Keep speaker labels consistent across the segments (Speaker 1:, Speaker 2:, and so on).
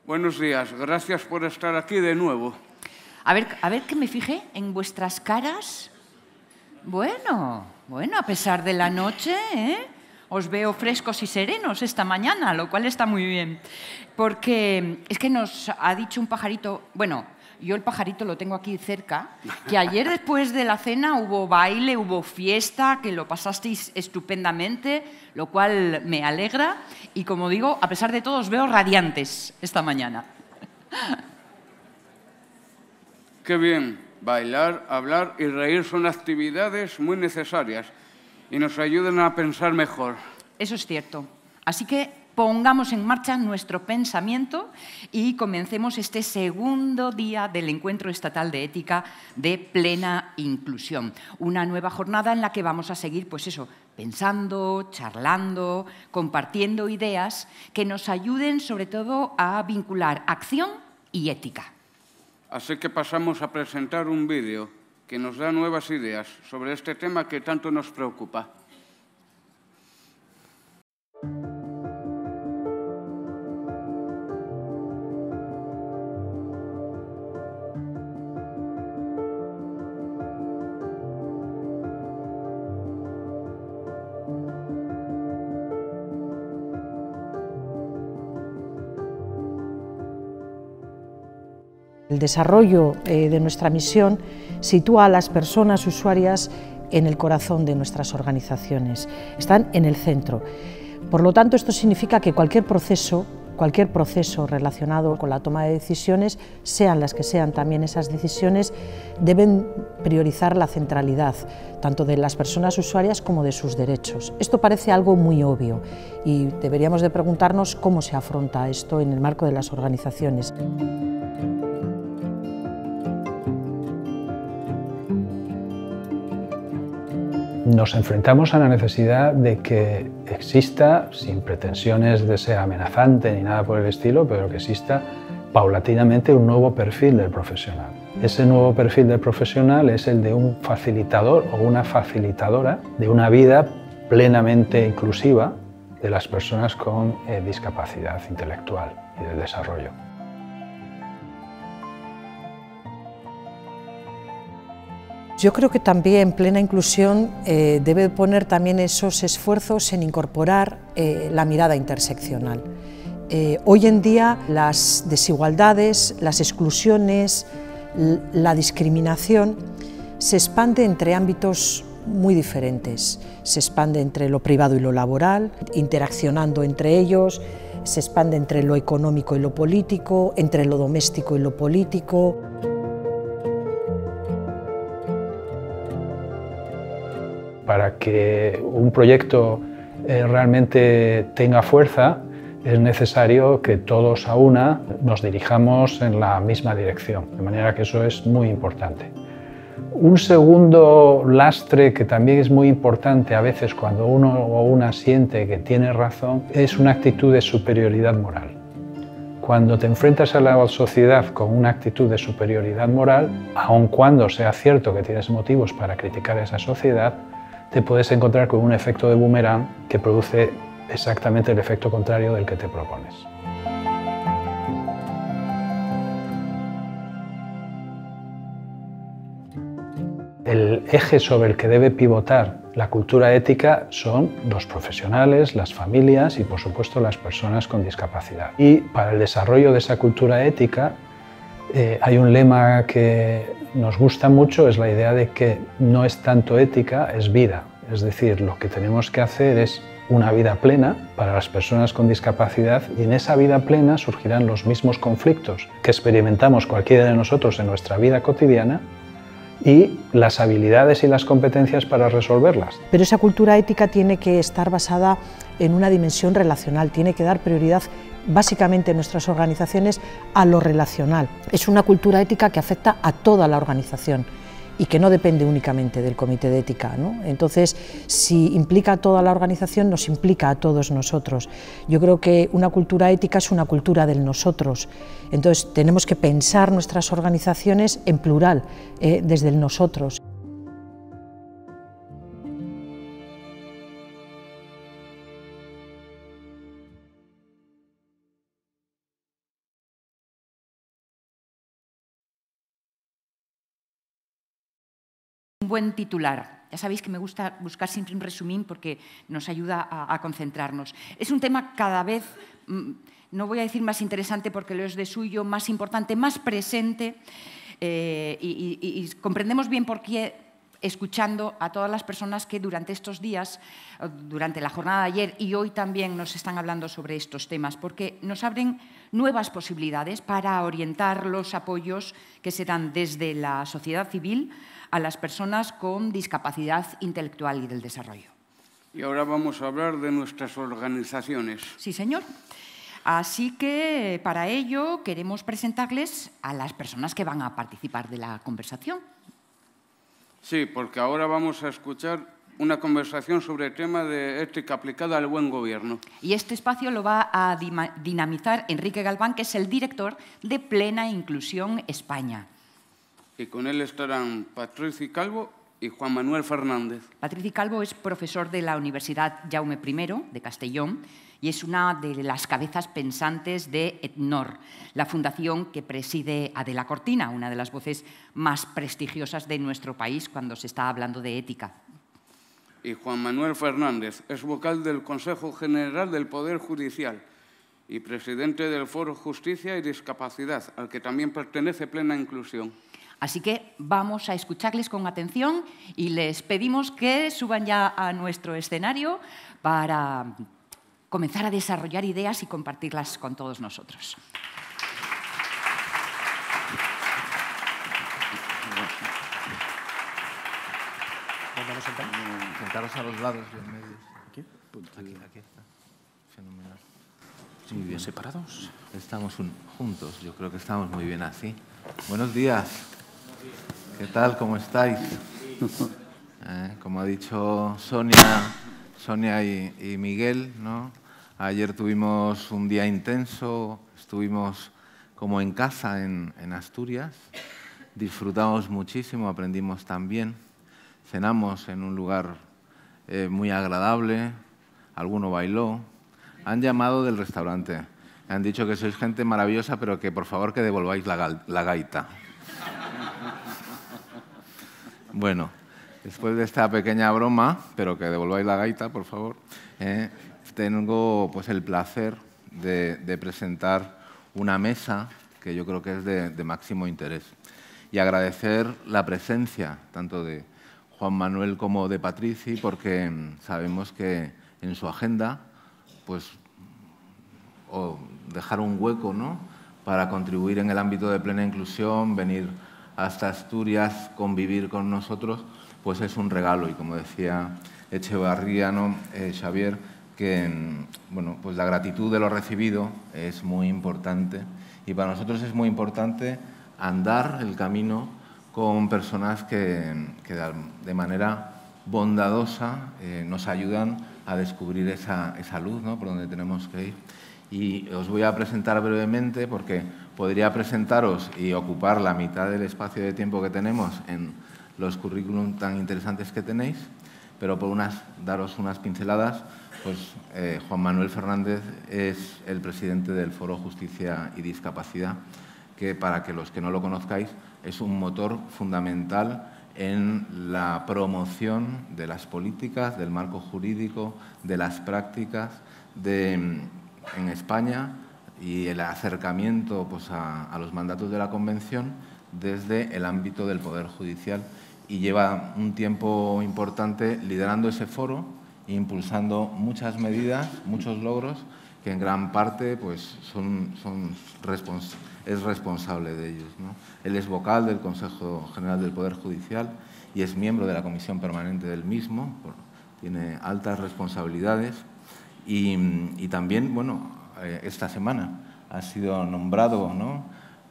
Speaker 1: Buenos días, gracias por estar aquí de nuevo.
Speaker 2: A ver que me fijé en vuestras caras. Bueno, a pesar de la noche, os veo frescos y serenos esta mañana, lo cual está muy bien. Porque es que nos ha dicho un pajarito, bueno, yo el pajarito lo tengo aquí cerca, que ayer después de la cena hubo baile, hubo fiesta, que lo pasasteis estupendamente, lo cual me alegra. Y como digo, a pesar de todo, os veo radiantes esta mañana.
Speaker 1: Qué bien. Bailar, hablar y reír son actividades muy necesarias y nos ayudan a pensar mejor.
Speaker 2: Eso es cierto. Así que pongamos en marcha nuestro pensamiento y comencemos este segundo día del Encuentro Estatal de Ética de Plena Inclusión. Una nueva jornada en la que vamos a seguir, pues eso, pensando, charlando, compartiendo ideas que nos ayuden sobre todo a vincular acción y ética.
Speaker 1: Así que pasamos a presentar un vídeo que nos da nuevas ideas sobre este tema que tanto nos preocupa.
Speaker 3: El desarrollo de nuestra misión sitúa a las personas usuarias en el corazón de nuestras organizaciones, están en el centro. Por lo tanto, esto significa que cualquier proceso relacionado con la toma de decisiones, sean las que sean también esas decisiones, deben priorizar la centralidad, tanto de las personas usuarias como de sus derechos. Esto parece algo muy obvio y deberíamos de preguntarnos cómo se afronta esto en el marco de las organizaciones.
Speaker 4: Nos enfrentamos a la necesidad de que exista, sin pretensiones de ser amenazante ni nada por el estilo, pero que exista paulatinamente un nuevo perfil del profesional. Ese nuevo perfil del profesional es el de un facilitador o una facilitadora de una vida plenamente inclusiva de las personas con discapacidad intelectual y del desarrollo.
Speaker 3: Yo creo que también Plena Inclusión debe poner también esos esfuerzos en incorporar la mirada interseccional. Hoy en día las desigualdades, las exclusiones, la discriminación se expande entre ámbitos muy diferentes. Se expande entre lo privado y lo laboral, interaccionando entre ellos, se expande entre lo económico y lo político, entre lo doméstico y lo político.
Speaker 4: Para que un proyecto realmente tenga fuerza, es necesario que todos a una nos dirijamos en la misma dirección, de manera que eso es muy importante. Un segundo lastre que también es muy importante a veces cuando uno o una siente que tiene razón es una actitud de superioridad moral. Cuando te enfrentas a la sociedad con una actitud de superioridad moral, aun cuando sea cierto que tienes motivos para criticar a esa sociedad, te puedes encontrar con un efecto de boomerang que produce exactamente el efecto contrario del que te propones. El eje sobre el que debe pivotar la cultura ética son los profesionales, las familias y, por supuesto, las personas con discapacidad. Y para el desarrollo de esa cultura ética hay un lema que nos gusta mucho, es la idea de que no es tanto ética, es vida. Es decir, lo que tenemos que hacer es una vida plena para las personas con discapacidad y en esa vida plena surgirán los mismos conflictos que experimentamos cualquiera de nosotros en nuestra vida cotidiana y las habilidades y las competencias para resolverlas.
Speaker 3: Pero esa cultura ética tiene que estar basada en una dimensión relacional, tiene que dar prioridad básicamente en nuestras organizaciones a lo relacional. Es una cultura ética que afecta a toda la organización y que no depende únicamente del comité de ética, ¿no? Entonces, si implica a toda la organización, nos implica a todos nosotros. Yo creo que una cultura ética es una cultura del nosotros. Entonces, tenemos que pensar nuestras organizaciones en plural, desde el nosotros.
Speaker 2: Un buen titular. Ya sabéis que me gusta buscar siempre un resumín porque nos ayuda a concentrarnos. Es un tema cada vez, no voy a decir más interesante porque lo es de suyo, más importante, más presente y comprendemos bien por qué, escuchando a todas las personas que durante estos días, durante la jornada de ayer y hoy también nos están hablando sobre estos temas, porque nos abren nuevas posibilidades para orientar los apoyos que se dan desde la sociedad civil a las personas con discapacidad intelectual y del desarrollo.
Speaker 1: Y ahora vamos a hablar de nuestras organizaciones.
Speaker 2: Sí, señor. Así que para ello queremos presentarles a las personas que van a participar de la conversación.
Speaker 1: Sí, porque ahora vamos a escuchar una conversación sobre el tema de ética aplicada al buen gobierno.
Speaker 2: Y este espacio lo va a dinamizar Enrique Galván, que es el director de Plena Inclusión España.
Speaker 1: Y con él estarán Patrici Calvo y Juan Manuel Fernández.
Speaker 2: Patrici Calvo es profesor de la Universidad Jaume I de Castellón y es una de las cabezas pensantes de ETNOR, la fundación que preside Adela Cortina, una de las voces más prestigiosas de nuestro país cuando se está hablando de ética.
Speaker 1: Y Juan Manuel Fernández es vocal del Consejo General del Poder Judicial y presidente del Foro Justicia y Discapacidad, al que también pertenece Plena Inclusión.
Speaker 2: Así que vamos a escucharles con atención y les pedimos que suban ya a nuestro escenario para comenzar a desarrollar ideas y compartirlas con todos nosotros.
Speaker 5: ¿Vamos a sentar? Sentaros a los lados y en medio. ¿Aquí? Aquí está. Fenomenal. Muy bien. ¿Separados? Estamos juntos. Yo creo que estamos muy bien así. Buenos días. ¿Qué tal? ¿Cómo estáis? Como ha dicho Sonia y Miguel, ¿no? Ayer tuvimos un día intenso, estuvimos como en casa en Asturias, disfrutamos muchísimo, aprendimos también, cenamos en un lugar muy agradable, alguno bailó, han llamado del restaurante, han dicho que sois gente maravillosa, pero que por favor que devolváis la gaita. Bueno, después de esta pequeña broma, pero que devolváis la gaita, por favor, tengo pues, el placer de presentar una mesa que yo creo que es de máximo interés y agradecer la presencia tanto de Juan Manuel como de Patrici, porque sabemos que en su agenda pues, o dejar un hueco, ¿no?, para contribuir en el ámbito de Plena Inclusión, venir hasta Asturias, convivir con nosotros, pues es un regalo. Y como decía Echevarría, ¿no?, Xavier, que bueno, pues la gratitud de lo recibido es muy importante y para nosotros es muy importante andar el camino con personas que de manera bondadosa nos ayudan a descubrir esa luz, ¿no?, por donde tenemos que ir. Y os voy a presentar brevemente porque podría presentaros y ocupar la mitad del espacio de tiempo que tenemos en los currículum tan interesantes que tenéis, pero por daros unas pinceladas, pues Juan Manuel Fernández es el presidente del Foro Justicia y Discapacidad, que para que los que no lo conozcáis es un motor fundamental en la promoción de las políticas, del marco jurídico, de las prácticas en España y el acercamiento pues, a los mandatos de la Convención desde el ámbito del Poder Judicial y lleva un tiempo importante liderando ese foro e impulsando muchas medidas, muchos logros que en gran parte pues, es responsable de ellos, ¿no? Él es vocal del Consejo General del Poder Judicial y es miembro de la Comisión Permanente del mismo, tiene altas responsabilidades y también, bueno, esta semana ha sido nombrado, ¿no?,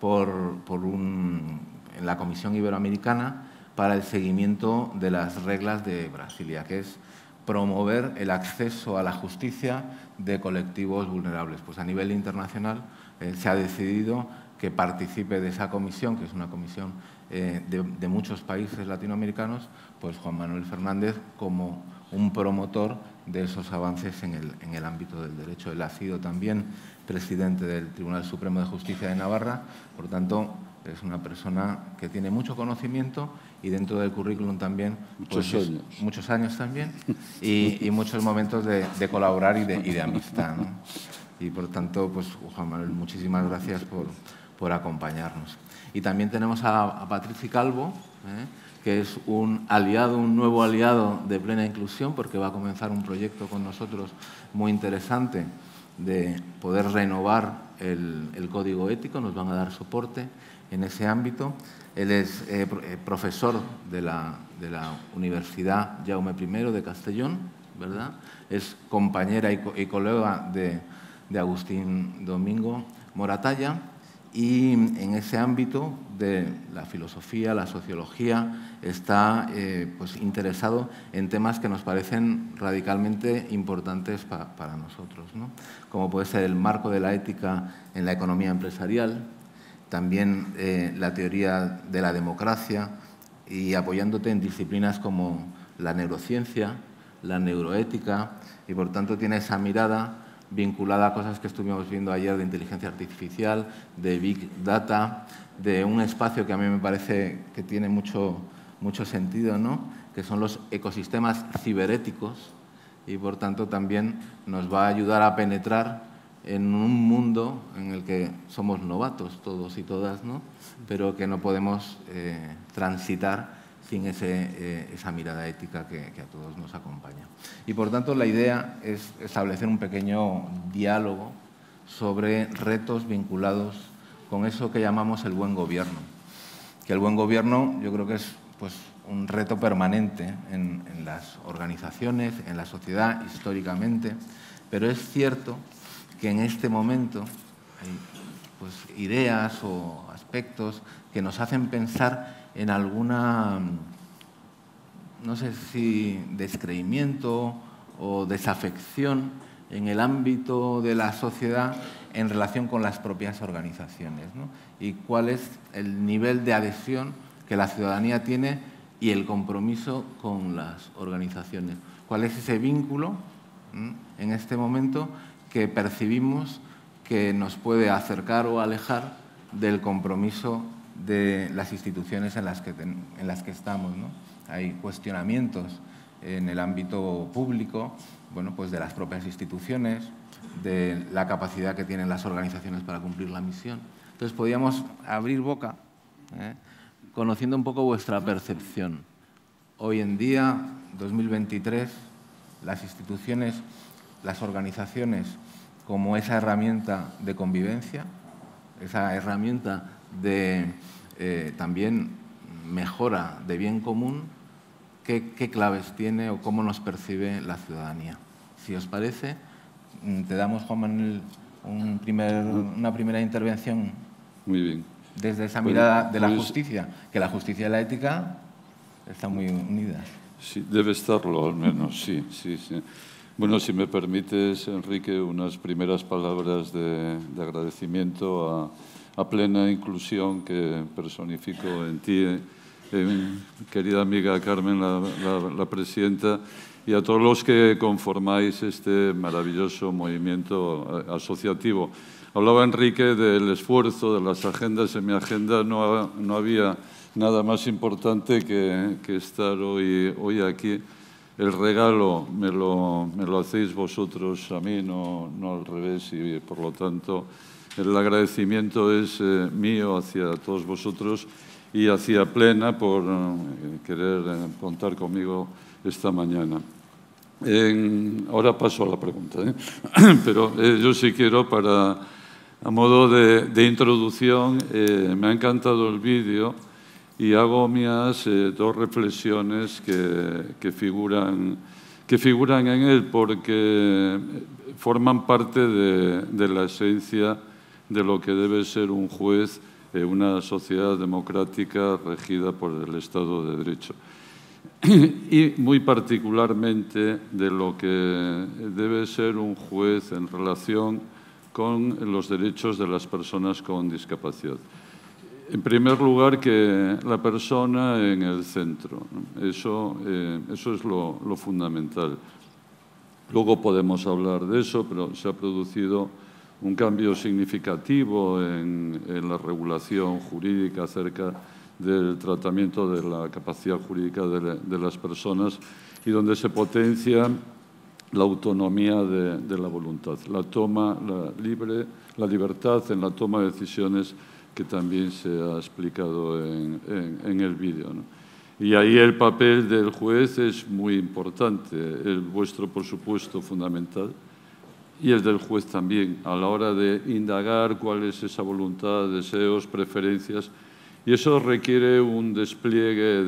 Speaker 5: en la Comisión Iberoamericana para el seguimiento de las reglas de Brasilia, que es promover el acceso a la justicia de colectivos vulnerables. Pues a nivel internacional se ha decidido que participe de esa comisión, que es una comisión de muchos países latinoamericanos, pues Juan Manuel Fernández como un promotor de esos avances en el ámbito del derecho. Él ha sido también presidente del Tribunal Supremo de Justicia de Navarra, por tanto, Es una persona que tiene mucho conocimiento y dentro del currículum también muchos años también y muchos momentos de colaborar y de amistad, ¿no? Y por tanto, pues Juan Manuel, muchísimas gracias por acompañarnos. Y también tenemos a Patrici Calvo, que es un nuevo aliado de Plena Inclusión, porque va a comenzar un proyecto con nosotros muy interesante de poder renovar el código ético, nos van a dar soporte en ese ámbito. Él es profesor de la Universidad Jaume I de Castellón, ¿verdad? Es compañera y colega de Agustín Domingo Moratalla, y en ese ámbito de la filosofía, la sociología, está pues interesado en temas que nos parecen radicalmente importantes para nosotros, ¿no? Como puede ser el marco de la ética en la economía empresarial, también la teoría de la democracia, y apoyándote en disciplinas como la neurociencia, la neuroética, y por tanto tiene esa mirada vinculada a cosas que estuvimos viendo ayer de inteligencia artificial, de Big Data, de un espacio que a mí me parece que tiene mucho sentido, ¿no? Que son los ecosistemas ciberéticos, y por tanto también nos va a ayudar a penetrar en un mundo en el que somos novatos todos y todas, ¿no? Pero que no podemos transitar sin esa mirada ética que a todos nos acompaña. Y por tanto la idea es establecer un pequeño diálogo sobre retos vinculados con eso que llamamos el buen gobierno. Que el buen gobierno yo creo que es pues, un reto permanente en las organizaciones, en la sociedad históricamente, pero es cierto que en este momento hay pues, ideas o aspectos que nos hacen pensar en alguna, no sé si descreimiento o desafección en el ámbito de la sociedad en relación con las propias organizaciones, ¿no? Y cuál es el nivel de adhesión que la ciudadanía tiene y el compromiso con las organizaciones. ¿Cuál es ese vínculo en este momento que percibimos que nos puede acercar o alejar del compromiso de las instituciones en las que estamos, ¿no? Hay cuestionamientos en el ámbito público, bueno, pues de las propias instituciones, de la capacidad que tienen las organizaciones para cumplir la misión. Entonces, podríamos abrir boca, conociendo un poco vuestra percepción. Hoy en día, 2023, las instituciones, las organizaciones, como esa herramienta de convivencia, esa herramienta de también mejora de bien común, ¿qué claves tiene o cómo nos percibe la ciudadanía? Si os parece, te damos, Juan Manuel, una primera intervención.
Speaker 6: Muy bien.
Speaker 5: Desde esa mirada de la justicia, que la justicia y la ética están muy unidas.
Speaker 6: Sí, debe estarlo al menos, sí. Bueno, si me permites, Enrique, unas primeras palabras de agradecimiento a Plena Inclusión que personifico en ti, querida amiga Carmen, la presidenta, y a todos los que conformáis este maravilloso movimiento asociativo. Hablaba Enrique del esfuerzo, de las agendas. En mi agenda no había nada más importante que estar hoy aquí. El regalo me lo hacéis vosotros a mí, no al revés, y por lo tanto el agradecimiento es mío hacia todos vosotros y hacia Plena por querer contar conmigo esta mañana. Ahora paso a la pregunta, pero yo sí quiero, a modo de introducción, me ha encantado el vídeo y hago mías dos reflexiones que figuran en él porque forman parte de la esencia de lo que debe ser un juez en una sociedad democrática regida por el Estado de Derecho. Y muy particularmente de lo que debe ser un juez en relación con los derechos de las personas con discapacidad. En primer lugar, que la persona en el centro. Eso es lo fundamental. Luego podemos hablar de eso, pero se ha producido un cambio significativo en la regulación jurídica acerca del tratamiento de la capacidad jurídica de las personas y donde se potencia la autonomía de la voluntad, la libertad en la toma de decisiones, que también se ha explicado en el vídeo, ¿no? Y ahí el papel del juez es muy importante, el vuestro, por supuesto, fundamental, y el del juez también, a la hora de indagar cuál es esa voluntad, deseos, preferencias, y eso requiere un despliegue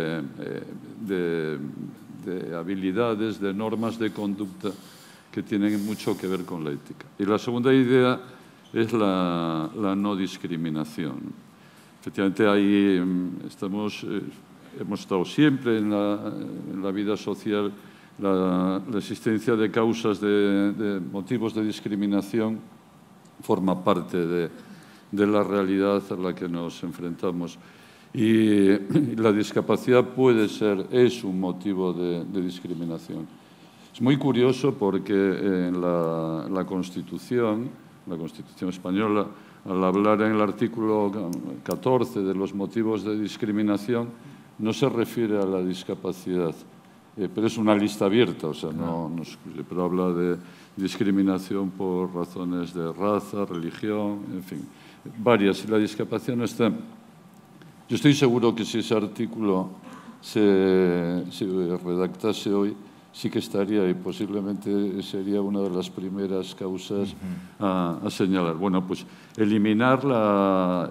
Speaker 6: de habilidades, de normas de conducta que tienen mucho que ver con la ética. Y la segunda idea es la no discriminación. Efectivamente, ahí hemos estado siempre en la vida social, la existencia de causas, de motivos de discriminación, forma parte de la realidad a la que nos enfrentamos. Y la discapacidad es un motivo de discriminación. Es muy curioso porque en la Constitución española, al hablar en el artículo 14 de los motivos de discriminación, no se refiere a la discapacidad, pero es una lista abierta, o sea, pero habla de discriminación por razones de raza, religión, en fin, varias. Y la discapacidad no está. Yo estoy seguro que si ese artículo se redactase hoy, sí que estaría y posiblemente sería una de las primeras causas a señalar. Bueno, pues eliminar la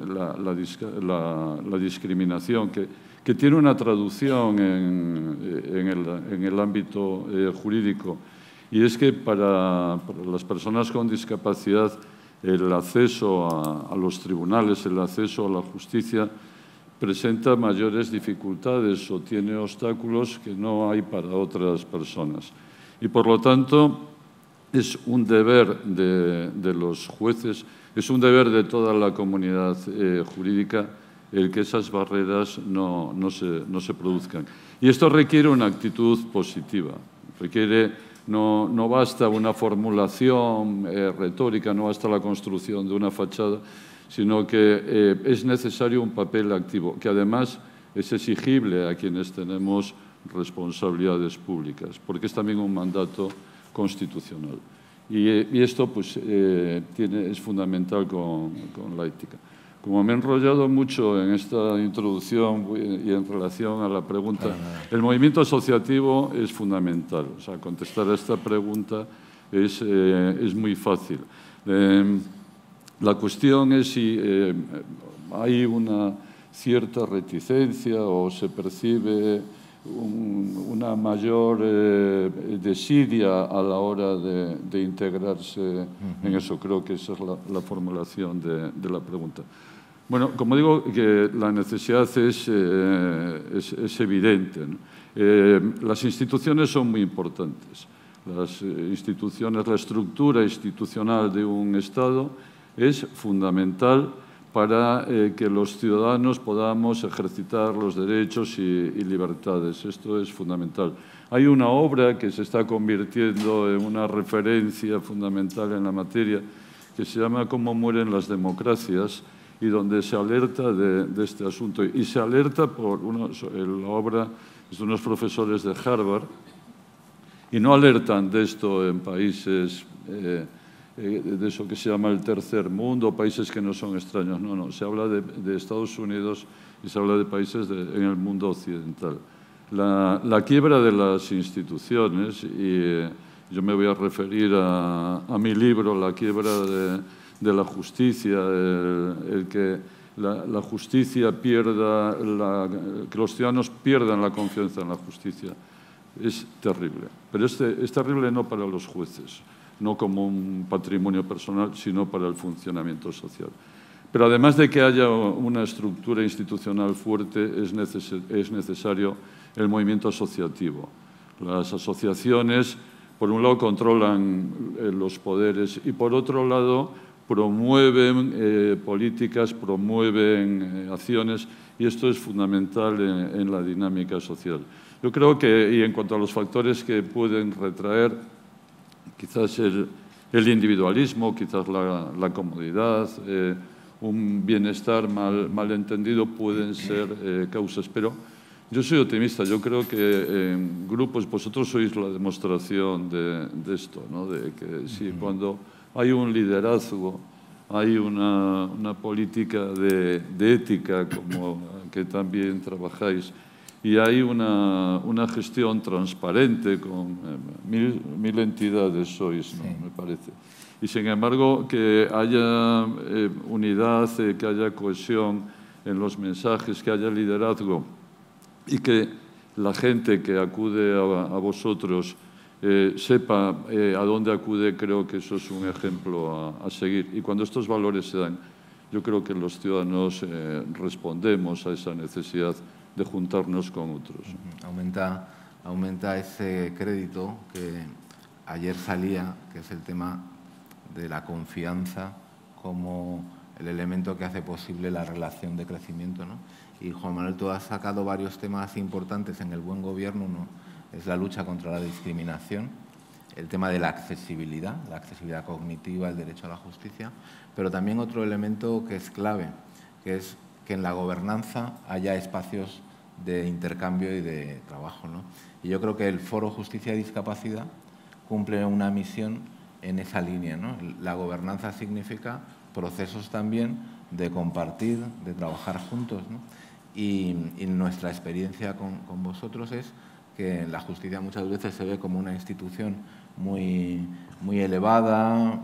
Speaker 6: discriminación, que tiene una traducción en el ámbito jurídico, y es que para las personas con discapacidad el acceso a los tribunales, el acceso a la justicia, presenta mayores dificultades o tiene obstáculos que no hay para otras personas. Y por lo tanto es un deber de los jueces, es un deber de toda la comunidad jurídica el que esas barreras no se produzcan. Y esto requiere una actitud positiva, no basta una formulación retórica, no basta la construcción de una fachada, sino que es necesario un papel activo, que además es exigible a quienes tenemos responsabilidades públicas, porque es también un mandato constitucional. Y esto pues, es fundamental con la ética. Como me he enrollado mucho en esta introducción y en relación a la pregunta, el movimiento asociativo es fundamental. O sea, contestar a esta pregunta es muy fácil. La cuestión es si hay una cierta reticencia o se percibe una mayor desidia a la hora de integrarse en eso. Creo que esa es la formulación de la pregunta. Bueno, como digo, que la necesidad es evidente, ¿no? Las instituciones son muy importantes. Las instituciones, la estructura institucional de un Estado es fundamental para que los ciudadanos podamos ejercitar los derechos y libertades. Esto es fundamental. Hay una obra que se está convirtiendo en una referencia fundamental en la materia, que se llama Cómo mueren las democracias, y donde se alerta de este asunto. Y se alerta por la obra de unos profesores de Harvard, y no alertan de esto en países de eso que se llama el tercer mundo, países que no son extraños. No, se habla de Estados Unidos y se habla de países en el mundo occidental. La quiebra de las instituciones, y yo me voy a referir a mi libro, La quiebra de la justicia, el que la justicia pierda, que los ciudadanos pierdan la confianza en la justicia, es terrible. Pero es terrible no para los jueces, no como un patrimonio personal, sino para el funcionamiento social. Pero además de que haya una estructura institucional fuerte, es necesario el movimiento asociativo. Las asociaciones, por un lado, controlan los poderes y, por otro lado, promueven políticas, promueven acciones, y esto es fundamental en la dinámica social. Yo creo que, y en cuanto a los factores que pueden retraer, quizás el individualismo, quizás la comodidad, un bienestar mal entendido pueden ser causas. Pero yo soy optimista, yo creo que en grupos, vosotros sois la demostración de esto, ¿no? De que sí, cuando hay un liderazgo, hay una política de ética, como que también trabajáis, y hay una gestión transparente con mil entidades sois, ¿no? Sí. Me parece. Y sin embargo, que haya unidad, que haya cohesión en los mensajes, que haya liderazgo y que la gente que acude a vosotros sepa a dónde acude, creo que eso es un ejemplo a seguir. Y cuando estos valores se dan, yo creo que los ciudadanos respondemos a esa necesidad de juntarnos con otros.
Speaker 5: Aumenta ese crédito que ayer salía, que es el tema de la confianza como el elemento que hace posible la relación de crecimiento, ¿no? Y Juan Manuel, tú has sacado varios temas importantes en el buen gobierno. Uno es la lucha contra la discriminación, el tema de la accesibilidad cognitiva, el derecho a la justicia, pero también otro elemento que es clave, que es que en la gobernanza haya espacios de intercambio y de trabajo, ¿no? Y yo creo que el Foro Justicia y Discapacidad cumple una misión en esa línea, ¿no? La gobernanza significa procesos también de compartir, de trabajar juntos, ¿no? Y nuestra experiencia con vosotros es que la justicia muchas veces se ve como una institución muy elevada,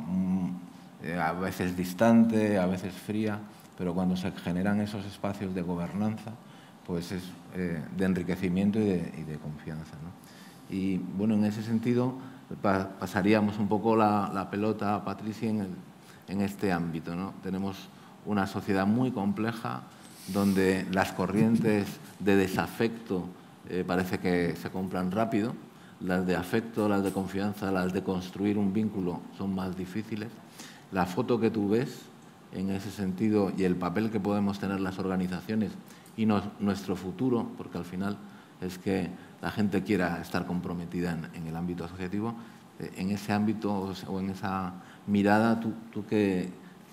Speaker 5: a veces distante, a veces fría, pero cuando se generan esos espacios de gobernanza, pues es de enriquecimiento y de confianza, ¿no? Y bueno, en ese sentido pasaríamos un poco la pelota a Patricia en este ámbito, ¿no? Tenemos una sociedad muy compleja donde las corrientes de desafecto parece que se compran rápido, las de afecto, las de confianza, las de construir un vínculo son más difíciles. La foto que tú ves en ese sentido y el papel que podemos tener las organizaciones y nuestro futuro, porque al final es que la gente quiera estar comprometida en el ámbito asociativo, en ese ámbito o en esa mirada, ¿tú qué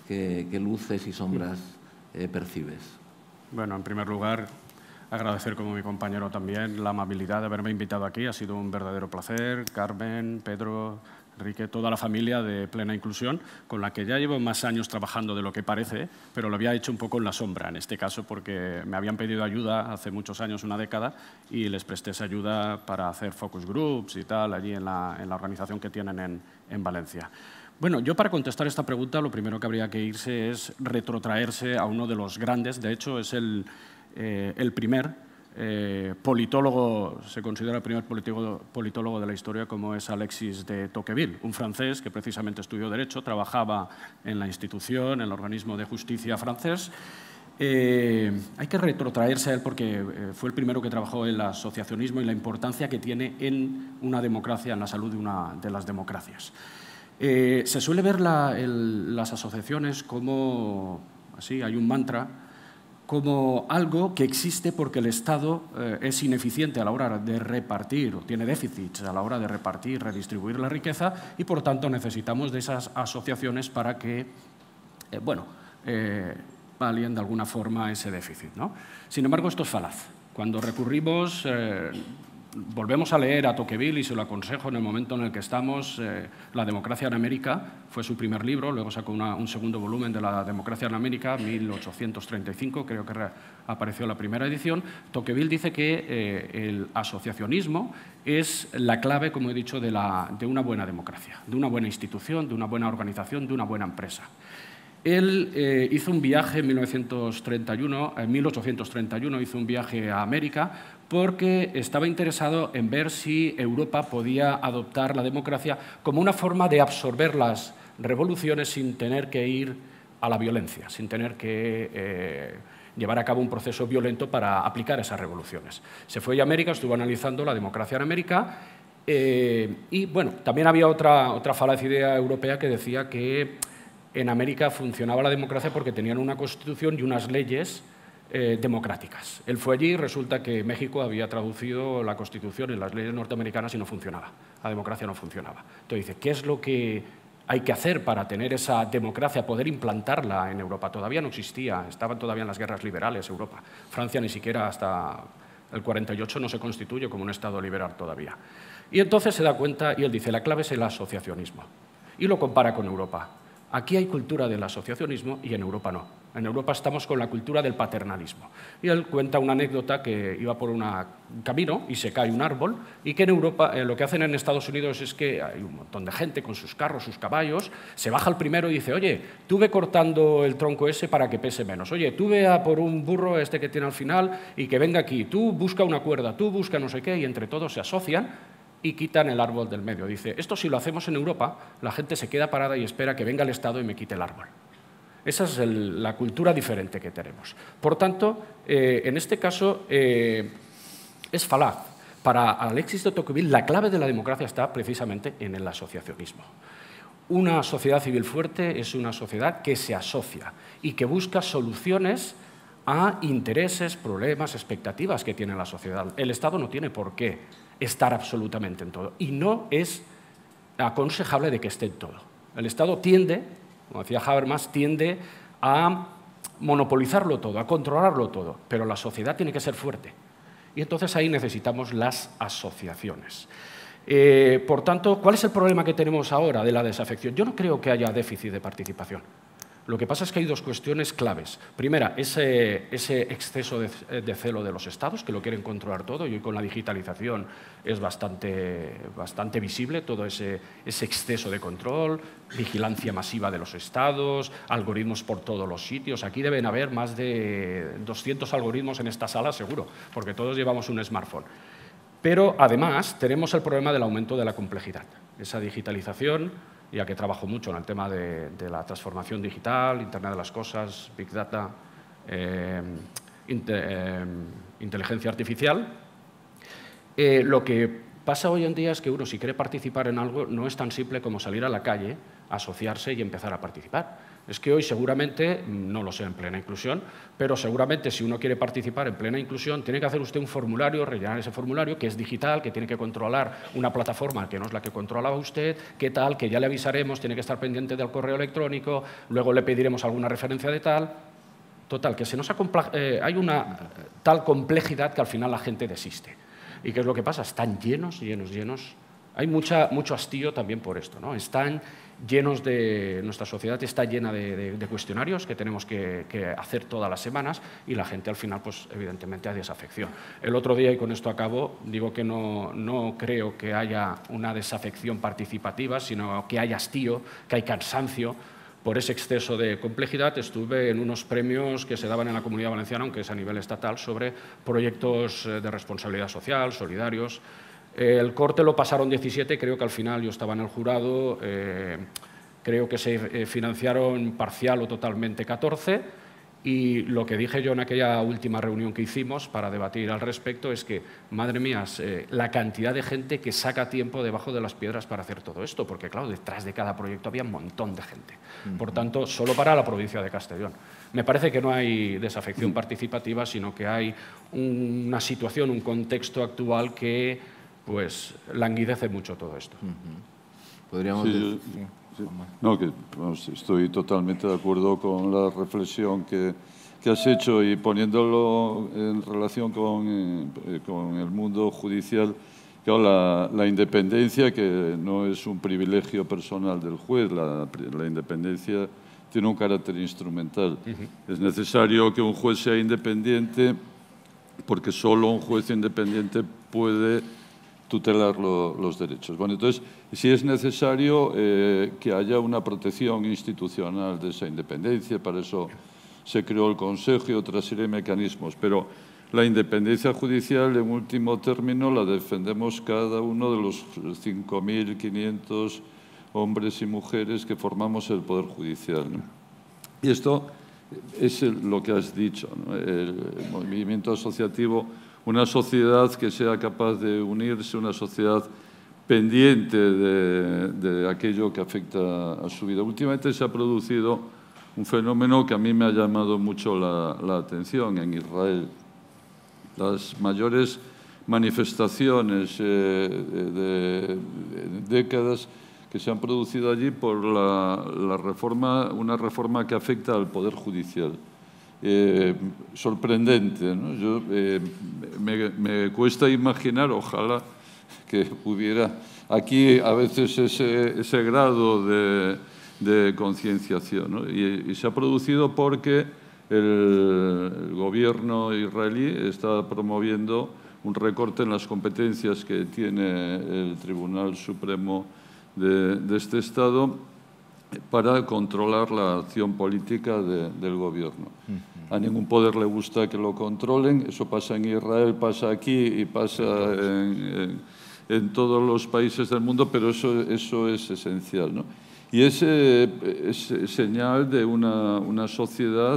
Speaker 5: luces y sombras percibes?
Speaker 7: Bueno, en primer lugar, agradecer como mi compañero también la amabilidad de haberme invitado aquí. Ha sido un verdadero placer. Carmen, Pedro, Enrique, toda la familia de Plena Inclusión, con la que ya llevo más años trabajando de lo que parece, pero lo había hecho un poco en la sombra, en este caso porque me habían pedido ayuda hace muchos años, una década, y les presté esa ayuda para hacer focus groups y tal, allí en la organización que tienen en Valencia. Bueno, yo para contestar esta pregunta lo primero que habría que irse es retrotraerse a uno de los grandes, de hecho es el primer politólogo, se considera el primer politólogo de la historia, como es Alexis de Tocqueville, un francés que precisamente estudió Derecho, trabajaba en la institución, en el organismo de justicia francés. Hay que retrotraerse a él porque fue el primero que trabajó en el asociacionismo y la importancia que tiene en una democracia, en la salud de las democracias. Se suele ver las asociaciones como, así, hay un mantra, como algo que existe porque el Estado es ineficiente a la hora de repartir, o tiene déficits a la hora de repartir, redistribuir la riqueza, y por tanto necesitamos de esas asociaciones para que, palien de alguna forma ese déficit, ¿no? Sin embargo, esto es falaz. Cuando recurrimos, volvemos a leer a Tocqueville, y se lo aconsejo en el momento en el que estamos, La democracia en América, fue su primer libro, luego sacó un segundo volumen de La democracia en América, 1835, creo que apareció la primera edición. Tocqueville dice que el asociacionismo es la clave, como he dicho, de una buena democracia, de una buena institución, de una buena organización, de una buena empresa. Él hizo un viaje en 1831 hizo un viaje a América porque estaba interesado en ver si Europa podía adoptar la democracia como una forma de absorber las revoluciones sin tener que ir a la violencia, sin tener que llevar a cabo un proceso violento para aplicar esas revoluciones. Se fue a América, estuvo analizando la democracia en América y, bueno, también había otra falaz idea europea que decía que en América funcionaba la democracia porque tenían una constitución y unas leyes democráticas. Él fue allí y resulta que México había traducido la constitución en las leyes norteamericanas y no funcionaba. La democracia no funcionaba. Entonces dice, ¿qué es lo que hay que hacer para tener esa democracia, poder implantarla en Europa? Todavía no existía, estaban todavía en las guerras liberales Europa. Francia ni siquiera hasta el 48 no se constituye como un Estado liberal todavía. Y entonces se da cuenta y él dice, la clave es el asociacionismo. Y lo compara con Europa. Aquí hay cultura del asociacionismo y en Europa no. En Europa estamos con la cultura del paternalismo. Y él cuenta una anécdota que iba por un camino y se cae un árbol y que en Europa lo que hacen en Estados Unidos es que hay un montón de gente con sus carros, sus caballos, se baja el primero y dice, oye, tú ve cortando el tronco ese para que pese menos. Oye, tú ve a por un burro este que tiene al final y que venga aquí. Tú busca una cuerda, tú busca no sé qué y entre todos se asocian y quitan el árbol del medio. Dice, esto si lo hacemos en Europa, la gente se queda parada y espera que venga el Estado y me quite el árbol. Esa es la cultura diferente que tenemos. Por tanto, en este caso, es falaz. Para Alexis de Tocqueville, la clave de la democracia está precisamente en el asociacionismo. Una sociedad civil fuerte es una sociedad que se asocia y que busca soluciones a intereses, problemas, expectativas que tiene la sociedad. El Estado no tiene por qué estar absolutamente en todo y no es aconsejable de que esté en todo. El Estado tiende, como decía Habermas, tiende a monopolizarlo todo, a controlarlo todo, pero la sociedad tiene que ser fuerte. Y entonces ahí necesitamos las asociaciones. Por tanto, ¿cuál es el problema que tenemos ahora de la desafección? Yo no creo que haya déficit de participación. Lo que pasa es que hay dos cuestiones claves. Primera, ese exceso de celo de los estados, que lo quieren controlar todo, y hoy con la digitalización es bastante visible todo ese exceso de control, vigilancia masiva de los estados, algoritmos por todos los sitios. Aquí deben haber más de 200 algoritmos en esta sala, seguro, porque todos llevamos un smartphone. Pero, además, tenemos el problema del aumento de la complejidad. Esa digitalización, ya que trabajo mucho en el tema de la transformación digital, Internet de las Cosas, Big Data, inteligencia artificial. Lo que pasa hoy en día es que uno, si quiere participar en algo, no es tan simple como salir a la calle, asociarse y empezar a participar. Es que hoy seguramente, no lo sé en plena inclusión, pero seguramente si uno quiere participar en plena inclusión, tiene que hacer usted un formulario, rellenar ese formulario, que es digital, que tiene que controlar una plataforma que no es la que controlaba usted, que tal, que ya le avisaremos, tiene que estar pendiente del correo electrónico, luego le pediremos alguna referencia de tal. Total, que hay una tal complejidad que al final la gente desiste. ¿Y qué es lo que pasa? Están llenos. Hay mucho hastío también por esto, ¿no? Están llenos nuestra sociedad está llena de cuestionarios que tenemos que hacer todas las semanas y la gente al final, pues evidentemente, hay desafección. El otro día, y con esto acabo, digo que no creo que haya una desafección participativa, sino que hay hastío, que hay cansancio por ese exceso de complejidad. Estuve en unos premios que se daban en la Comunidad Valenciana, aunque es a nivel estatal, sobre proyectos de responsabilidad social, solidarios. El corte lo pasaron 17, creo que al final yo estaba en el jurado, creo que se financiaron parcial o totalmente 14 y lo que dije yo en aquella última reunión que hicimos para debatir al respecto es que, madre mía, la cantidad de gente que saca tiempo debajo de las piedras para hacer todo esto, porque claro, detrás de cada proyecto había un montón de gente. Por tanto, solo para la provincia de Castellón. Me parece que no hay desafección participativa, sino que hay una situación, un contexto actual que pues languidece mucho todo esto.
Speaker 5: Podríamos decir...
Speaker 6: Sí. No, que estoy totalmente de acuerdo con la reflexión que has hecho y poniéndolo en relación con el mundo judicial, claro, la independencia, que no es un privilegio personal del juez, la independencia tiene un carácter instrumental. Es necesario que un juez sea independiente porque solo un juez independiente puede tutelar los derechos. Bueno, entonces, sí es necesario que haya una protección institucional de esa independencia, para eso se creó el Consejo y otra serie de mecanismos, pero la independencia judicial, en último término, la defendemos cada uno de los 5.500 hombres y mujeres que formamos el Poder Judicial, ¿no? Y esto es lo que has dicho, ¿no? El movimiento asociativo, una sociedad que sea capaz de unirse, una sociedad pendiente de aquello que afecta a su vida. Últimamente se ha producido un fenómeno que a mí me ha llamado mucho la atención en Israel. Las mayores manifestaciones de décadas que se han producido allí por una reforma que afecta al Poder Judicial. Sorprendente, ¿no? Me cuesta imaginar, ojalá que hubiera aquí a veces ese grado de concienciación, ¿no? Y se ha producido porque el gobierno israelí está promoviendo un recorte en las competencias que tiene el Tribunal Supremo de este Estado para controlar la acción política del gobierno. A ningún poder le gusta que lo controlen, eso pasa en Israel, pasa aquí y pasa en todos los países del mundo, pero eso es esencial, ¿no? Y es señal de una sociedad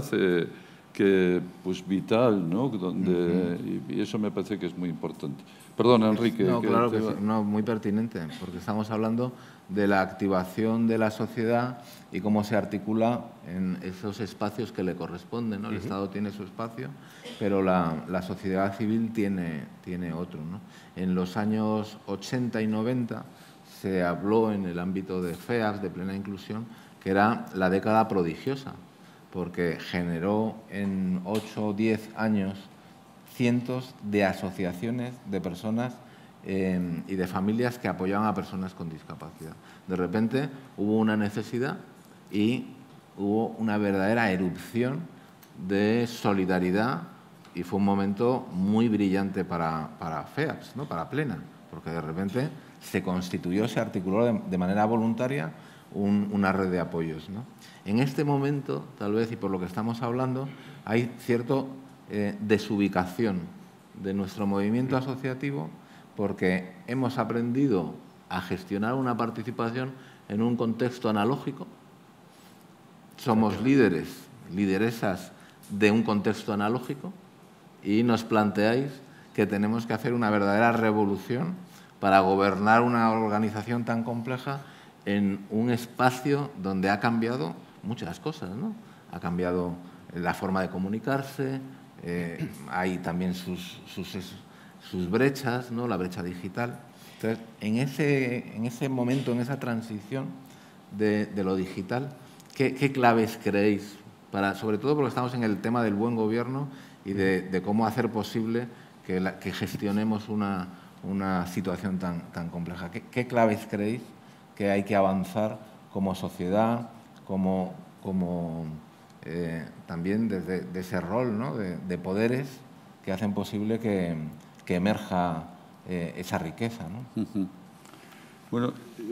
Speaker 6: pues vital, ¿no? Y eso me parece que es muy importante. Perdona, Enrique.
Speaker 5: No, claro que no, muy pertinente, porque estamos hablando de la activación de la sociedad y cómo se articula en esos espacios que le corresponden, ¿no? El Estado tiene su espacio, pero la sociedad civil tiene otro, ¿no? En los años 80 y 90 se habló en el ámbito de FEAPS, de plena inclusión, que era la década prodigiosa, porque generó en 8 o 10 años cientos de asociaciones de personas y de familias que apoyaban a personas con discapacidad. De repente hubo una necesidad y hubo una verdadera erupción de solidaridad y fue un momento muy brillante para FEAPS, ¿no? Para Plena, porque de repente se constituyó, se articuló de manera voluntaria una red de apoyos, ¿no? En este momento, tal vez, y por lo que estamos hablando, hay cierto desubicación de nuestro movimiento asociativo porque hemos aprendido a gestionar una participación en un contexto analógico. Somos lideresas de un contexto analógico y nos planteáis que tenemos que hacer una verdadera revolución para gobernar una organización tan compleja en un espacio donde ha cambiado muchas cosas, ¿no? Ha cambiado la forma de comunicarse, hay también sus brechas, ¿no? La brecha digital. Entonces, en ese momento, en esa transición de lo digital, ¿qué claves creéis? Sobre todo porque estamos en el tema del buen gobierno y de cómo hacer posible que gestionemos una situación tan compleja. ¿Qué claves creéis que hay que avanzar como sociedad, también desde ese rol, ¿no? de poderes que hacen posible que emerja esa riqueza, ¿no?
Speaker 6: Bueno,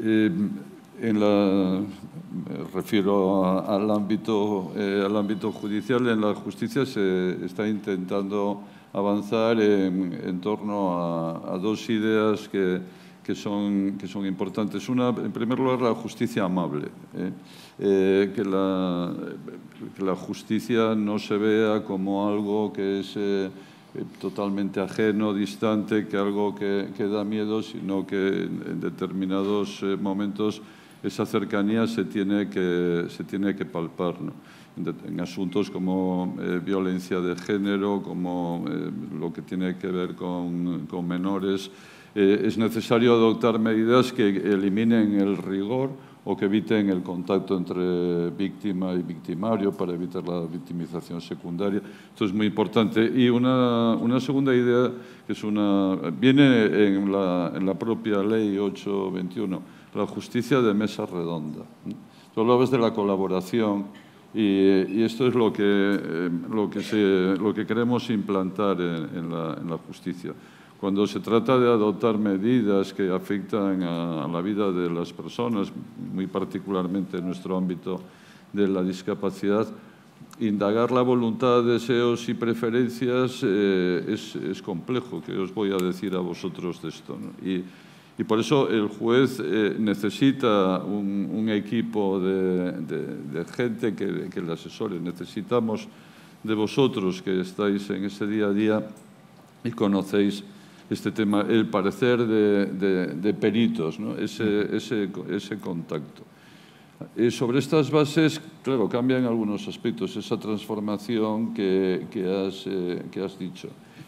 Speaker 6: me refiero al ámbito judicial. En la justicia se está intentando avanzar en torno a dos ideas que son importantes. Una, en primer lugar, la justicia amable. Que la justicia no se vea como algo que es totalmente ajeno, distante, que algo que da miedo, sino que en determinados momentos esa cercanía se tiene que palpar, ¿no? En asuntos como violencia de género, como lo que tiene que ver con menores, es necesario adoptar medidas que eliminen el rigor o que eviten el contacto entre víctima y victimario para evitar la victimización secundaria. Esto es muy importante. Y una segunda idea, que viene en la propia Ley 821, la justicia de mesa redonda. Tú hablabas de la colaboración y esto es lo que queremos implantar en la justicia. Cuando se trata de adoptar medidas que afectan a la vida de las personas, muy particularmente en nuestro ámbito de la discapacidad, indagar la voluntad, deseos y preferencias es complejo. ¿Qué os voy a decir a vosotros de esto, ¿no? Y por eso el juez necesita un equipo de gente que le asesore. Necesitamos de vosotros que estáis en ese día a día y conocéis este tema, el parecer de peritos, ¿no? ese contacto. Sobre estas bases, claro, cambian algunos aspectos, esa transformación que has dicho.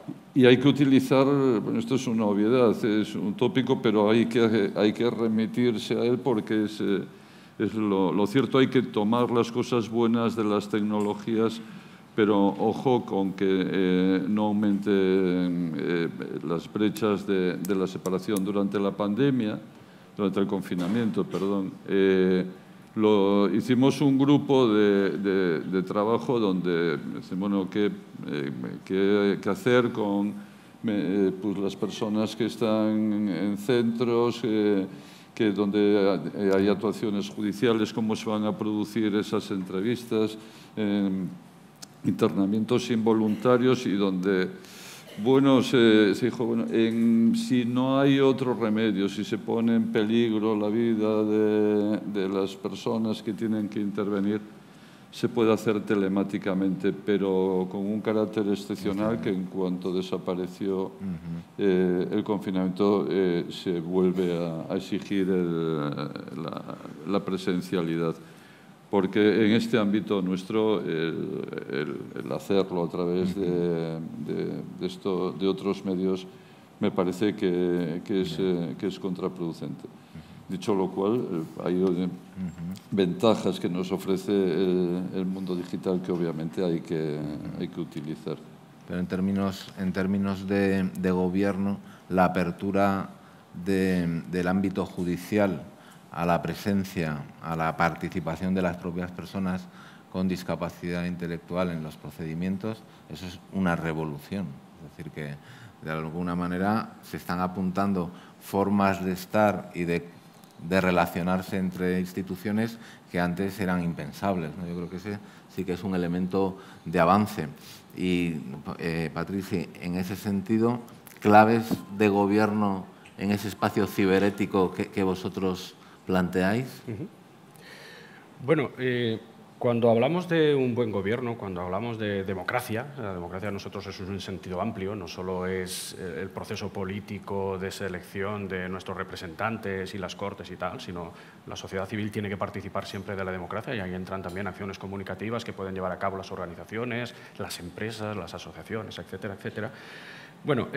Speaker 6: Y hay que utilizar, bueno, esto es una obviedad, es un tópico, pero hay que remitirse a él porque es lo cierto. Hay que tomar las cosas buenas de las tecnologías, pero ojo con que no aumenten las brechas de la separación. Durante la pandemia, durante el confinamiento, perdón, hicimos un grupo de trabajo donde, bueno, qué hacer con pues las personas que están en centros, donde hay actuaciones judiciales, cómo se van a producir esas entrevistas, internamientos involuntarios, y donde, bueno, se dijo, bueno, si no hay otro remedio, si se pone en peligro la vida de las personas que tienen que intervenir, se puede hacer telemáticamente, pero con un carácter excepcional, que en cuanto desapareció el confinamiento se vuelve a exigir la presencialidad. Porque en este ámbito nuestro, el hacerlo a través de otros medios me parece que es contraproducente. Dicho lo cual, hay ventajas que nos ofrece el mundo digital que obviamente hay que utilizar.
Speaker 5: Pero en términos de gobierno, la apertura del ámbito judicial a la presencia, a la participación de las propias personas con discapacidad intelectual en los procedimientos, eso es una revolución. Es decir, que de alguna manera se están apuntando formas de estar y de relacionarse entre instituciones que antes eran impensables, ¿no? Yo creo que ese sí que es un elemento de avance. Y, Patricia, en ese sentido, claves de gobierno en ese espacio ciberético que vosotros planteáis.
Speaker 7: Bueno, cuando hablamos de un buen gobierno, cuando hablamos de democracia, la democracia nosotros es un sentido amplio, no solo es el proceso político de selección de nuestros representantes y las cortes y tal, sino la sociedad civil tiene que participar siempre de la democracia, y ahí entran también acciones comunicativas que pueden llevar a cabo las organizaciones, las empresas, las asociaciones, etcétera, etcétera. Bueno,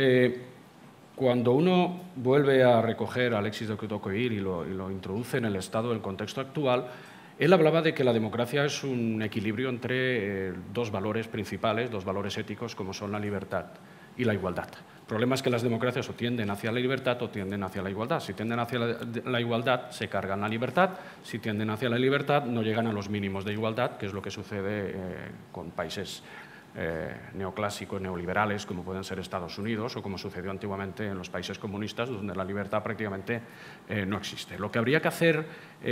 Speaker 7: cuando uno vuelve a recoger a Alexis de Tocqueville y lo introduce en el Estado, en el contexto actual, él hablaba de que la democracia es un equilibrio entre dos valores principales, dos valores éticos, como son la libertad y la igualdad. El problema es que las democracias o tienden hacia la libertad o tienden hacia la igualdad. Si tienden hacia la igualdad, se cargan la libertad. Si tienden hacia la libertad, no llegan a los mínimos de igualdad, que es lo que sucede con países neoclásicos, neoliberales, como pueden ser Estados Unidos, o como sucedió antiguamente en los países comunistas, donde la libertad prácticamente no existe. Lo que habría que hacer,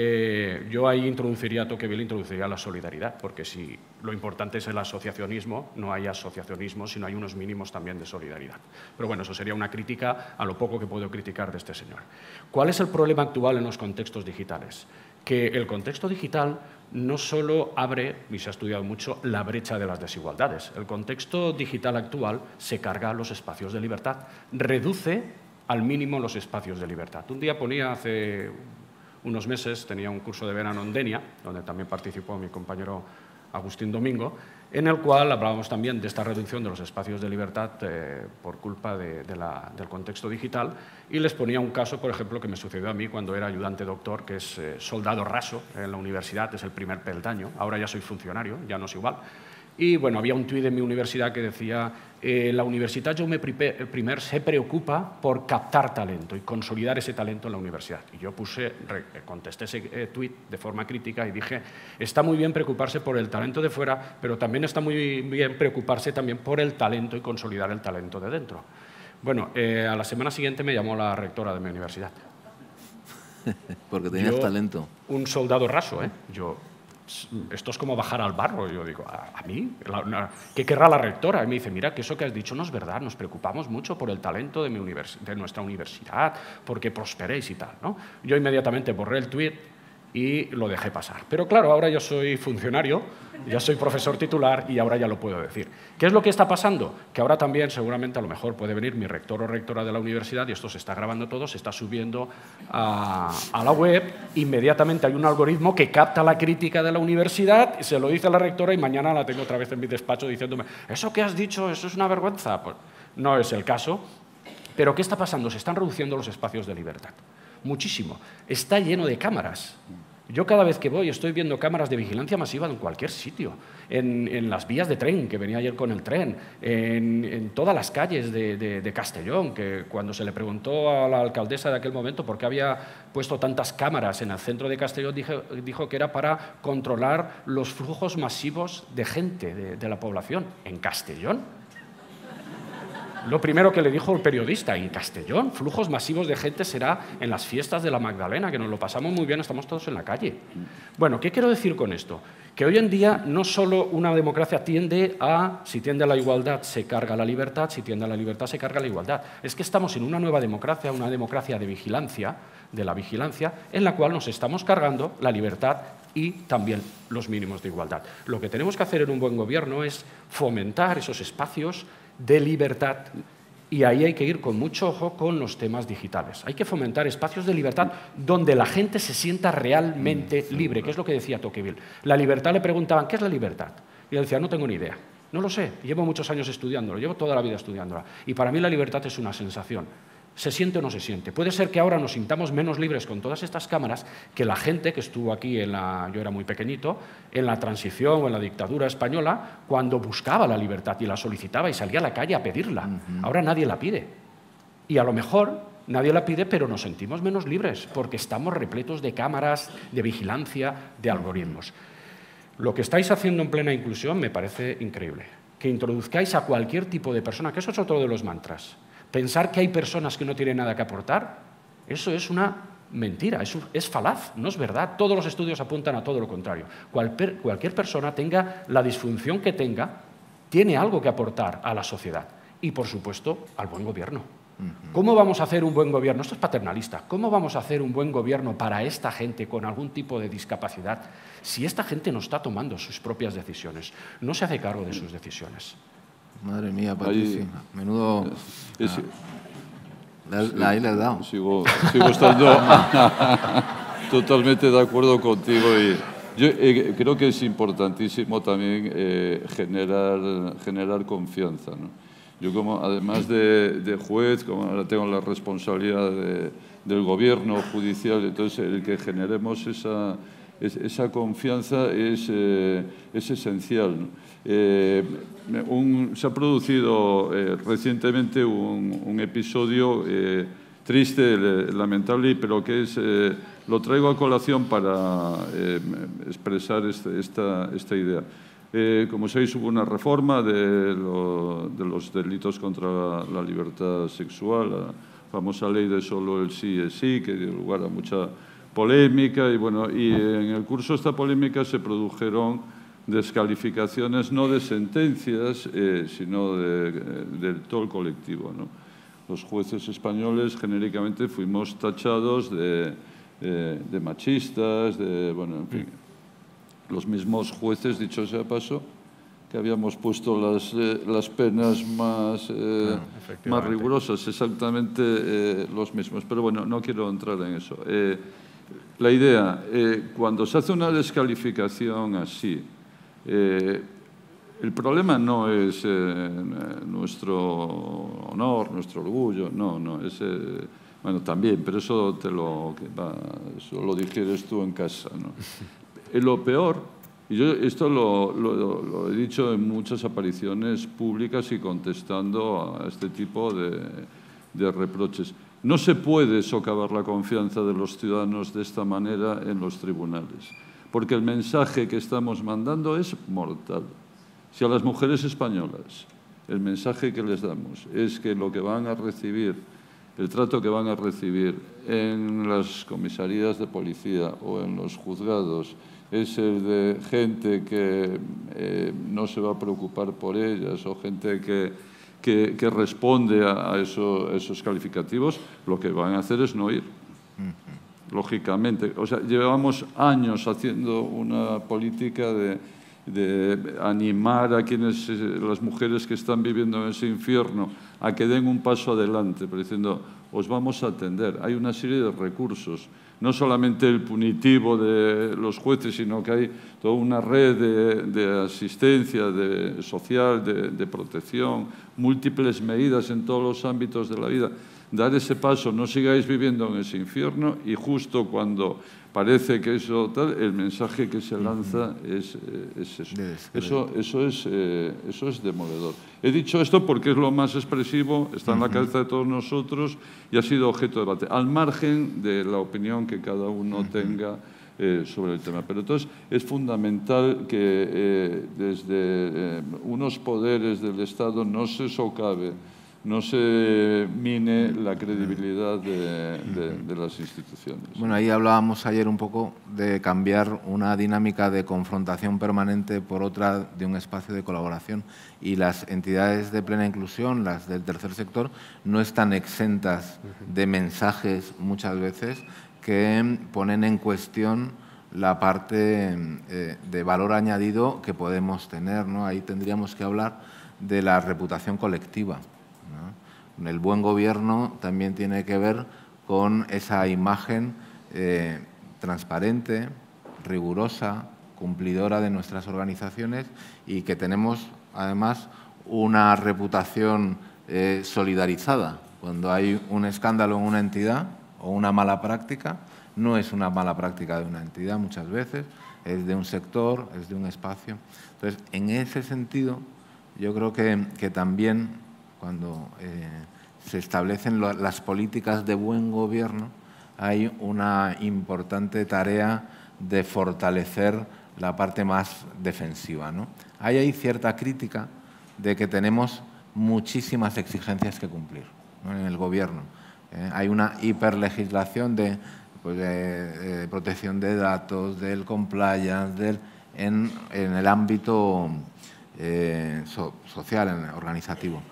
Speaker 7: yo ahí introduciría, Tocqueville introduciría la solidaridad, porque si lo importante es el asociacionismo, no hay asociacionismo, sino hay unos mínimos también de solidaridad. Pero bueno, eso sería una crítica a lo poco que puedo criticar de este señor. ¿Cuál es el problema actual en los contextos digitales? Que el contexto digital no solo abre, y se ha estudiado mucho, la brecha de las desigualdades. El contexto digital actual se carga los espacios de libertad, reduce al mínimo los espacios de libertad. Un día ponía, hace unos meses, tenía un curso de verano en Denia, donde también participó mi compañero Agustín Domingo, en el cual hablábamos también de esta reducción de los espacios de libertad por culpa del contexto digital, y les ponía un caso, por ejemplo, que me sucedió a mí cuando era ayudante doctor, que es soldado raso en la universidad, es el primer peldaño, ahora ya soy funcionario, ya no es igual. Y bueno, había un tuit de mi universidad que decía la universitat Jaume I se preocupa por captar talento y consolidar ese talento en la universidad. Y yo contesté ese tuit de forma crítica y dije, está muy bien preocuparse por el talento de fuera, pero también está muy bien preocuparse también por el talento y consolidar el talento de dentro. Bueno, a la semana siguiente me llamó la rectora de mi universidad.
Speaker 5: Porque tenías talento.
Speaker 7: Un soldado raso, ¿eh? Esto es como bajar al barro. Yo digo, ¿a mí? ¿Qué querrá la rectora? Y me dice, mira, que eso que has dicho no es verdad, nos preocupamos mucho por el talento de nuestra universidad, porque prosperéis y tal, ¿no? Yo inmediatamente borré el tuit y lo dejé pasar. Pero claro, ahora yo soy funcionario, ya soy profesor titular y ahora ya lo puedo decir. ¿Qué es lo que está pasando? Que ahora también seguramente a lo mejor puede venir mi rector o rectora de la universidad y esto se está grabando todo, se está subiendo a la web, inmediatamente hay un algoritmo que capta la crítica de la universidad, se lo dice a la rectora y mañana la tengo otra vez en mi despacho diciéndome, eso que has dicho, eso es una vergüenza. Pues no es el caso. Pero ¿qué está pasando? Se están reduciendo los espacios de libertad. Muchísimo. Está lleno de cámaras. Yo cada vez que voy estoy viendo cámaras de vigilancia masiva en cualquier sitio, en las vías de tren, que venía ayer con el tren, en todas las calles de Castellón, que cuando se le preguntó a la alcaldesa de aquel momento por qué había puesto tantas cámaras en el centro de Castellón, dijo que era para controlar los flujos masivos de gente de la población. ¿En Castellón? Lo primero que le dijo el periodista, en Castellón, flujos masivos de gente será en las fiestas de la Magdalena, que nos lo pasamos muy bien, estamos todos en la calle. Bueno, ¿qué quiero decir con esto? Que hoy en día no solo una democracia tiende a, si tiende a la igualdad, se carga la libertad, si tiende a la libertad, se carga la igualdad. Es que estamos en una nueva democracia, una democracia de vigilancia, en la cual nos estamos cargando la libertad y también los mínimos de igualdad. Lo que tenemos que hacer en un buen gobierno es fomentar esos espacios de libertad, y ahí hay que ir con mucho ojo con los temas digitales. Hay que fomentar espacios de libertad donde la gente se sienta realmente libre, que es lo que decía Tocqueville. La libertad, le preguntaban, ¿qué es la libertad? Y él decía, no tengo ni idea, no lo sé, llevo muchos años estudiándolo, llevo toda la vida estudiándola. Y para mí la libertad es una sensación. ¿Se siente o no se siente? Puede ser que ahora nos sintamos menos libres con todas estas cámaras que la gente que estuvo aquí, yo era muy pequeñito, en la transición o en la dictadura española, cuando buscaba la libertad y la solicitaba y salía a la calle a pedirla. Ahora nadie la pide. Y a lo mejor nadie la pide, pero nos sentimos menos libres porque estamos repletos de cámaras, de vigilancia, de algoritmos. Lo que estáis haciendo en Plena Inclusión me parece increíble. Que introduzcáis a cualquier tipo de persona, que eso es otro de los mantras. Pensar que hay personas que no tienen nada que aportar, eso es una mentira, es falaz, no es verdad. Todos los estudios apuntan a todo lo contrario. Cualquier persona, tenga la disfunción que tenga, tiene algo que aportar a la sociedad y, por supuesto, al buen gobierno. ¿Cómo vamos a hacer un buen gobierno? Esto es paternalista. ¿Cómo vamos a hacer un buen gobierno para esta gente con algún tipo de discapacidad si esta gente no está tomando sus propias decisiones, no se hace cargo de sus decisiones?
Speaker 5: Madre mía, Patricia, menudo... Ahí le has dado.
Speaker 6: Sigo estando totalmente de acuerdo contigo. Y yo creo que es importantísimo también generar confianza, ¿no? Yo, como además de juez, como ahora tengo la responsabilidad del gobierno judicial, entonces el que generemos esa confianza es esencial, ¿no? Se ha producido recientemente un episodio triste, lamentable, pero que lo traigo a colación para expresar esta idea. Como sabéis, hubo una reforma de los delitos contra la libertad sexual, la famosa ley de solo el sí es sí, que dio lugar a mucha polémica. Y bueno, y en el curso de esta polémica se produjeron descalificaciones no de sentencias, sino de todo el colectivo, ¿no? Los jueces españoles genéricamente fuimos tachados de machistas, bueno, en fin. Los mismos jueces, dicho sea paso, que habíamos puesto las penas más rigurosas, exactamente los mismos. Pero bueno, no quiero entrar en eso. La idea, cuando se hace una descalificación así, el problema no es nuestro honor, nuestro orgullo, no, es... bueno, también, pero eso eso lo digieres tú en casa, ¿no? Lo peor, y yo esto lo he dicho en muchas apariciones públicas y contestando a este tipo de reproches, no se puede socavar la confianza de los ciudadanos de esta manera en los tribunales, porque el mensaje que estamos mandando es mortal. Si a las mujeres españolas el mensaje que les damos es que lo que van a recibir, el trato que van a recibir en las comisarías de policía o en los juzgados es el de gente que no se va a preocupar por ellas o gente que responde a esos calificativos, lo que van a hacer es no ir. Lógicamente. O sea, llevamos años haciendo una política de animar a las mujeres que están viviendo en ese infierno a que den un paso adelante, pero diciendo, os vamos a atender. Hay una serie de recursos. no solamente el punitivo de los jueces, sino que hay toda una red de asistencia social, de protección, múltiples medidas en todos los ámbitos de la vida. Dar ese paso, no sigáis viviendo en ese infierno, y justo cuando parece que eso tal, el mensaje que se lanza es eso. Eso es demoledor. He dicho esto porque es lo más expresivo, está en la cabeza de todos nosotros y ha sido objeto de debate, al margen de la opinión que cada uno tenga sobre el tema. Pero entonces es fundamental que desde unos poderes del Estado no se socave, no se mine la credibilidad de las instituciones.
Speaker 5: Bueno, ahí hablábamos ayer un poco de cambiar una dinámica de confrontación permanente por otra de un espacio de colaboración, y las entidades de plena inclusión, las del tercer sector, no están exentas de mensajes muchas veces que ponen en cuestión la parte de valor añadido que podemos tener, ¿no? Ahí tendríamos que hablar de la reputación colectiva, ¿no? El buen gobierno también tiene que ver con esa imagen transparente, rigurosa, cumplidora de nuestras organizaciones, y que tenemos además una reputación solidarizada. Cuando hay un escándalo en una entidad o una mala práctica, no es una mala práctica de una entidad muchas veces, es de un sector, es de un espacio. Entonces, en ese sentido, yo creo que también cuando se establecen las políticas de buen gobierno, hay una importante tarea de fortalecer la parte más defensiva, ¿no? Hay cierta crítica de que tenemos muchísimas exigencias que cumplir, ¿no? En el gobierno. Hay una hiperlegislación de protección de datos, del compliance, en el ámbito social, organizativo.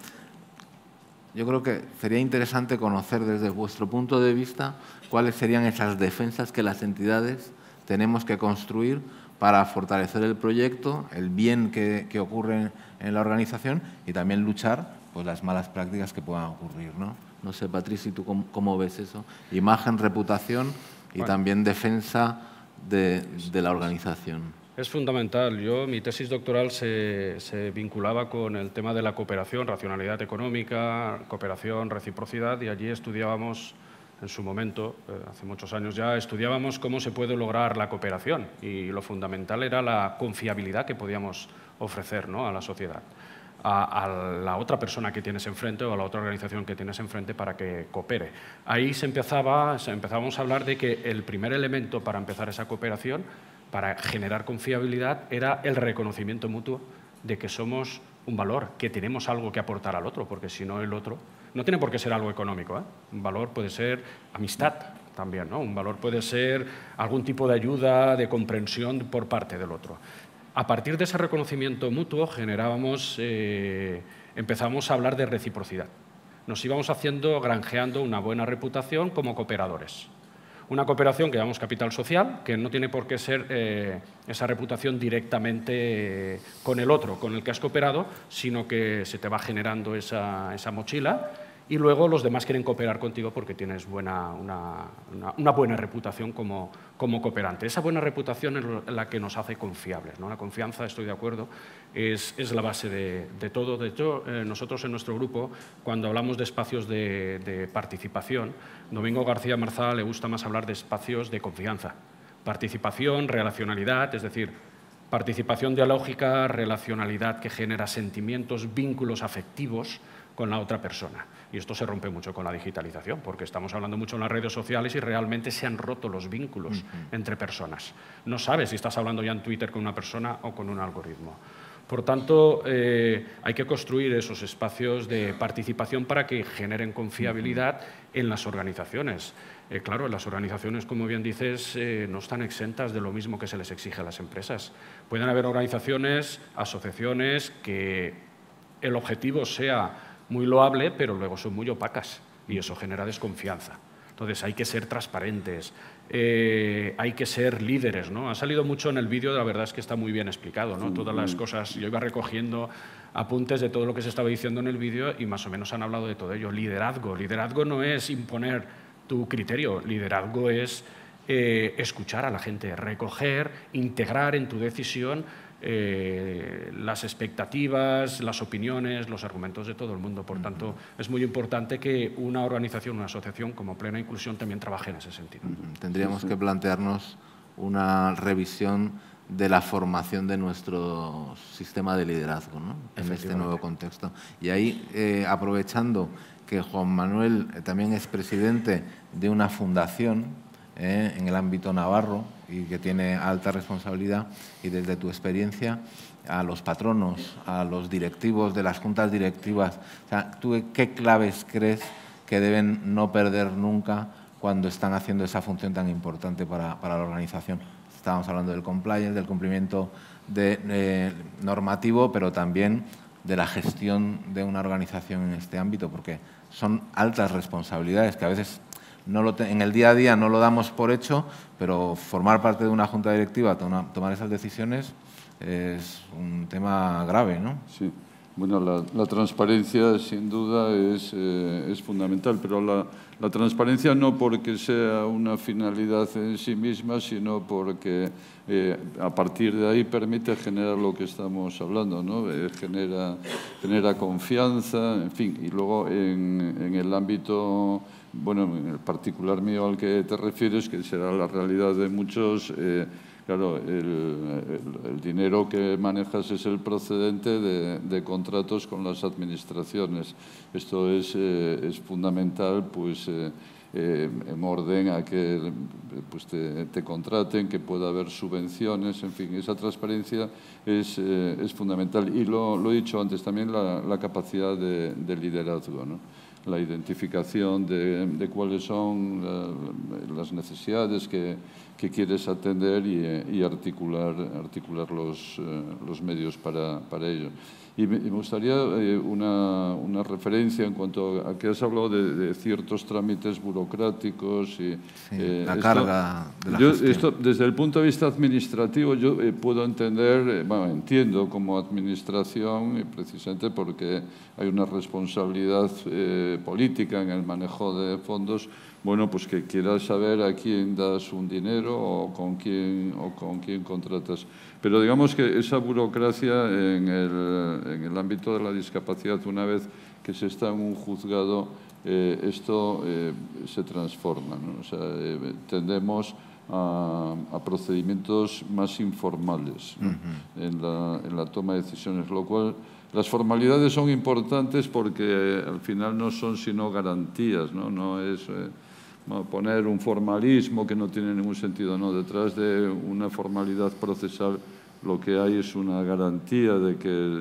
Speaker 5: Yo creo que sería interesante conocer desde vuestro punto de vista cuáles serían esas defensas que las entidades tenemos que construir para fortalecer el proyecto, el bien que ocurre en la organización, y también luchar pues las malas prácticas que puedan ocurrir, ¿no? No sé, Patrici, ¿tú cómo ves eso? Imagen, reputación y también defensa de la organización.
Speaker 7: Es fundamental. Mi tesis doctoral se vinculaba con el tema de la cooperación, racionalidad económica, cooperación, reciprocidad, y allí estudiábamos, en su momento, hace muchos años ya, estudiábamos cómo se puede lograr la cooperación, y lo fundamental era la confiabilidad que podíamos ofrecer, ¿no?, a la sociedad, a la otra persona que tienes enfrente o a la otra organización que tienes enfrente para que coopere. Ahí empezábamos a hablar de que el primer elemento para empezar esa cooperación, para generar confiabilidad, era el reconocimiento mutuo de que somos un valor, que tenemos algo que aportar al otro, porque si no, el otro no tiene por qué ser algo económico, ¿eh? Un valor puede ser amistad también, ¿no? Un valor puede ser algún tipo de ayuda, de comprensión por parte del otro. A partir de ese reconocimiento mutuo empezamos a hablar de reciprocidad. Nos íbamos granjeando una buena reputación como cooperadores. Una cooperación que llamamos capital social, que no tiene por qué ser esa reputación directamente con el otro, con el que has cooperado, sino que se te va generando esa mochila, y luego los demás quieren cooperar contigo porque tienes una buena reputación como cooperante. Esa buena reputación es la que nos hace confiables, ¿no? La confianza, estoy de acuerdo, es la base de todo. De hecho, nosotros en nuestro grupo, cuando hablamos de espacios de participación, Domingo García Marzal le gusta más hablar de espacios de confianza. Participación, relacionalidad, es decir, participación dialógica, relacionalidad que genera sentimientos, vínculos afectivos con la otra persona. Y esto se rompe mucho con la digitalización, porque estamos hablando mucho en las redes sociales y realmente se han roto los vínculos entre personas. No sabes si estás hablando ya en Twitter con una persona o con un algoritmo. Por tanto, hay que construir esos espacios de participación para que generen confiabilidad en las organizaciones. Claro, las organizaciones, como bien dices, no están exentas de lo mismo que se les exige a las empresas. Pueden haber organizaciones, asociaciones, que el objetivo sea muy loable, pero luego son muy opacas y eso genera desconfianza. Entonces, hay que ser transparentes, hay que ser líderes, ¿no? Ha salido mucho en el vídeo, la verdad es que está muy bien explicado, ¿no? Todas las cosas, yo iba recogiendo apuntes de todo lo que se estaba diciendo en el vídeo y más o menos han hablado de todo ello. Liderazgo no es imponer tu criterio, liderazgo es escuchar a la gente, recoger, integrar en tu decisión las expectativas, las opiniones, los argumentos de todo el mundo. Por tanto, es muy importante que una organización, una asociación como Plena Inclusión también trabaje en ese sentido.
Speaker 5: Tendríamos que plantearnos una revisión de la formación de nuestro sistema de liderazgo, ¿no? En este nuevo contexto. Y ahí, aprovechando que Juan Manuel también es presidente de una fundación en el ámbito navarro y que tiene alta responsabilidad, y desde tu experiencia, a los patronos, a los directivos de las juntas directivas, o sea, ¿tú qué claves crees que deben no perder nunca cuando están haciendo esa función tan importante para la organización? Estábamos hablando del compliance, del cumplimiento normativo, pero también de la gestión de una organización en este ámbito, porque son altas responsabilidades que a veces en el día a día no lo damos por hecho, pero formar parte de una junta directiva, tomar esas decisiones, es un tema grave, ¿no?
Speaker 6: Sí. Bueno, la transparencia sin duda es fundamental, pero la transparencia no porque sea una finalidad en sí misma, sino porque a partir de ahí permite generar lo que estamos hablando, ¿no? Genera confianza, en fin. Y luego en el ámbito, bueno, en el particular mío al que te refieres, que será la realidad de muchos, claro, el dinero que manejas es el procedente de contratos con las administraciones. Esto es fundamental, pues, en orden a que pues, te contraten, que pueda haber subvenciones, en fin, esa transparencia es fundamental. Y lo he dicho antes, también la capacidad de liderazgo, ¿no? La identificación de cuáles son las necesidades que quieres atender y articular los medios para ello. Y me gustaría una referencia en cuanto a que has hablado de ciertos trámites burocráticos. Y,
Speaker 5: la carga de la gestión.
Speaker 6: Esto, desde el punto de vista administrativo, yo puedo entender, bueno, entiendo como administración, precisamente porque hay una responsabilidad política en el manejo de fondos, bueno, pues que quieras saber a quién das un dinero o con quién contratas. Pero digamos que esa burocracia en el ámbito de la discapacidad, una vez que se está en un juzgado, esto se transforma, ¿no? O sea, tendemos a procedimientos más informales, ¿no? en la toma de decisiones, lo cual las formalidades son importantes porque al final no son sino garantías, ¿no? No es poner un formalismo que no tiene ningún sentido, no. Detrás de una formalidad procesal lo que hay es una garantía de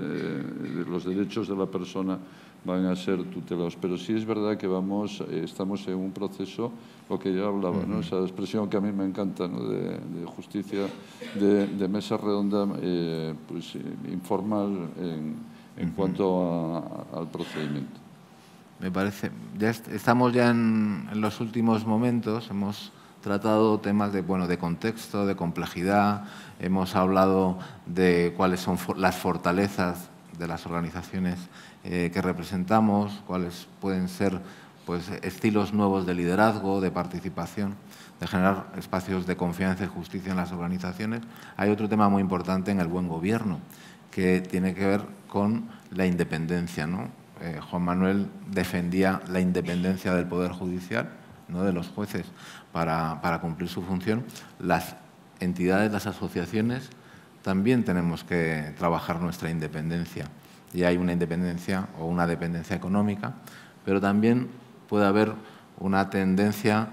Speaker 6: que los derechos de la persona van a ser tutelados. Pero sí es verdad que estamos en un proceso, lo que ya hablaba, ¿no? Esa expresión que a mí me encanta, ¿no? de justicia, de mesa redonda, pues, informal en cuanto al procedimiento.
Speaker 5: Me parece, estamos ya en los últimos momentos, hemos tratado temas de contexto, de complejidad, hemos hablado de cuáles son las fortalezas de las organizaciones que representamos, cuáles pueden ser, pues, estilos nuevos de liderazgo, de participación, de generar espacios de confianza y justicia en las organizaciones. Hay otro tema muy importante en el buen gobierno, que tiene que ver con la independencia, ¿no? Juan Manuel defendía la independencia del Poder Judicial, ¿no? De los jueces, para cumplir su función. Las entidades, las asociaciones, también tenemos que trabajar nuestra independencia. Y hay una independencia o una dependencia económica, pero también puede haber una tendencia.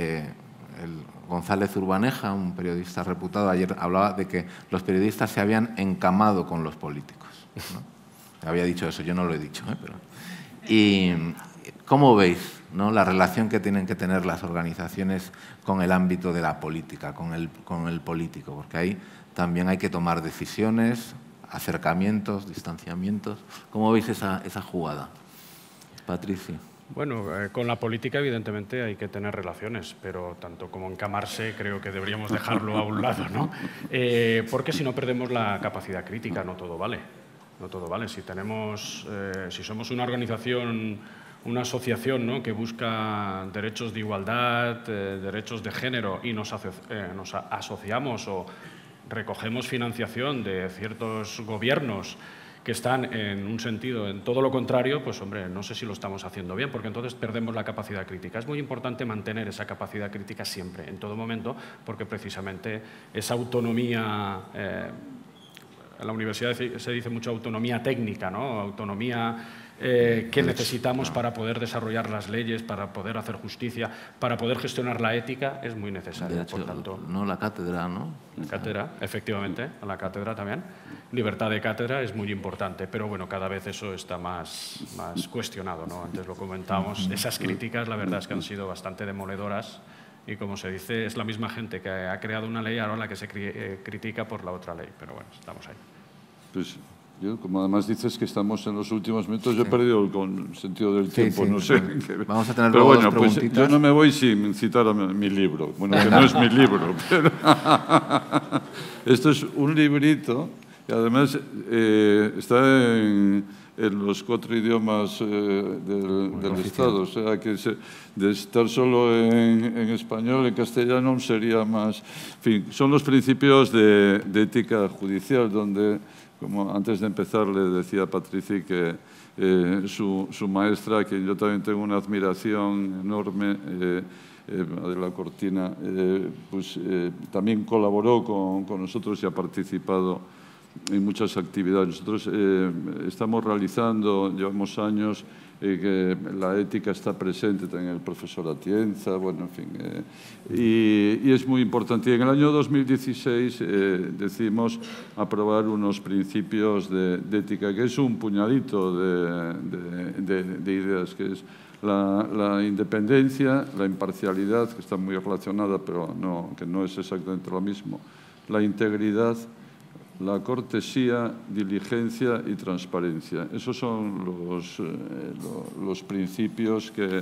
Speaker 5: González Urbaneja, un periodista reputado, ayer hablaba de que los periodistas se habían encamado con los políticos, ¿no? Había dicho eso, yo no lo he dicho, pero... ¿Y cómo veis, ¿no? La relación que tienen que tener las organizaciones con el ámbito de la política, con el político? Porque ahí también hay que tomar decisiones, acercamientos, distanciamientos. ¿Cómo veis esa jugada? Patricia.
Speaker 7: Bueno, con la política evidentemente hay que tener relaciones, pero tanto como encamarse creo que deberíamos dejarlo a un lado, ¿no? Porque si no perdemos la capacidad crítica, no todo vale. No todo vale. Si somos una organización una asociación, ¿no?, que busca derechos de igualdad, derechos de género, y nos asociamos o recogemos financiación de ciertos gobiernos que están en un sentido, en todo lo contrario, pues hombre, no sé si lo estamos haciendo bien, porque entonces perdemos la capacidad crítica. Es muy importante mantener esa capacidad crítica siempre, en todo momento, porque precisamente esa autonomía, en la universidad se dice mucho autonomía técnica, ¿no?, autonomía que necesitamos para poder desarrollar las leyes, para poder hacer justicia, para poder gestionar la ética, es muy necesaria.
Speaker 5: De hecho,
Speaker 7: por tanto,
Speaker 5: no la cátedra, ¿no?
Speaker 7: La cátedra, efectivamente, la cátedra también. Libertad de cátedra es muy importante, pero bueno, cada vez eso está más cuestionado, ¿no? Antes lo comentábamos, esas críticas la verdad es que han sido bastante demoledoras y, como se dice, es la misma gente que ha creado una ley ahora la que se critica por la otra ley, pero bueno, estamos ahí.
Speaker 6: Pues yo, como además dices que estamos en los últimos minutos, yo he perdido el sentido del tiempo, no sé.
Speaker 5: Vamos a tener
Speaker 6: pero
Speaker 5: luego
Speaker 6: bueno,
Speaker 5: dos
Speaker 6: pues
Speaker 5: preguntitas.
Speaker 6: yo no me voy sin citar a mi libro. Bueno, que no es mi libro, pero esto es un librito y además está en los 4 idiomas del Estado. O sea, que de estar solo en español, en castellano, sería más... En fin, son los principios de ética judicial, donde, como antes de empezar le decía a Patrici que su maestra, a quien yo también tengo una admiración enorme, Adela Cortina, pues también colaboró con nosotros y ha participado en muchas actividades. Nosotros estamos realizando, llevamos años, que la ética está presente también el profesor Atienza, bueno, en fin. Y es muy importante. Y en el año 2016 decidimos aprobar unos principios de ética, que es un puñadito de ideas, que es la independencia, la imparcialidad, que está muy relacionada, pero que no es exactamente lo mismo, la integridad, la cortesía, diligencia y transparencia. Esos son los principios que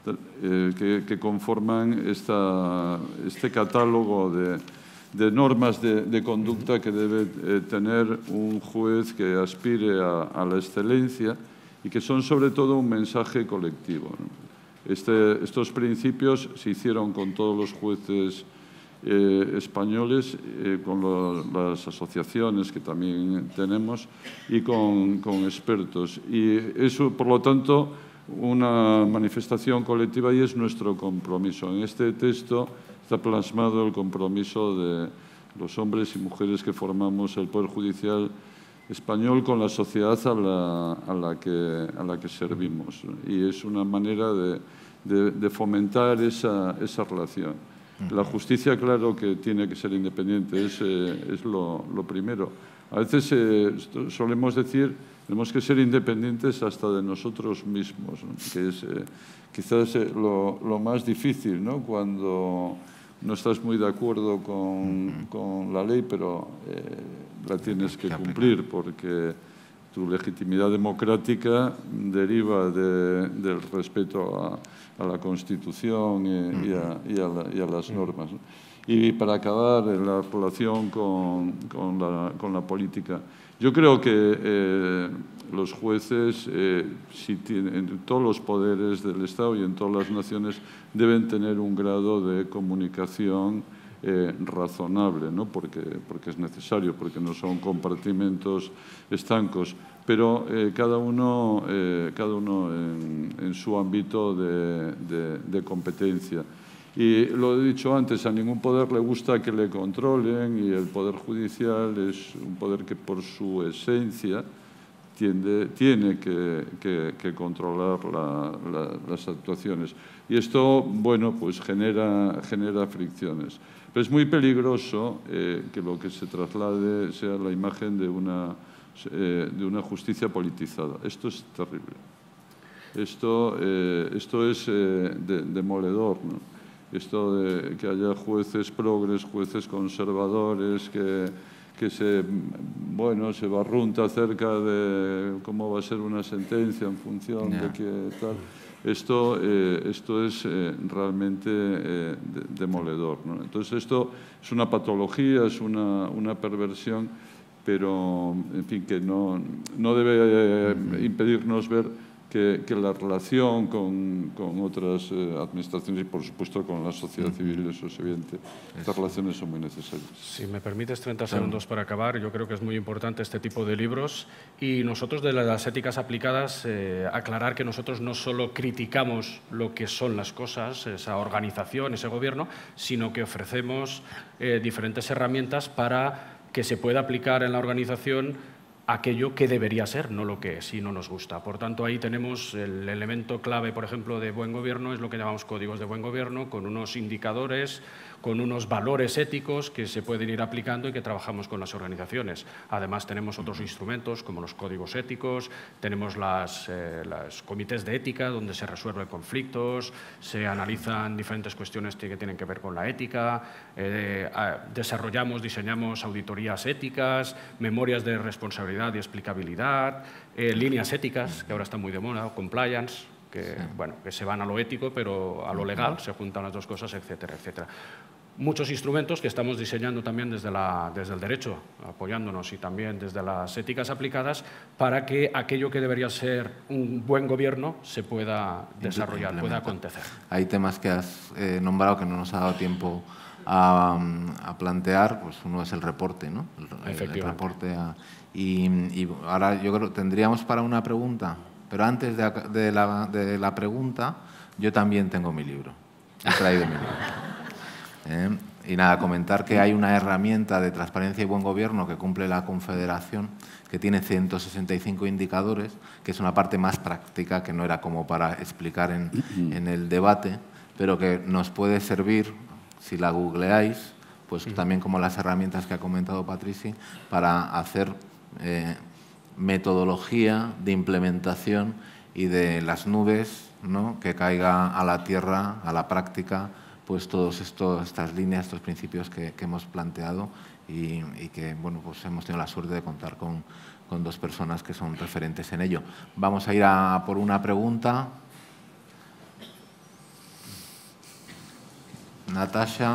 Speaker 6: conforman este catálogo de normas de conducta que debe tener un juez que aspire a la excelencia y que son sobre todo un mensaje colectivo, ¿no? Estos principios se hicieron con todos los jueces españoles, con las asociaciones que también tenemos y con expertos. Y eso, por lo tanto, una manifestación colectiva, y es nuestro compromiso. En este texto está plasmado el compromiso de los hombres y mujeres que formamos el Poder Judicial español con la sociedad a la que servimos. Y es una manera de fomentar esa relación. La justicia, claro que tiene que ser independiente, es lo primero. A veces solemos decir, tenemos que ser independientes hasta de nosotros mismos, ¿no?, que es quizás lo más difícil, ¿no?, cuando no estás muy de acuerdo con la ley, pero la tienes que cumplir, porque tu legitimidad democrática deriva del respeto a la Constitución y a las normas, ¿no? Y para acabar, en la relación con la política, yo creo que los jueces, en todos los poderes del Estado y en todas las naciones, deben tener un grado de comunicación razonable, ¿no?, porque es necesario, porque no son compartimentos estancos, pero cada uno en su ámbito de competencia. Y lo he dicho antes, a ningún poder le gusta que le controlen, y el Poder Judicial es un poder que por su esencia tiene que controlar las actuaciones. Y esto, bueno, pues genera fricciones. Pero es muy peligroso que lo que se traslade sea la imagen de una justicia politizada. Esto es terrible. Esto es demoledor, ¿no? Esto de que haya jueces progres, jueces conservadores, que se barrunta acerca de cómo va a ser una sentencia en función de qué tal. Esto es realmente demoledor, ¿no? Entonces, esto es una patología, es una perversión, pero, en fin, que no debe impedirnos ver que la relación con otras administraciones y, por supuesto, con la sociedad civil, eso es evidente. Estas relaciones son muy necesarias.
Speaker 7: Si me permites 30 segundos para acabar, yo creo que es muy importante este tipo de libros y nosotros de las éticas aplicadas aclarar que nosotros no solo criticamos lo que son las cosas, esa organización, ese gobierno, sino que ofrecemos diferentes herramientas para que se pueda aplicar en la organización aquello que debería ser, no lo que es y no nos gusta. Por tanto, ahí tenemos el elemento clave, por ejemplo, de buen gobierno, es lo que llamamos códigos de buen gobierno, con unos indicadores, con unos valores éticos que se pueden ir aplicando y que trabajamos con las organizaciones. Además, tenemos otros instrumentos como los códigos éticos, tenemos los comités de ética donde se resuelven conflictos, se analizan diferentes cuestiones que tienen que ver con la ética, diseñamos auditorías éticas, memorias de responsabilidad y explicabilidad, líneas éticas, que ahora están muy de moda, compliance, que, bueno, que se van a lo ético, pero a lo legal, se juntan las dos cosas, etcétera, etcétera. Muchos instrumentos que estamos diseñando también desde el derecho, apoyándonos, y también desde las éticas aplicadas, para que aquello que debería ser un buen gobierno se pueda desarrollar, pueda acontecer.
Speaker 5: Hay temas que has nombrado que no nos ha dado tiempo a plantear, pues uno es el reporte, ¿no? El reporte y ahora yo creo que tendríamos para una pregunta, pero antes de la pregunta, yo también tengo mi libro, he traído mi libro. Y nada, comentar que hay una herramienta de transparencia y buen gobierno que cumple la Confederación, que tiene 165 indicadores, que es una parte más práctica, que no era como para explicar en el debate, pero que nos puede servir, si la googleáis, pues también como las herramientas que ha comentado Patrici, para hacer metodología de implementación y de las nubes, ¿no?, que caiga a la tierra, a la práctica, pues todas estas líneas, estos principios que hemos planteado y que, bueno, pues hemos tenido la suerte de contar con dos personas que son referentes en ello. Vamos a ir a por una pregunta. Natasha.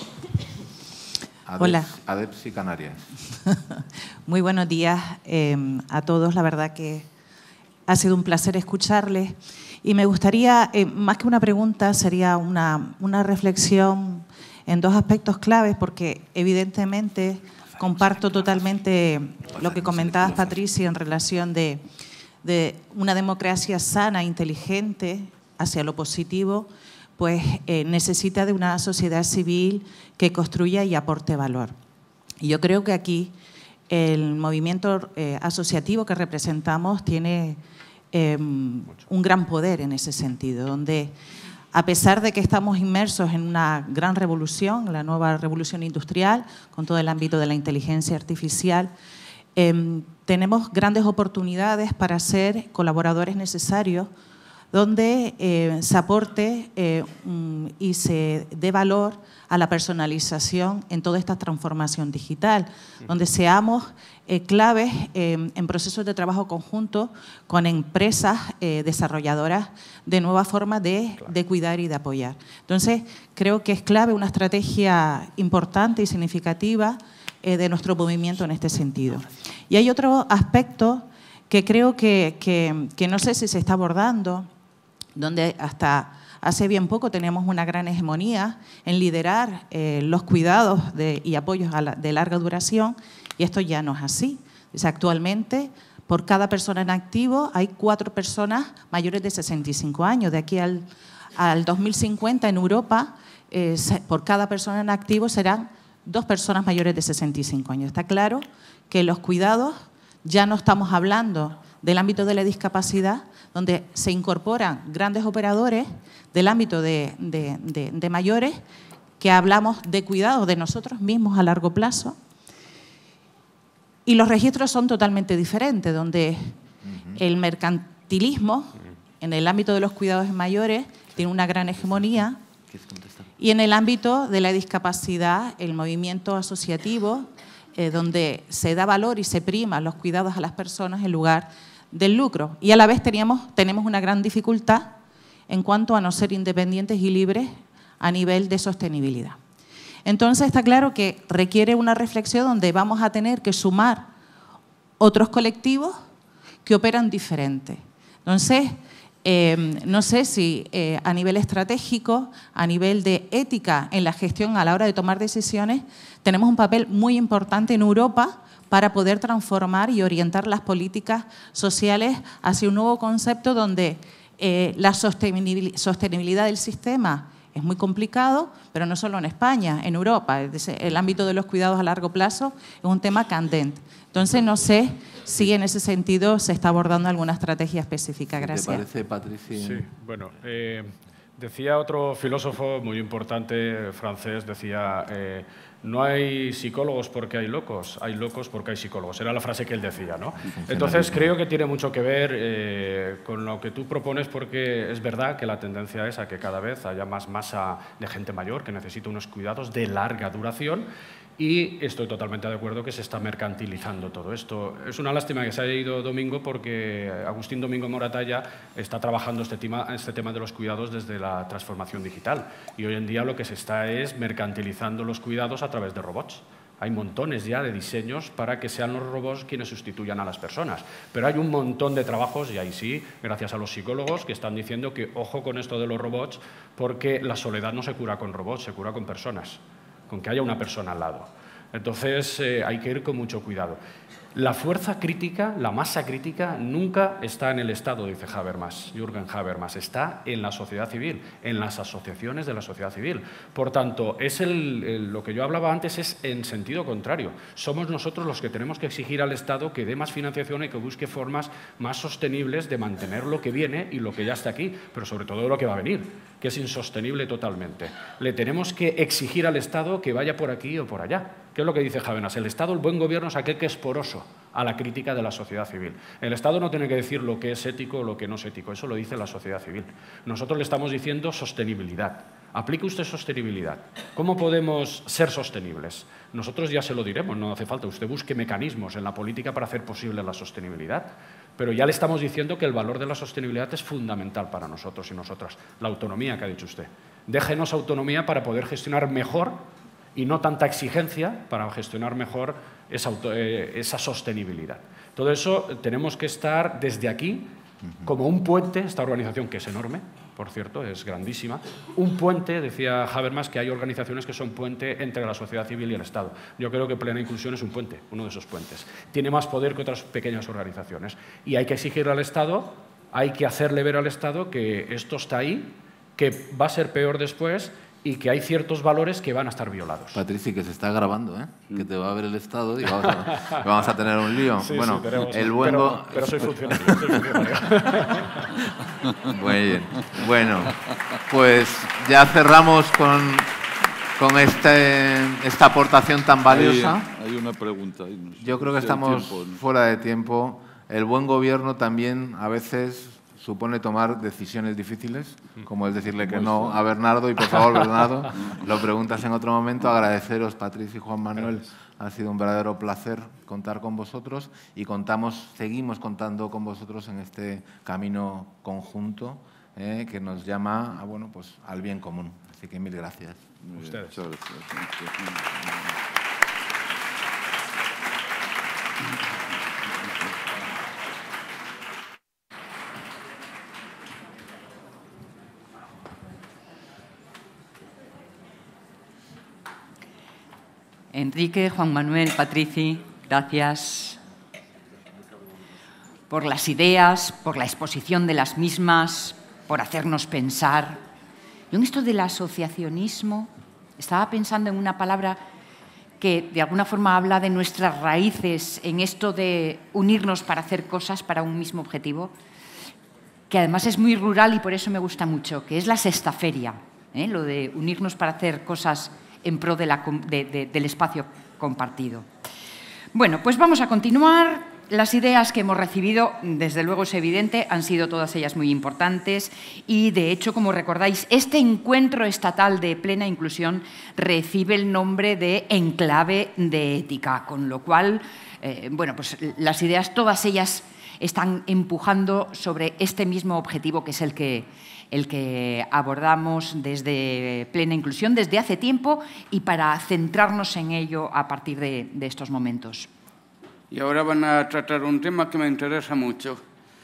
Speaker 8: Hola.
Speaker 5: Adepsi Canarias.
Speaker 8: Muy buenos días a todos. La verdad que ha sido un placer escucharles. Y me gustaría, más que una pregunta, sería una reflexión en dos aspectos claves, porque evidentemente comparto totalmente lo que comentabas, Patricia, en relación de una democracia sana, inteligente, hacia lo positivo, pues necesita de una sociedad civil que construya y aporte valor. Y yo creo que aquí el movimiento asociativo que representamos tiene un gran poder en ese sentido, donde a pesar de que estamos inmersos en una gran revolución, la nueva revolución industrial, con todo el ámbito de la inteligencia artificial, tenemos grandes oportunidades para ser colaboradores necesarios donde se aporte y se dé valor a la personalización en toda esta transformación digital, donde seamos claves en procesos de trabajo conjunto con empresas desarrolladoras de nuevas formas de cuidar y de apoyar. Entonces, creo que es clave una estrategia importante y significativa de nuestro movimiento en este sentido. Y hay otro aspecto que creo que no sé si se está abordando, donde hasta hace bien poco teníamos una gran hegemonía en liderar los cuidados y apoyos de larga duración, y esto ya no es así. O sea, actualmente, por cada persona en activo hay 4 personas mayores de 65 años. De aquí al 2050 en Europa, por cada persona en activo serán 2 personas mayores de 65 años. Está claro que los cuidados, ya no estamos hablando del ámbito de la discapacidad, donde se incorporan grandes operadores del ámbito de mayores, que hablamos de cuidado de nosotros mismos a largo plazo. Y los registros son totalmente diferentes, donde el mercantilismo en el ámbito de los cuidados en mayores tiene una gran hegemonía, y en el ámbito de la discapacidad, el movimiento asociativo, donde se da valor y se prima los cuidados a las personas en lugar del lucro. Y a la vez tenemos una gran dificultad en cuanto a no ser independientes y libres a nivel de sostenibilidad. Entonces está claro que requiere una reflexión donde vamos a tener que sumar otros colectivos que operan diferente. Entonces, no sé si a nivel estratégico, a nivel de ética en la gestión a la hora de tomar decisiones, tenemos un papel muy importante en Europa para poder transformar y orientar las políticas sociales hacia un nuevo concepto donde la sostenibilidad del sistema es muy complicado, pero no solo en España, en Europa. El ámbito de los cuidados a largo plazo es un tema candente. Entonces, no sé si en ese sentido se está abordando alguna estrategia específica. Gracias.
Speaker 5: ¿Te parece, Patricia?
Speaker 7: Sí, bueno, decía otro filósofo muy importante francés, decía, no hay psicólogos porque hay locos porque hay psicólogos. Era la frase que él decía, ¿no? Entonces, creo que tiene mucho que ver con lo que tú propones, porque es verdad que la tendencia es a que cada vez haya más masa de gente mayor que necesita unos cuidados de larga duración. Y estoy totalmente de acuerdo que se está mercantilizando todo esto. Es una lástima que se haya ido Domingo, porque Agustín Domingo Moratalla está trabajando este tema de los cuidados desde la transformación digital. Y hoy en día lo que se está es mercantilizando los cuidados a través de robots. Hay montones ya de diseños para que sean los robots quienes sustituyan a las personas. Pero hay un montón de trabajos, y ahí sí, gracias a los psicólogos, que están diciendo que ojo con esto de los robots, porque la soledad no se cura con robots, se cura con personas, con que haya una persona al lado. Entonces, hay que ir con mucho cuidado. La fuerza crítica, la masa crítica, nunca está en el Estado, dice Habermas, Jürgen Habermas, está en la sociedad civil, en las asociaciones de la sociedad civil. Por tanto, lo que yo hablaba antes es en sentido contrario. Somos nosotros los que tenemos que exigir al Estado que dé más financiación y que busque formas más sostenibles de mantener lo que viene y lo que ya está aquí, pero sobre todo lo que va a venir, que es insostenible totalmente. Le tenemos que exigir al Estado que vaya por aquí o por allá. ¿Qué es lo que dice Habermas? El Estado, el buen gobierno, es aquel que es poroso a la crítica de la sociedad civil. El Estado no tiene que decir lo que es ético o lo que no es ético, eso lo dice la sociedad civil. Nosotros le estamos diciendo sostenibilidad. Aplique usted sostenibilidad. ¿Cómo podemos ser sostenibles? Nosotros ya se lo diremos, no hace falta. Usted busque mecanismos en la política para hacer posible la sostenibilidad. Pero ya le estamos diciendo que el valor de la sostenibilidad es fundamental para nosotros y nosotras. La autonomía que ha dicho usted. Déjenos autonomía para poder gestionar mejor y no tanta exigencia para gestionar mejor esa sostenibilidad. Todo eso tenemos que estar desde aquí como un puente, esta organización que es enorme, por cierto, es grandísima, un puente, decía Habermas, que hay organizaciones que son puente entre la sociedad civil y el Estado. Yo creo que Plena Inclusión es un puente, uno de esos puentes. Tiene más poder que otras pequeñas organizaciones y hay que exigirle al Estado, hay que hacerle ver al Estado que esto está ahí, que va a ser peor después y que hay ciertos valores que van a estar violados.
Speaker 5: Patricia, que se está grabando, que te va a ver el Estado y vamos a tener un lío.
Speaker 7: Sí,
Speaker 5: bueno,
Speaker 7: sí, pero soy funcionario.
Speaker 5: Muy bien. Bueno, pues ya cerramos con esta aportación tan valiosa.
Speaker 6: Hay una pregunta.
Speaker 5: Yo creo que estamos fuera de tiempo. El buen gobierno también a veces supone tomar decisiones difíciles, como es decirle que no a Bernardo, y por favor, Bernardo, lo preguntas en otro momento. Agradeceros, Patricia y Juan Manuel, ha sido un verdadero placer contar con vosotros y seguimos contando con vosotros en este camino conjunto que nos llama al bien común. Así que mil gracias.
Speaker 7: Ustedes.
Speaker 6: Muchas gracias.
Speaker 2: Enrique, Juan Manuel, Patricia, gracias por las ideas, por la exposición de las mismas, por hacernos pensar. Yo en esto del asociacionismo estaba pensando en una palabra que de alguna forma habla de nuestras raíces en esto de unirnos para hacer cosas para un mismo objetivo, que además es muy rural y por eso me gusta mucho, que es la sextaferia, lo de unirnos para hacer cosas en pro del espacio compartido. Bueno, pues vamos a continuar. Las ideas que hemos recibido, desde luego es evidente, han sido todas ellas muy importantes y, de hecho, como recordáis, este encuentro estatal de Plena Inclusión recibe el nombre de Enclave de Ética, con lo cual, pues las ideas, todas ellas, están empujando sobre este mismo objetivo, que es el que abordamos desde Plena Inclusión desde hace tiempo y para centrarnos en ello a partir de estos momentos.
Speaker 1: Y ahora van a tratar un tema que me interesa mucho.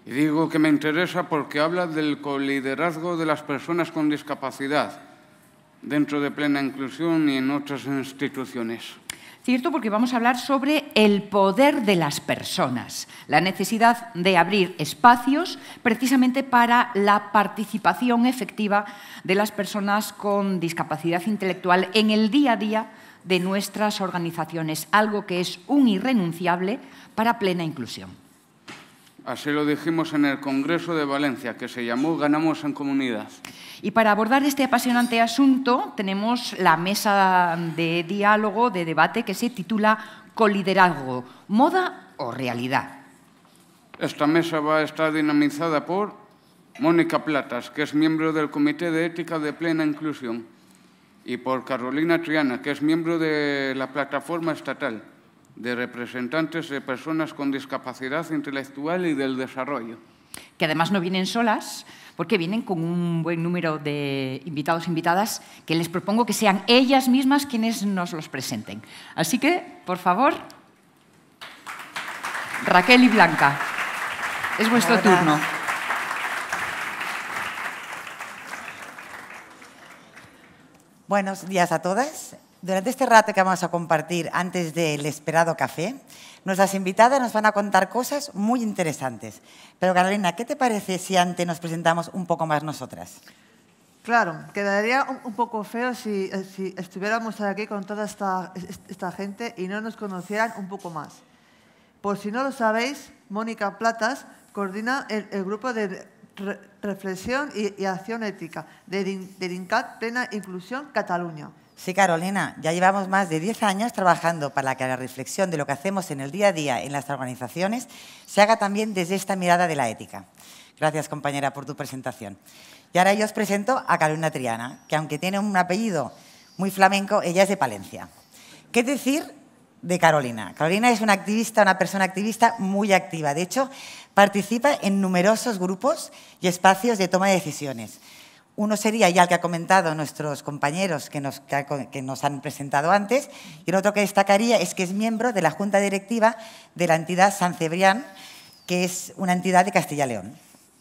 Speaker 1: Y digo que me interesa porque habla del coliderazgo de las personas con discapacidad dentro de Plena Inclusión y en otras instituciones.
Speaker 2: Cierto, porque vamos a hablar sobre el poder de las personas, la necesidad de abrir espacios precisamente para la participación efectiva de las personas con discapacidad intelectual en el día a día de nuestras organizaciones, algo que es un irrenunciable para Plena Inclusión.
Speaker 1: Así lo dijimos en el Congreso de Valencia, que se llamó Ganamos en Comunidad.
Speaker 2: Y para abordar este apasionante asunto tenemos la mesa de diálogo, de debate, que se titula Coliderazgo, moda o realidad.
Speaker 1: Esta mesa va a estar dinamizada por Mónica Platas, que es miembro del Comité de Ética de Plena Inclusión, y por Carolina Triana, que es miembro de la Plataforma Estatal de Representantes de Personas con Discapacidad Intelectual y del Desarrollo.
Speaker 2: Que además no vienen solas, porque vienen con un buen número de invitados e invitadas que les propongo que sean ellas mismas quienes nos los presenten. Así que, por favor, Raquel y Blanca, es vuestro turno.
Speaker 9: Buenos días a todas. Durante este rato que vamos a compartir antes del esperado café, nuestras invitadas nos van a contar cosas muy interesantes. Pero Carolina, ¿qué te parece si antes nos presentamos un poco más nosotras?
Speaker 10: Claro, quedaría un poco feo si estuviéramos aquí con toda esta gente y no nos conocieran un poco más. Por si no lo sabéis, Mónica Platas coordina el grupo de reflexión y acción ética de DINCAT Plena Inclusión Cataluña.
Speaker 9: Sí, Carolina, ya llevamos más de 10 años trabajando para que la reflexión de lo que hacemos en el día a día en las organizaciones se haga también desde esta mirada de la ética. Gracias, compañera, por tu presentación. Y ahora yo os presento a Carolina Triana, que aunque tiene un apellido muy flamenco, ella es de Palencia. ¿Qué decir de Carolina? Carolina es una activista, una persona activista muy activa. De hecho, participa en numerosos grupos y espacios de toma de decisiones. Uno sería ya el que ha comentado nuestros compañeros que nos han presentado antes, y el otro que destacaría es que es miembro de la Junta Directiva de la entidad San Cebrián, que es una entidad de Castilla y León.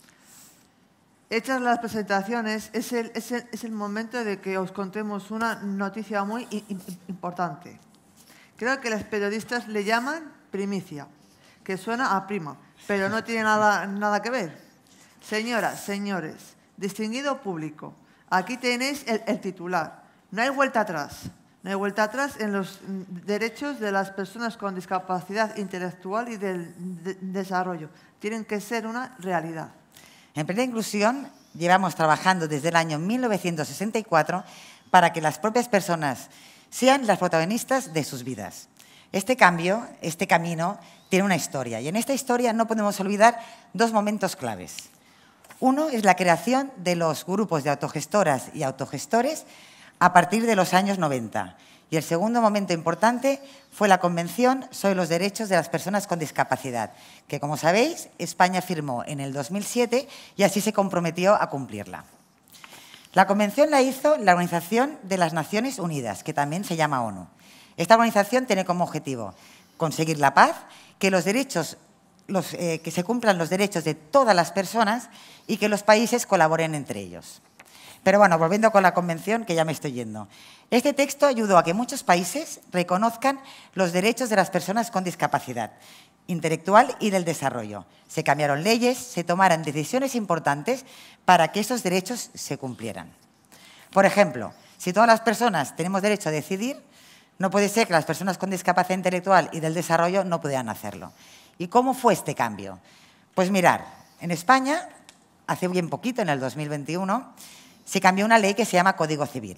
Speaker 10: Hechas las presentaciones, es el momento de que os contemos una noticia muy importante. Creo que los periodistas le llaman primicia, que suena a prima, pero no tiene nada que ver. Señoras, señores, distinguido público, aquí tenéis el titular. No hay vuelta atrás. No hay vuelta atrás en los derechos de las personas con discapacidad intelectual y del desarrollo. Tienen que ser una realidad.
Speaker 9: En Plena Inclusión llevamos trabajando desde el año 1964 para que las propias personas sean las protagonistas de sus vidas. Este camino tiene una historia, y en esta historia no podemos olvidar dos momentos claves. Uno es la creación de los grupos de autogestoras y autogestores a partir de los años 90. Y el segundo momento importante fue la Convención sobre los Derechos de las Personas con Discapacidad, que, como sabéis, España firmó en el 2007 y así se comprometió a cumplirla. La Convención la hizo la Organización de las Naciones Unidas, que también se llama ONU. Esta organización tiene como objetivo conseguir la paz, que que se cumplan los derechos de todas las personas y que los países colaboren entre ellos. Pero bueno, volviendo con la Convención, que ya me estoy yendo. Este texto ayudó a que muchos países reconozcan los derechos de las personas con discapacidad intelectual y del desarrollo. Se cambiaron leyes, se tomaron decisiones importantes para que esos derechos se cumplieran. Por ejemplo, si todas las personas tenemos derecho a decidir, no puede ser que las personas con discapacidad intelectual y del desarrollo no pudieran hacerlo. ¿Y cómo fue este cambio? Pues mirar, en España, hace bien poquito, en el 2021, se cambió una ley que se llama Código Civil.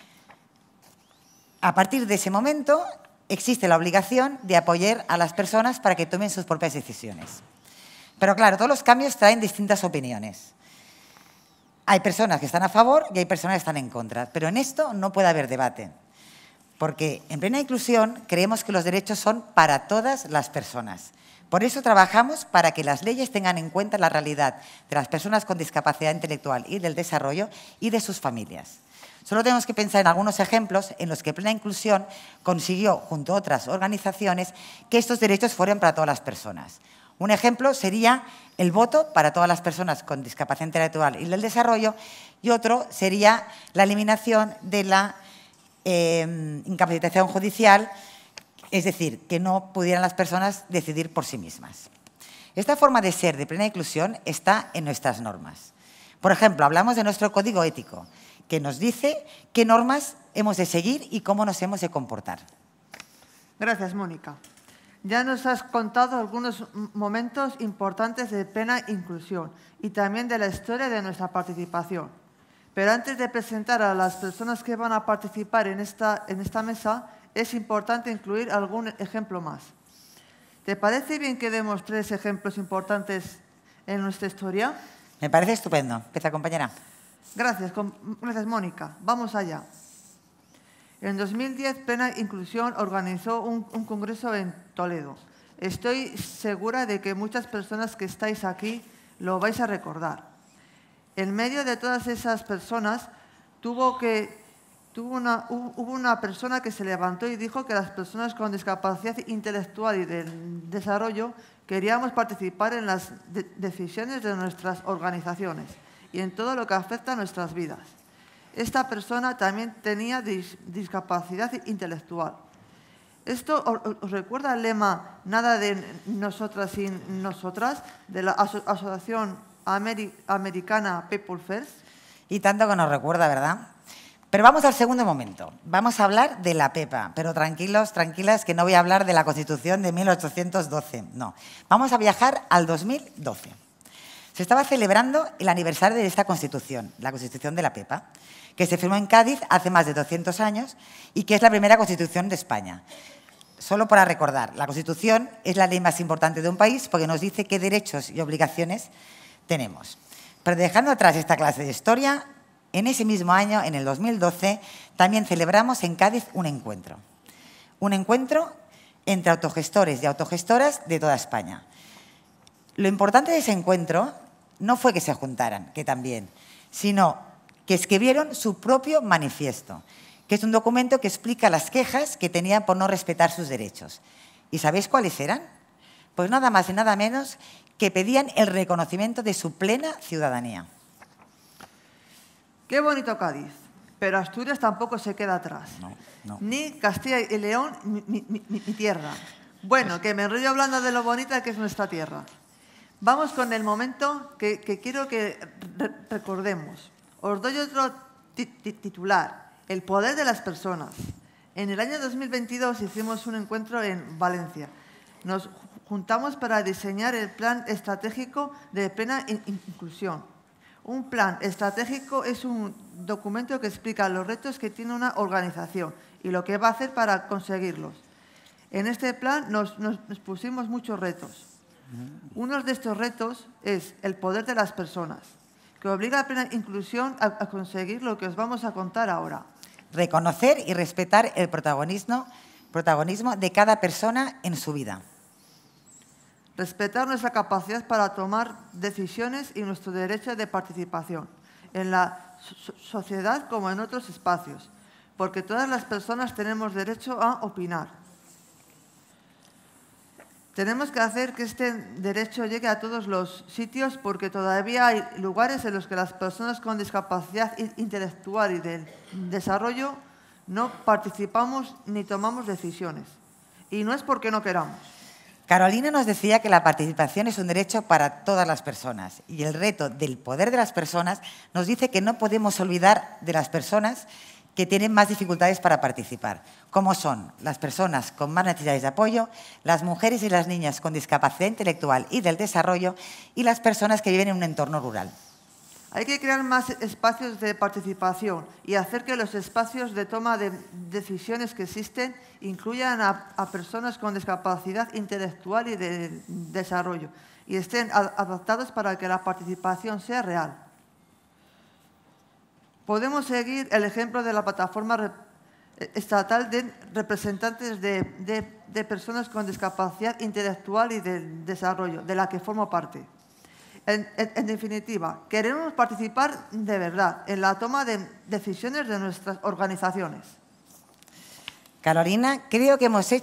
Speaker 9: A partir de ese momento existe la obligación de apoyar a las personas para que tomen sus propias decisiones. Pero claro, todos los cambios traen distintas opiniones. Hay personas que están a favor y hay personas que están en contra, pero en esto no puede haber debate, porque en Plena Inclusión creemos que los derechos son para todas las personas. Por eso trabajamos para que las leyes tengan en cuenta la realidad de las personas con discapacidad intelectual y del desarrollo y de sus familias. Solo tenemos que pensar en algunos ejemplos en los que Plena Inclusión consiguió, junto a otras organizaciones, que estos derechos fueran para todas las personas. Un ejemplo sería el voto para todas las personas con discapacidad intelectual y del desarrollo, y otro sería la eliminación de la incapacitación judicial, es decir, que no pudieran las personas decidir por sí mismas. Esta forma de ser de plena inclusión está en nuestras normas. Por ejemplo, hablamos de nuestro código ético, que nos dice qué normas hemos de seguir y cómo nos hemos de comportar.
Speaker 10: Gracias, Mónica. Ya nos has contado algunos momentos importantes de plena inclusión y también de la historia de nuestra participación. Pero antes de presentar a las personas que van a participar en esta mesa, es importante incluir algún ejemplo más. ¿Te parece bien que demos 3 ejemplos importantes en nuestra historia?
Speaker 9: Me parece estupendo. Empieza, compañera.
Speaker 10: Gracias, Mónica. Vamos allá. En 2010, Plena Inclusión organizó un congreso en Toledo. Estoy segura de que muchas personas que estáis aquí lo vais a recordar. En medio de todas esas personas, hubo una persona que se levantó y dijo que las personas con discapacidad intelectual y del desarrollo queríamos participar en las decisiones de nuestras organizaciones y en todo lo que afecta a nuestras vidas. Esta persona también tenía discapacidad intelectual. ¿Esto os recuerda el lema "Nada de nosotras sin nosotras" de la Asociación Americana People First?
Speaker 9: Y tanto que nos recuerda, ¿verdad? Pero vamos al segundo momento. Vamos a hablar de la PEPA, pero tranquilos, tranquilas, que no voy a hablar de la Constitución de 1812, no. Vamos a viajar al 2012. Se estaba celebrando el aniversario de esta Constitución, la Constitución de la PEPA, que se firmó en Cádiz hace más de 200 años y que es la primera Constitución de España. Solo para recordar, la Constitución es la ley más importante de un país porque nos dice qué derechos y obligaciones tenemos. Pero dejando atrás esta clase de historia, en ese mismo año, en el 2012, también celebramos en Cádiz un encuentro. Un encuentro entre autogestores y autogestoras de toda España. Lo importante de ese encuentro no fue que se juntaran, que también, sino que escribieron su propio manifiesto, que es un documento que explica las quejas que tenían por no respetar sus derechos. ¿Y sabéis cuáles eran? Pues nada más y nada menos que pedían el reconocimiento de su plena ciudadanía.
Speaker 10: Qué bonito Cádiz, pero Asturias tampoco se queda atrás.
Speaker 9: No.
Speaker 10: Ni Castilla y León, mi tierra. Bueno, que me enrollo hablando de lo bonita que es nuestra tierra. Vamos con el momento que quiero que recordemos. Os doy otro titular, el poder de las personas. En el año 2022 hicimos un encuentro en Valencia. Nos juntamos para diseñar el plan estratégico de plena inclusión. Un plan estratégico es un documento que explica los retos que tiene una organización y lo que va a hacer para conseguirlos. En este plan nos pusimos muchos retos. Uno de estos retos es el poder de las personas, que obliga a plena inclusión a conseguir lo que os vamos a contar ahora.
Speaker 9: Reconocer y respetar el protagonismo de cada persona en su vida.
Speaker 10: Respetar nuestra capacidad para tomar decisiones y nuestro derecho de participación en la sociedad como en otros espacios, porque todas las personas tenemos derecho a opinar. Tenemos que hacer que este derecho llegue a todos los sitios porque todavía hay lugares en los que las personas con discapacidad intelectual y del desarrollo no participamos ni tomamos decisiones. Y no es porque no queramos.
Speaker 9: Carolina nos decía que la participación es un derecho para todas las personas y el reto del poder de las personas nos dice que no podemos olvidar de las personas que tienen más dificultades para participar, como son las personas con más necesidades de apoyo, las mujeres y las niñas con discapacidad intelectual y del desarrollo y las personas que viven en un entorno rural.
Speaker 10: Hay que crear más espacios de participación y hacer que los espacios de toma de decisiones que existen incluyan a personas con discapacidad intelectual y de desarrollo y estén adaptados para que la participación sea real. Podemos seguir el ejemplo de la plataforma estatal de representantes de personas con discapacidad intelectual y del desarrollo, de la que formo parte. En definitiva, queremos participar de verdad en la toma de decisiones de nuestras organizaciones.
Speaker 9: Carolina, creo que hemos hecho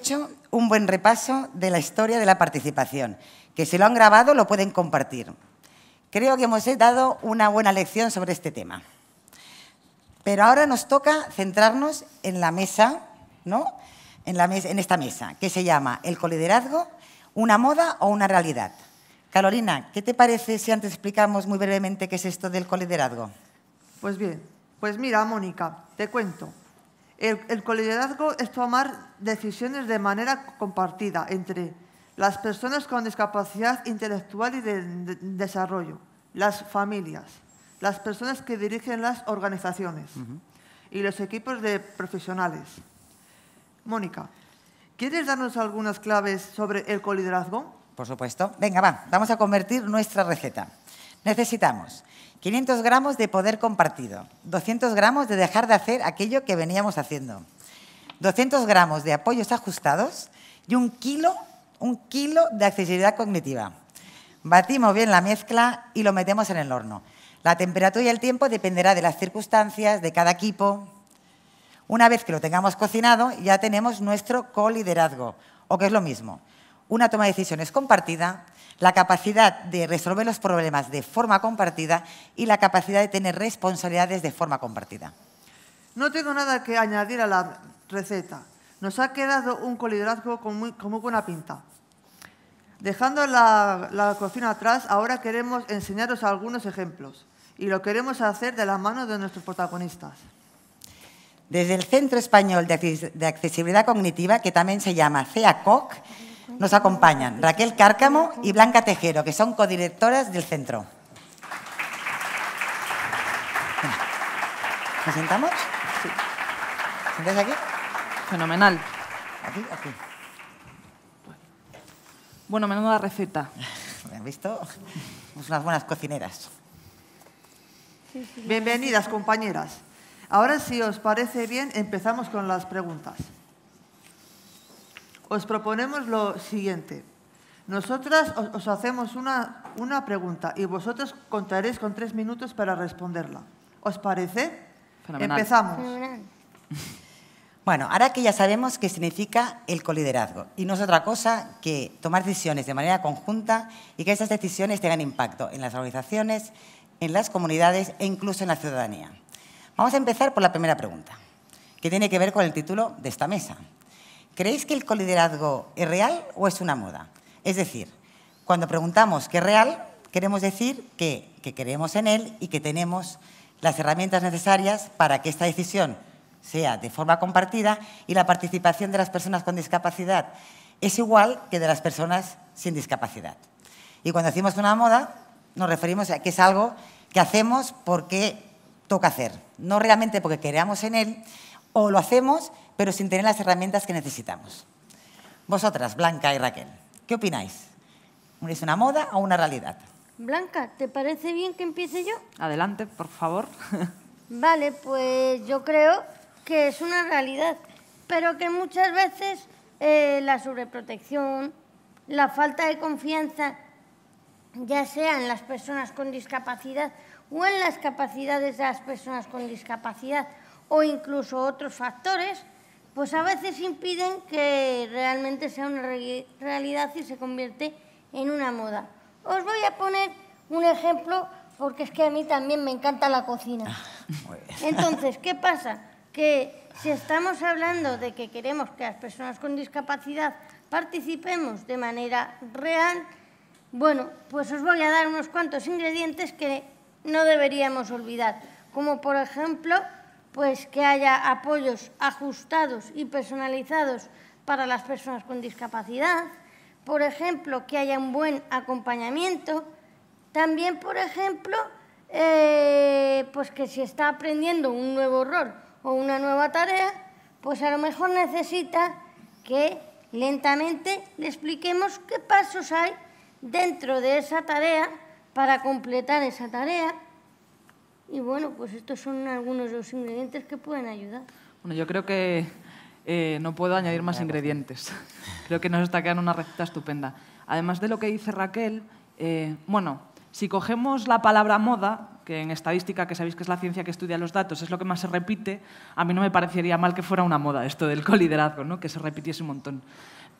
Speaker 9: un buen repaso de la historia de la participación, que si lo han grabado lo pueden compartir. Creo que hemos dado una buena lección sobre este tema. Pero ahora nos toca centrarnos en la mesa, ¿no? En esta mesa, que se llama el coliderazgo, una moda o una realidad. Carolina, ¿qué te parece si antes explicamos muy brevemente qué es esto del coliderazgo?
Speaker 10: Pues bien, pues mira, Mónica, te cuento. El coliderazgo es tomar decisiones de manera compartida entre las personas con discapacidad intelectual y de desarrollo, las familias, las personas que dirigen las organizaciones y los equipos de profesionales. Mónica, ¿quieres darnos algunas claves sobre el coliderazgo?
Speaker 9: Por supuesto. Venga, vamos a convertir nuestra receta. Necesitamos 500 gramos de poder compartido, 200 gramos de dejar de hacer aquello que veníamos haciendo, 200 gramos de apoyos ajustados y un kilo de accesibilidad cognitiva. Batimos bien la mezcla y lo metemos en el horno. La temperatura y el tiempo dependerá de las circunstancias, de cada equipo. Una vez que lo tengamos cocinado, ya tenemos nuestro coliderazgo, o que es lo mismo, una toma de decisiones compartida, la capacidad de resolver los problemas de forma compartida y la capacidad de tener responsabilidades de forma compartida.
Speaker 10: No tengo nada que añadir a la receta. Nos ha quedado un coliderazgo con muy buena pinta. Dejando la cocina atrás, ahora queremos enseñaros algunos ejemplos y lo queremos hacer de la mano de nuestros protagonistas.
Speaker 9: Desde el Centro Español de Accesibilidad Cognitiva, que también se llama CEACOC, nos acompañan Raquel Cárcamo y Blanca Tejero, que son codirectoras del centro. ¿Nos sentamos? Sí. ¿Sentáis aquí?
Speaker 11: Fenomenal.
Speaker 9: Aquí.
Speaker 11: Bueno, menuda receta.
Speaker 9: ¿Han visto? Somos unas buenas cocineras.
Speaker 10: Bienvenidas, compañeras. Ahora, si os parece bien, empezamos con las preguntas. Os proponemos lo siguiente. Nosotras os hacemos una pregunta y vosotros contaréis con 3 minutos para responderla. ¿Os parece?
Speaker 11: Fenomenal.
Speaker 10: Empezamos.
Speaker 12: Fenomenal.
Speaker 9: Bueno, ahora que ya sabemos qué significa el coliderazgo, y no es otra cosa que tomar decisiones de manera conjunta y que esas decisiones tengan impacto en las organizaciones, en las comunidades e incluso en la ciudadanía. Vamos a empezar por la primera pregunta, que tiene que ver con el título de esta mesa. ¿Creéis que el coliderazgo es real o es una moda? Es decir, cuando preguntamos qué es real, queremos decir que creemos en él y que tenemos las herramientas necesarias para que esta decisión sea de forma compartida y la participación de las personas con discapacidad es igual que de las personas sin discapacidad. Y cuando decimos una moda, nos referimos a que es algo que hacemos porque toca hacer, no realmente porque creamos en él, o lo hacemos pero sin tener las herramientas que necesitamos. Vosotras, Blanca y Raquel, ¿qué opináis? ¿Es una moda o una realidad?
Speaker 12: Blanca, ¿te parece bien que empiece yo?
Speaker 11: Adelante, por favor.
Speaker 12: Vale, pues yo creo que es una realidad, pero que muchas veces la sobreprotección, la falta de confianza, ya sea en las personas con discapacidad o en las capacidades de las personas con discapacidad o incluso otros factores, pues a veces impiden que realmente sea una realidad y se convierte en una moda. Os voy a poner un ejemplo porque es que a mí también me encanta la cocina. Entonces, ¿qué pasa? Que si estamos hablando de que queremos que las personas con discapacidad participemos de manera real, bueno, pues os voy a dar unos cuantos ingredientes que no deberíamos olvidar, como por ejemplo, pues que haya apoyos ajustados y personalizados para las personas con discapacidad, por ejemplo, que haya un buen acompañamiento, también, por ejemplo, pues que si está aprendiendo un nuevo rol o una nueva tarea, pues a lo mejor necesita que lentamente le expliquemos qué pasos hay dentro de esa tarea para completar esa tarea. Y bueno, pues estos son algunos de los ingredientes que pueden ayudar.
Speaker 11: Bueno, yo creo que no puedo añadir más ingredientes. Creo que nos está quedando una receta estupenda. Además de lo que dice Raquel, bueno, si cogemos la palabra moda, que en estadística, que sabéis que es la ciencia que estudia los datos, es lo que más se repite, a mí no me parecería mal que fuera una moda esto del coliderazgo, ¿no? Que se repitiese un montón.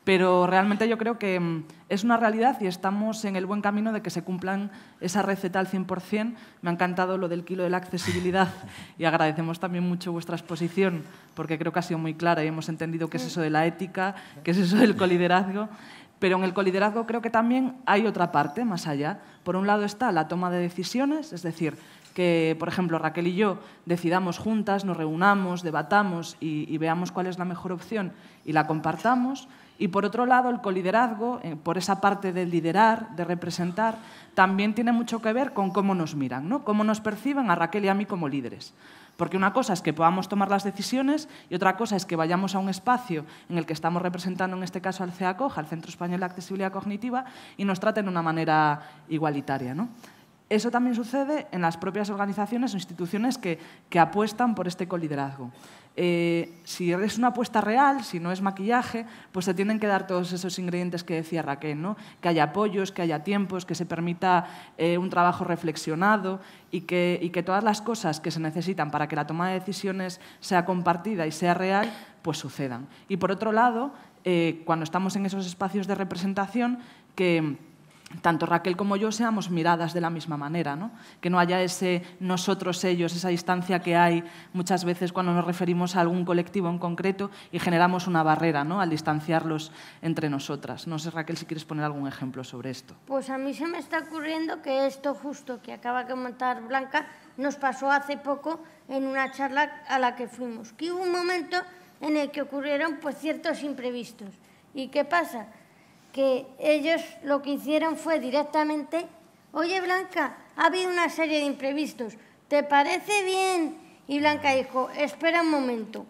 Speaker 11: Pero realmente yo creo que es una realidad y estamos en el buen camino de que se cumplan esa receta al 100%. Me ha encantado lo del kilo de la accesibilidad y agradecemos también mucho vuestra exposición porque creo que ha sido muy clara y hemos entendido qué es eso de la ética, qué es eso del coliderazgo. Pero en el coliderazgo creo que también hay otra parte más allá. Por un lado está la toma de decisiones, es decir, que, por ejemplo, Raquel y yo decidamos juntas, nos reunamos, debatamos y veamos cuál es la mejor opción y la compartamos. Y, por otro lado, el coliderazgo, por esa parte de liderar, de representar, también tiene mucho que ver con cómo nos miran, ¿no? Cómo nos perciben a Raquel y a mí como líderes. Porque una cosa es que podamos tomar las decisiones y otra cosa es que vayamos a un espacio en el que estamos representando, en este caso, al CEACOG, al Centro Español de Accesibilidad Cognitiva, y nos traten de una manera igualitaria, ¿no? Eso también sucede en las propias organizaciones o instituciones que apuestan por este coliderazgo. Si es una apuesta real, si no es maquillaje, pues se tienen que dar todos esos ingredientes que decía Raquel, ¿no? Que haya apoyos, que haya tiempos, que se permita un trabajo reflexionado y que todas las cosas que se necesitan para que la toma de decisiones sea compartida y sea real, pues sucedan. Y por otro lado, cuando estamos en esos espacios de representación, que tanto Raquel como yo seamos miradas de la misma manera, ¿no? Que no haya ese nosotros-ellos, esa distancia que hay muchas veces cuando nos referimos a algún colectivo en concreto y generamos una barrera, ¿no? Al distanciarlos entre nosotras. No sé, Raquel, si quieres poner algún ejemplo sobre esto.
Speaker 12: Pues a mí se me está ocurriendo que esto justo que acaba de comentar Blanca nos pasó hace poco en una charla a la que fuimos, que hubo un momento en el que ocurrieron pues ciertos imprevistos. ¿Y qué pasa? Que ellos lo que hicieron fue directamente: oye, Blanca, ha habido una serie de imprevistos, ¿te parece bien? Y Blanca dijo: espera un momento.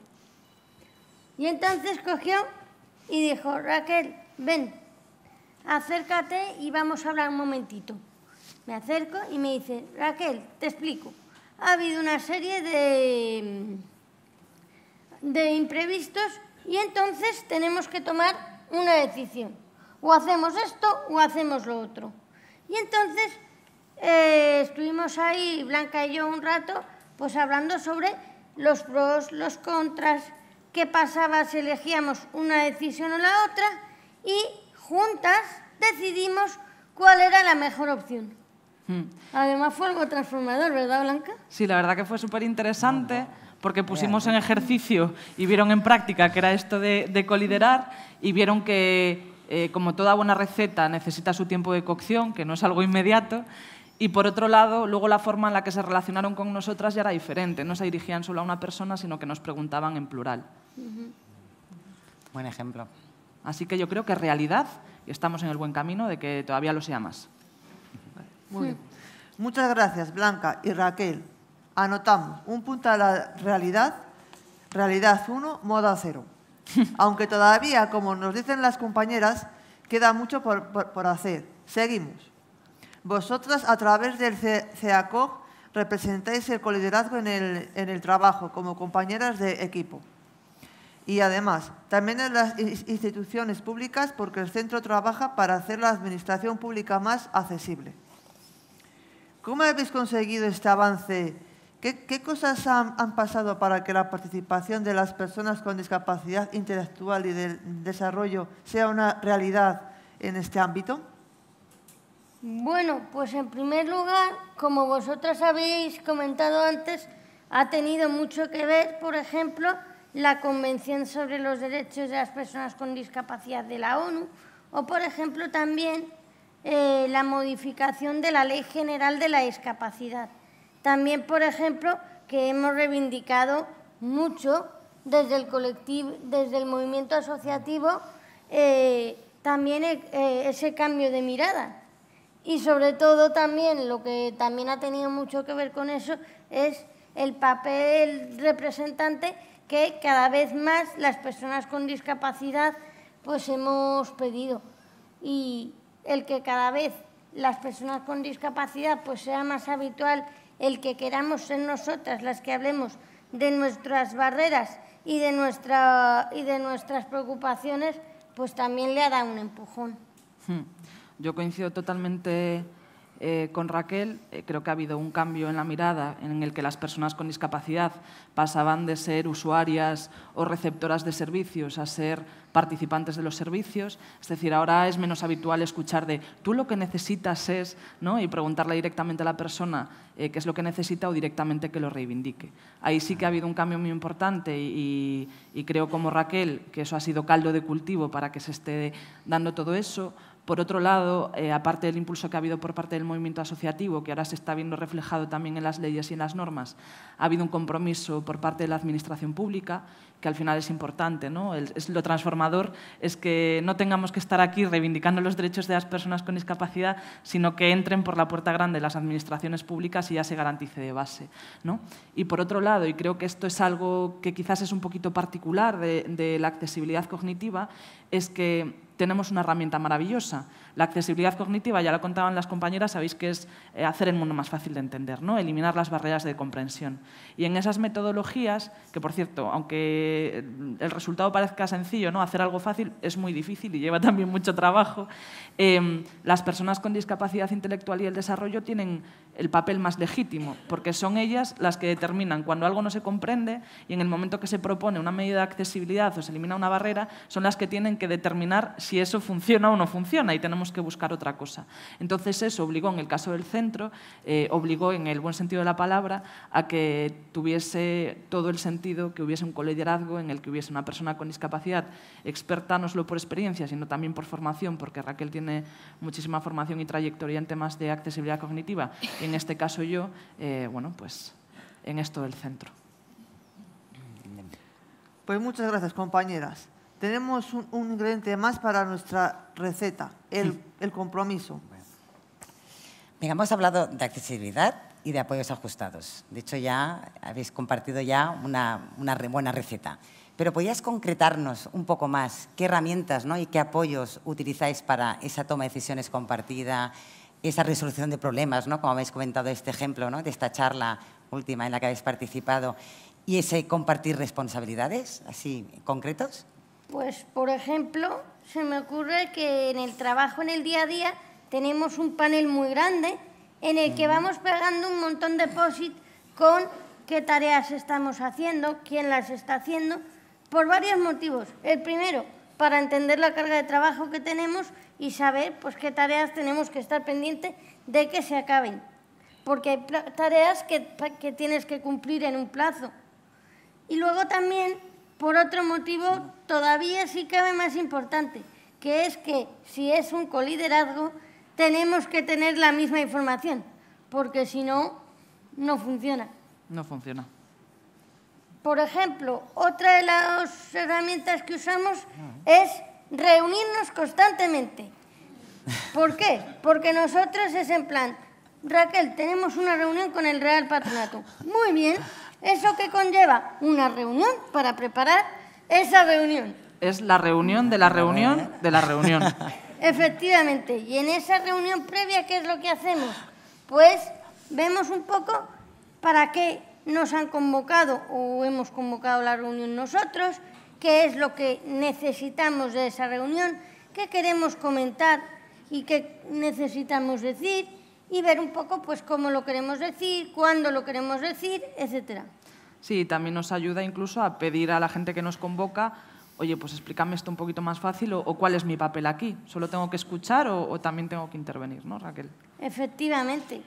Speaker 12: Y entonces cogió y dijo: Raquel, ven, acércate y vamos a hablar un momentito. Me acerco y me dice: Raquel, te explico, ha habido una serie de imprevistos y entonces tenemos que tomar una decisión. O hacemos esto o hacemos lo otro. Y entonces estuvimos ahí, Blanca y yo, un rato, pues hablando sobre los pros, los contras, qué pasaba si elegíamos una decisión o la otra, y juntas decidimos cuál era la mejor opción. Además fue algo transformador, ¿verdad, Blanca?
Speaker 11: Sí, la verdad que fue súper interesante porque pusimos en ejercicio y vieron en práctica que era esto de coliderar y vieron que como toda buena receta, necesita su tiempo de cocción, que no es algo inmediato. Y, por otro lado, luego la forma en la que se relacionaron con nosotras ya era diferente. No se dirigían solo a una persona, sino que nos preguntaban en plural.
Speaker 13: Buen ejemplo.
Speaker 11: Así que yo creo que es realidad y estamos en el buen camino de que todavía lo sea más.
Speaker 10: Muy bien. Muchas gracias, Blanca y Raquel. Anotamos un punto a la realidad, realidad 1, moda 0. Aunque todavía, como nos dicen las compañeras, queda mucho por hacer. Seguimos. Vosotras, a través del CEACOG, representáis el coliderazgo en el trabajo como compañeras de equipo. Y además, también en las instituciones públicas, porque el centro trabaja para hacer la administración pública más accesible. ¿Cómo habéis conseguido este avance? ¿Qué cosas han pasado para que la participación de las personas con discapacidad intelectual y del desarrollo sea una realidad en este ámbito?
Speaker 12: Bueno, pues en primer lugar, como vosotras habéis comentado antes, ha tenido mucho que ver, por ejemplo, la Convención sobre los Derechos de las Personas con Discapacidad de la ONU o, por ejemplo, también la modificación de la Ley General de la Discapacidad. También, por ejemplo, que hemos reivindicado mucho desde el colectivo, desde el movimiento asociativo, también ese cambio de mirada. Y sobre todo también, lo que también ha tenido mucho que ver con eso, es el papel representante que cada vez más las personas con discapacidad pues hemos pedido. Y el que cada vez las personas con discapacidad pues sea más habitual el que queramos ser nosotras las que hablemos de nuestras barreras y de nuestras preocupaciones, pues también le ha dado un empujón.
Speaker 11: Yo coincido totalmente con Raquel. Creo que ha habido un cambio en la mirada en el que las personas con discapacidad pasaban de ser usuarias o receptoras de servicios a ser participantes de los servicios. Es decir, ahora es menos habitual escuchar de tú lo que necesitas es, ¿no? Y preguntarle directamente a la persona qué es lo que necesita o directamente que lo reivindique. Ahí sí que ha habido un cambio muy importante y creo como Raquel que eso ha sido caldo de cultivo para que se esté dando todo eso. Por otro lado, aparte del impulso que ha habido por parte del movimiento asociativo, que ahora se está viendo reflejado también en las leyes y en las normas, ha habido un compromiso por parte de la administración pública, que al final es importante, ¿no? Lo transformador es que no tengamos que estar aquí reivindicando los derechos de las personas con discapacidad, sino que entren por la puerta grande de las administraciones públicas y ya se garantice de base, ¿no? Y por otro lado, y creo que esto es algo que quizás es un poquito particular de la accesibilidad cognitiva, es que tenemos una herramienta maravillosa. La accesibilidad cognitiva, ya lo contaban las compañeras, sabéis que es hacer el mundo más fácil de entender, ¿no? Eliminar las barreras de comprensión. Y en esas metodologías, que por cierto, aunque el resultado parezca sencillo, ¿no? Hacer algo fácil es muy difícil y lleva también mucho trabajo, las personas con discapacidad intelectual y el desarrollo tienen el papel más legítimo, porque son ellas las que determinan cuando algo no se comprende y en el momento que se propone una medida de accesibilidad o se elimina una barrera, son las que tienen que determinar si eso funciona o no funciona y tenemos que buscar otra cosa. Entonces eso obligó, en el caso del centro, obligó en el buen sentido de la palabra a que tuviese todo el sentido, que hubiese un coliderazgo en el que hubiese una persona con discapacidad experta no solo por experiencia, sino también por formación, porque Raquel tiene muchísima formación y trayectoria en temas de accesibilidad cognitiva. Y en este caso yo, bueno, pues en esto del centro.
Speaker 10: Pues muchas gracias, compañeras. Tenemos un ingrediente más para nuestra receta, el compromiso.
Speaker 9: Mira, hemos hablado de accesibilidad y de apoyos ajustados. De hecho, ya habéis compartido ya una buena receta. Pero ¿podrías concretarnos un poco más qué herramientas, ¿no? y qué apoyos utilizáis para esa toma de decisiones compartida, esa resolución de problemas, ¿no? como habéis comentado este ejemplo, ¿no? de esta charla última en la que habéis participado, y ese compartir responsabilidades, así concretos?
Speaker 12: Pues, por ejemplo, se me ocurre que en el trabajo, en el día a día, tenemos un panel muy grande en el que vamos pegando un montón de post-it con qué tareas estamos haciendo, quién las está haciendo, por varios motivos. El primero, para entender la carga de trabajo que tenemos y saber pues, qué tareas tenemos que estar pendientes de que se acaben. Porque hay tareas que tienes que cumplir en un plazo. Y luego también, por otro motivo, todavía sí cabe más importante, que es que si es un coliderazgo, tenemos que tener la misma información, porque si no, no funciona.
Speaker 11: No funciona.
Speaker 12: Por ejemplo, otra de las herramientas que usamos es reunirnos constantemente. ¿Por qué? Porque nosotros es en plan, Raquel, tenemos una reunión con el Real Patronato. Muy bien. ¿Eso qué conlleva? Una reunión para preparar esa reunión.
Speaker 11: Es la reunión de la reunión de la reunión.
Speaker 12: Efectivamente. Y en esa reunión previa, ¿qué es lo que hacemos? Pues vemos un poco para qué nos han convocado o hemos convocado la reunión nosotros, qué es lo que necesitamos de esa reunión, qué queremos comentar y qué necesitamos decir, y ver un poco pues cómo lo queremos decir, cuándo lo queremos decir, etcétera.
Speaker 11: Sí, también nos ayuda incluso a pedir a la gente que nos convoca, oye, pues explícame esto un poquito más fácil o cuál es mi papel aquí. ¿Solo tengo que escuchar o también tengo que intervenir, ¿no, Raquel?
Speaker 12: Efectivamente.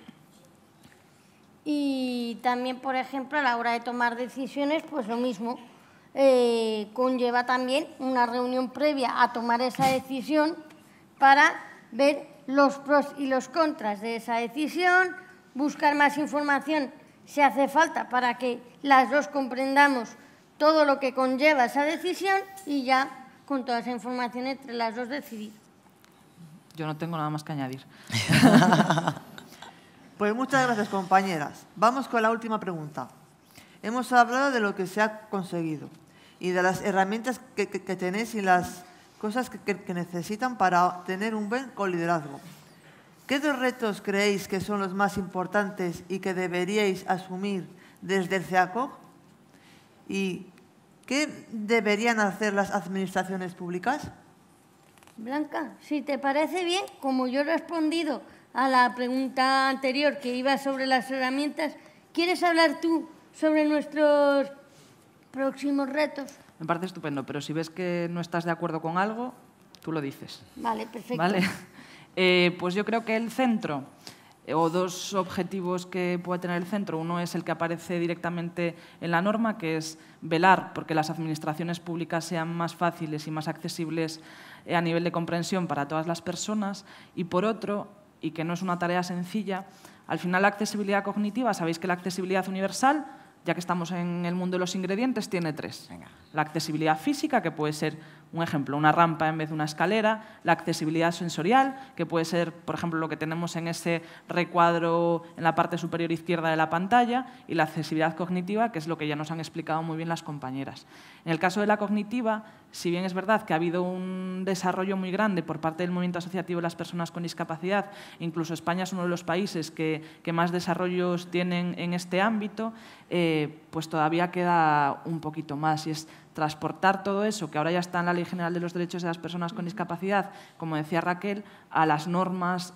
Speaker 12: Y también, por ejemplo, a la hora de tomar decisiones, pues lo mismo. Conlleva también una reunión previa a tomar esa decisión para ver los pros y los contras de esa decisión, buscar más información si hace falta para que las dos comprendamos todo lo que conlleva esa decisión y ya con toda esa información entre las dos decidir.
Speaker 11: Yo no tengo nada más que añadir.
Speaker 10: Pues muchas gracias, compañeras. Vamos con la última pregunta. Hemos hablado de lo que se ha conseguido y de las herramientas que tenéis y las cosas que necesitan para tener un buen coliderazgo. ¿Qué dos retos creéis que son los más importantes y que deberíais asumir desde el CEACOG? ¿Y qué deberían hacer las administraciones públicas?
Speaker 12: Blanca, si te parece bien, como yo he respondido a la pregunta anterior que iba sobre las herramientas, ¿quieres hablar tú sobre nuestros próximos retos?
Speaker 11: Me parece estupendo, pero si ves que no estás de acuerdo con algo, tú lo dices.
Speaker 12: Vale, perfecto.
Speaker 11: ¿Vale? Pues yo creo que el centro, o dos objetivos que puede tener el centro, uno es el que aparece directamente en la norma, que es velar porque las administraciones públicas sean más fáciles y más accesibles a nivel de comprensión para todas las personas, y por otro, y que no es una tarea sencilla, al final la accesibilidad cognitiva, sabéis que la accesibilidad universal, ya que estamos en el mundo de los ingredientes, tiene tres. La accesibilidad física, que puede ser, un ejemplo, una rampa en vez de una escalera; la accesibilidad sensorial, que puede ser, por ejemplo, lo que tenemos en ese recuadro en la parte superior izquierda de la pantalla; y la accesibilidad cognitiva, que es lo que ya nos han explicado muy bien las compañeras. En el caso de la cognitiva, si bien es verdad que ha habido un desarrollo muy grande por parte del movimiento asociativo de las personas con discapacidad, incluso España es uno de los países que más desarrollos tienen en este ámbito, pues todavía queda un poquito más, y es transportar todo eso, que ahora ya está en la Ley General de los Derechos de las Personas con Discapacidad, como decía Raquel, a las normas,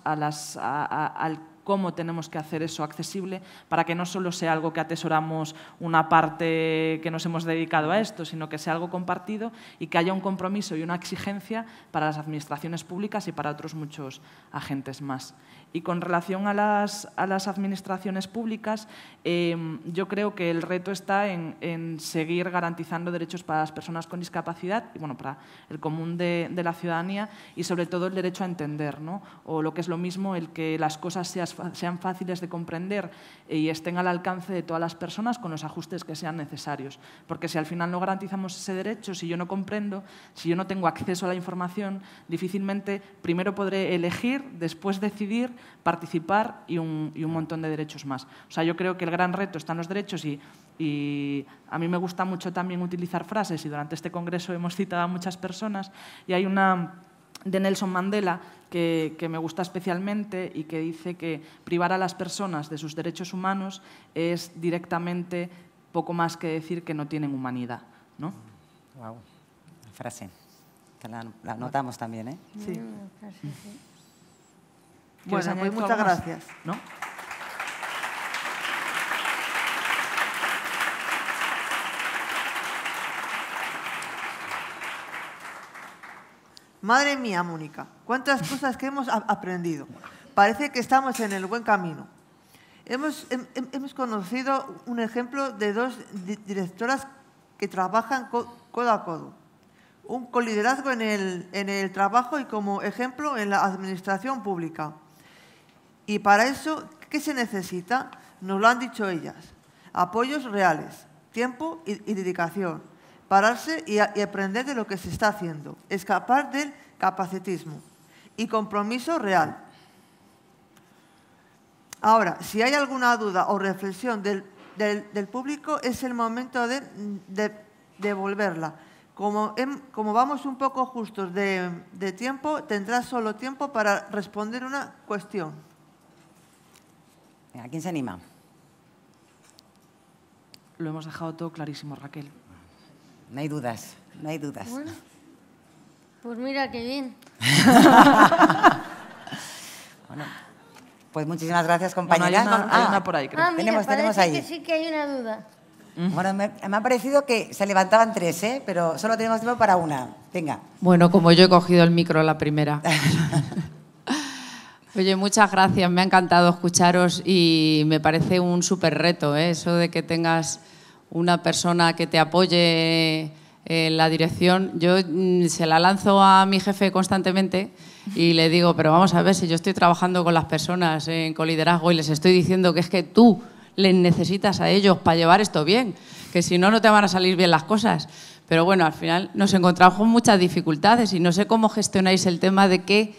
Speaker 11: al cómo tenemos que hacer eso accesible, para que no solo sea algo que atesoramos una parte que nos hemos dedicado a esto, sino que sea algo compartido y que haya un compromiso y una exigencia para las administraciones públicas y para otros muchos agentes más. Y con relación a las administraciones públicas, yo creo que el reto está en seguir garantizando derechos para las personas con discapacidad y, bueno, para el común de la ciudadanía, y sobre todo el derecho a entender, ¿no? O lo que es lo mismo, el que las cosas sean fáciles de comprender y estén al alcance de todas las personas con los ajustes que sean necesarios. Porque si al final no garantizamos ese derecho, si yo no comprendo, si yo no tengo acceso a la información, difícilmente primero podré elegir, después decidir, participar y un montón de derechos más. O sea, yo creo que el gran reto está en los derechos, y a mí me gusta mucho también utilizar frases, y durante este congreso hemos citado a muchas personas, y hay una de Nelson Mandela que me gusta especialmente, y que dice que privar a las personas de sus derechos humanos es directamente poco más que decir que no tienen humanidad, ¿no?
Speaker 9: Wow, frase. La notamos también, ¿eh?
Speaker 11: Sí.
Speaker 10: Bueno, pues muchas gracias.
Speaker 11: ¿No?
Speaker 10: Madre mía, Mónica, cuántas cosas que hemos aprendido. Parece que estamos en el buen camino. Hemos conocido un ejemplo de dos directoras que trabajan codo a codo. Un coliderazgo en el trabajo y como ejemplo en la administración pública. Y para eso, ¿qué se necesita? Nos lo han dicho ellas. Apoyos reales, tiempo y dedicación. Pararse y aprender de lo que se está haciendo. Escapar del capacitismo. Y compromiso real. Ahora, si hay alguna duda o reflexión del público, es el momento de devolverla. Como vamos un poco justos de tiempo, tendrás solo tiempo para responder una cuestión.
Speaker 9: ¿A quién se anima?
Speaker 11: Lo hemos dejado todo clarísimo, Raquel.
Speaker 9: No hay dudas, no hay dudas.
Speaker 12: Bueno, pues mira qué bien.
Speaker 9: Bueno, pues muchísimas gracias, compañeras.
Speaker 11: Bueno, hay una por ahí, creo.
Speaker 12: Mira,
Speaker 9: tenemos
Speaker 12: parece
Speaker 9: ahí.
Speaker 12: que sí que hay una duda.
Speaker 9: Bueno, me ha parecido que se levantaban tres, ¿eh? Pero solo tenemos tiempo para una. Venga.
Speaker 14: Bueno, como yo he cogido el micro la primera. Oye, muchas gracias, me ha encantado escucharos y me parece un súper reto, ¿eh? Eso de que tengas una persona que te apoye en la dirección. Yo se la lanzo a mi jefe constantemente y le digo, pero vamos a ver, si yo estoy trabajando con las personas en coliderazgo y les estoy diciendo que es que tú les necesitas a ellos para llevar esto bien, que si no, no te van a salir bien las cosas. Pero bueno, al final nos encontramos con muchas dificultades y no sé cómo gestionáis el tema de que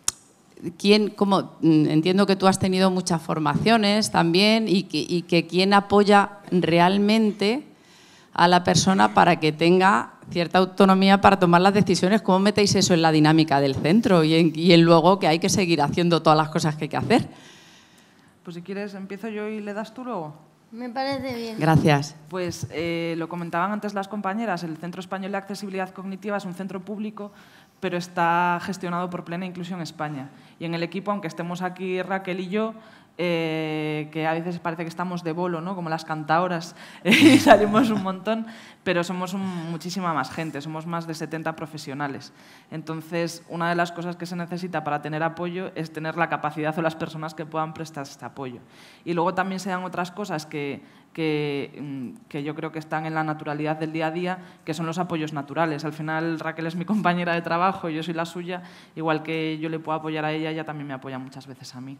Speaker 14: entiendo que tú has tenido muchas formaciones también y que quién apoya realmente a la persona para que tenga cierta autonomía para tomar las decisiones. ¿Cómo metéis eso en la dinámica del centro y en luego que hay que seguir haciendo todas las cosas que hay que hacer?
Speaker 11: Pues si quieres, empiezo yo y le das tú luego.
Speaker 12: Me parece bien.
Speaker 14: Gracias.
Speaker 11: Pues lo comentaban antes las compañeras, el Centro Español de Accesibilidad Cognitiva es un centro público, pero está gestionado por Plena Inclusión España. Y en el equipo, aunque estemos aquí Raquel y yo, que a veces parece que estamos de bolo, ¿no? Como las cantaoras, y salimos un montón, pero somos muchísima más gente, somos más de 70 profesionales. Entonces, una de las cosas que se necesita para tener apoyo es tener la capacidad o las personas que puedan prestar este apoyo. Y luego también se dan otras cosas que yo creo que están en la naturalidad del día a día, que son los apoyos naturales. Al final, Raquel es mi compañera de trabajo, yo soy la suya, igual que yo le puedo apoyar a ella, ella también me apoya muchas veces a mí.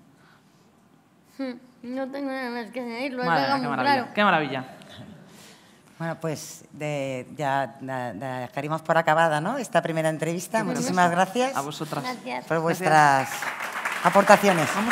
Speaker 12: No tengo nada más que añadir, lo
Speaker 11: Madre,
Speaker 12: has dejado
Speaker 11: qué
Speaker 12: muy
Speaker 11: maravilla,
Speaker 12: claro.
Speaker 11: qué maravilla.
Speaker 9: Bueno, pues ya dejaríamos por acabada, ¿no?, esta primera entrevista. Muchísimas gracias.
Speaker 11: A vosotras.
Speaker 12: Gracias.
Speaker 9: Por vuestras aportaciones.
Speaker 11: Vamos.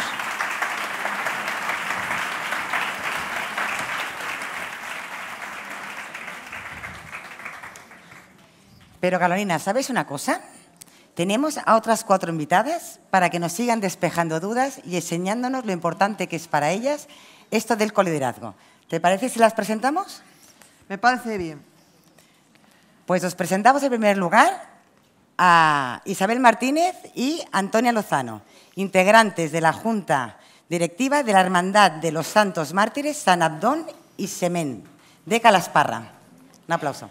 Speaker 9: Pero Carolina, ¿sabes una cosa? Tenemos a otras 4 invitadas para que nos sigan despejando dudas y enseñándonos lo importante que es para ellas esto del coliderazgo. ¿Te parece si las presentamos?
Speaker 10: Me parece bien.
Speaker 9: Pues os presentamos en primer lugar a Isabel Martínez y Antonia Lozano, integrantes de la Junta Directiva de la Hermandad de los Santos Mártires San Abdón y Semen, de Calasparra. Un aplauso.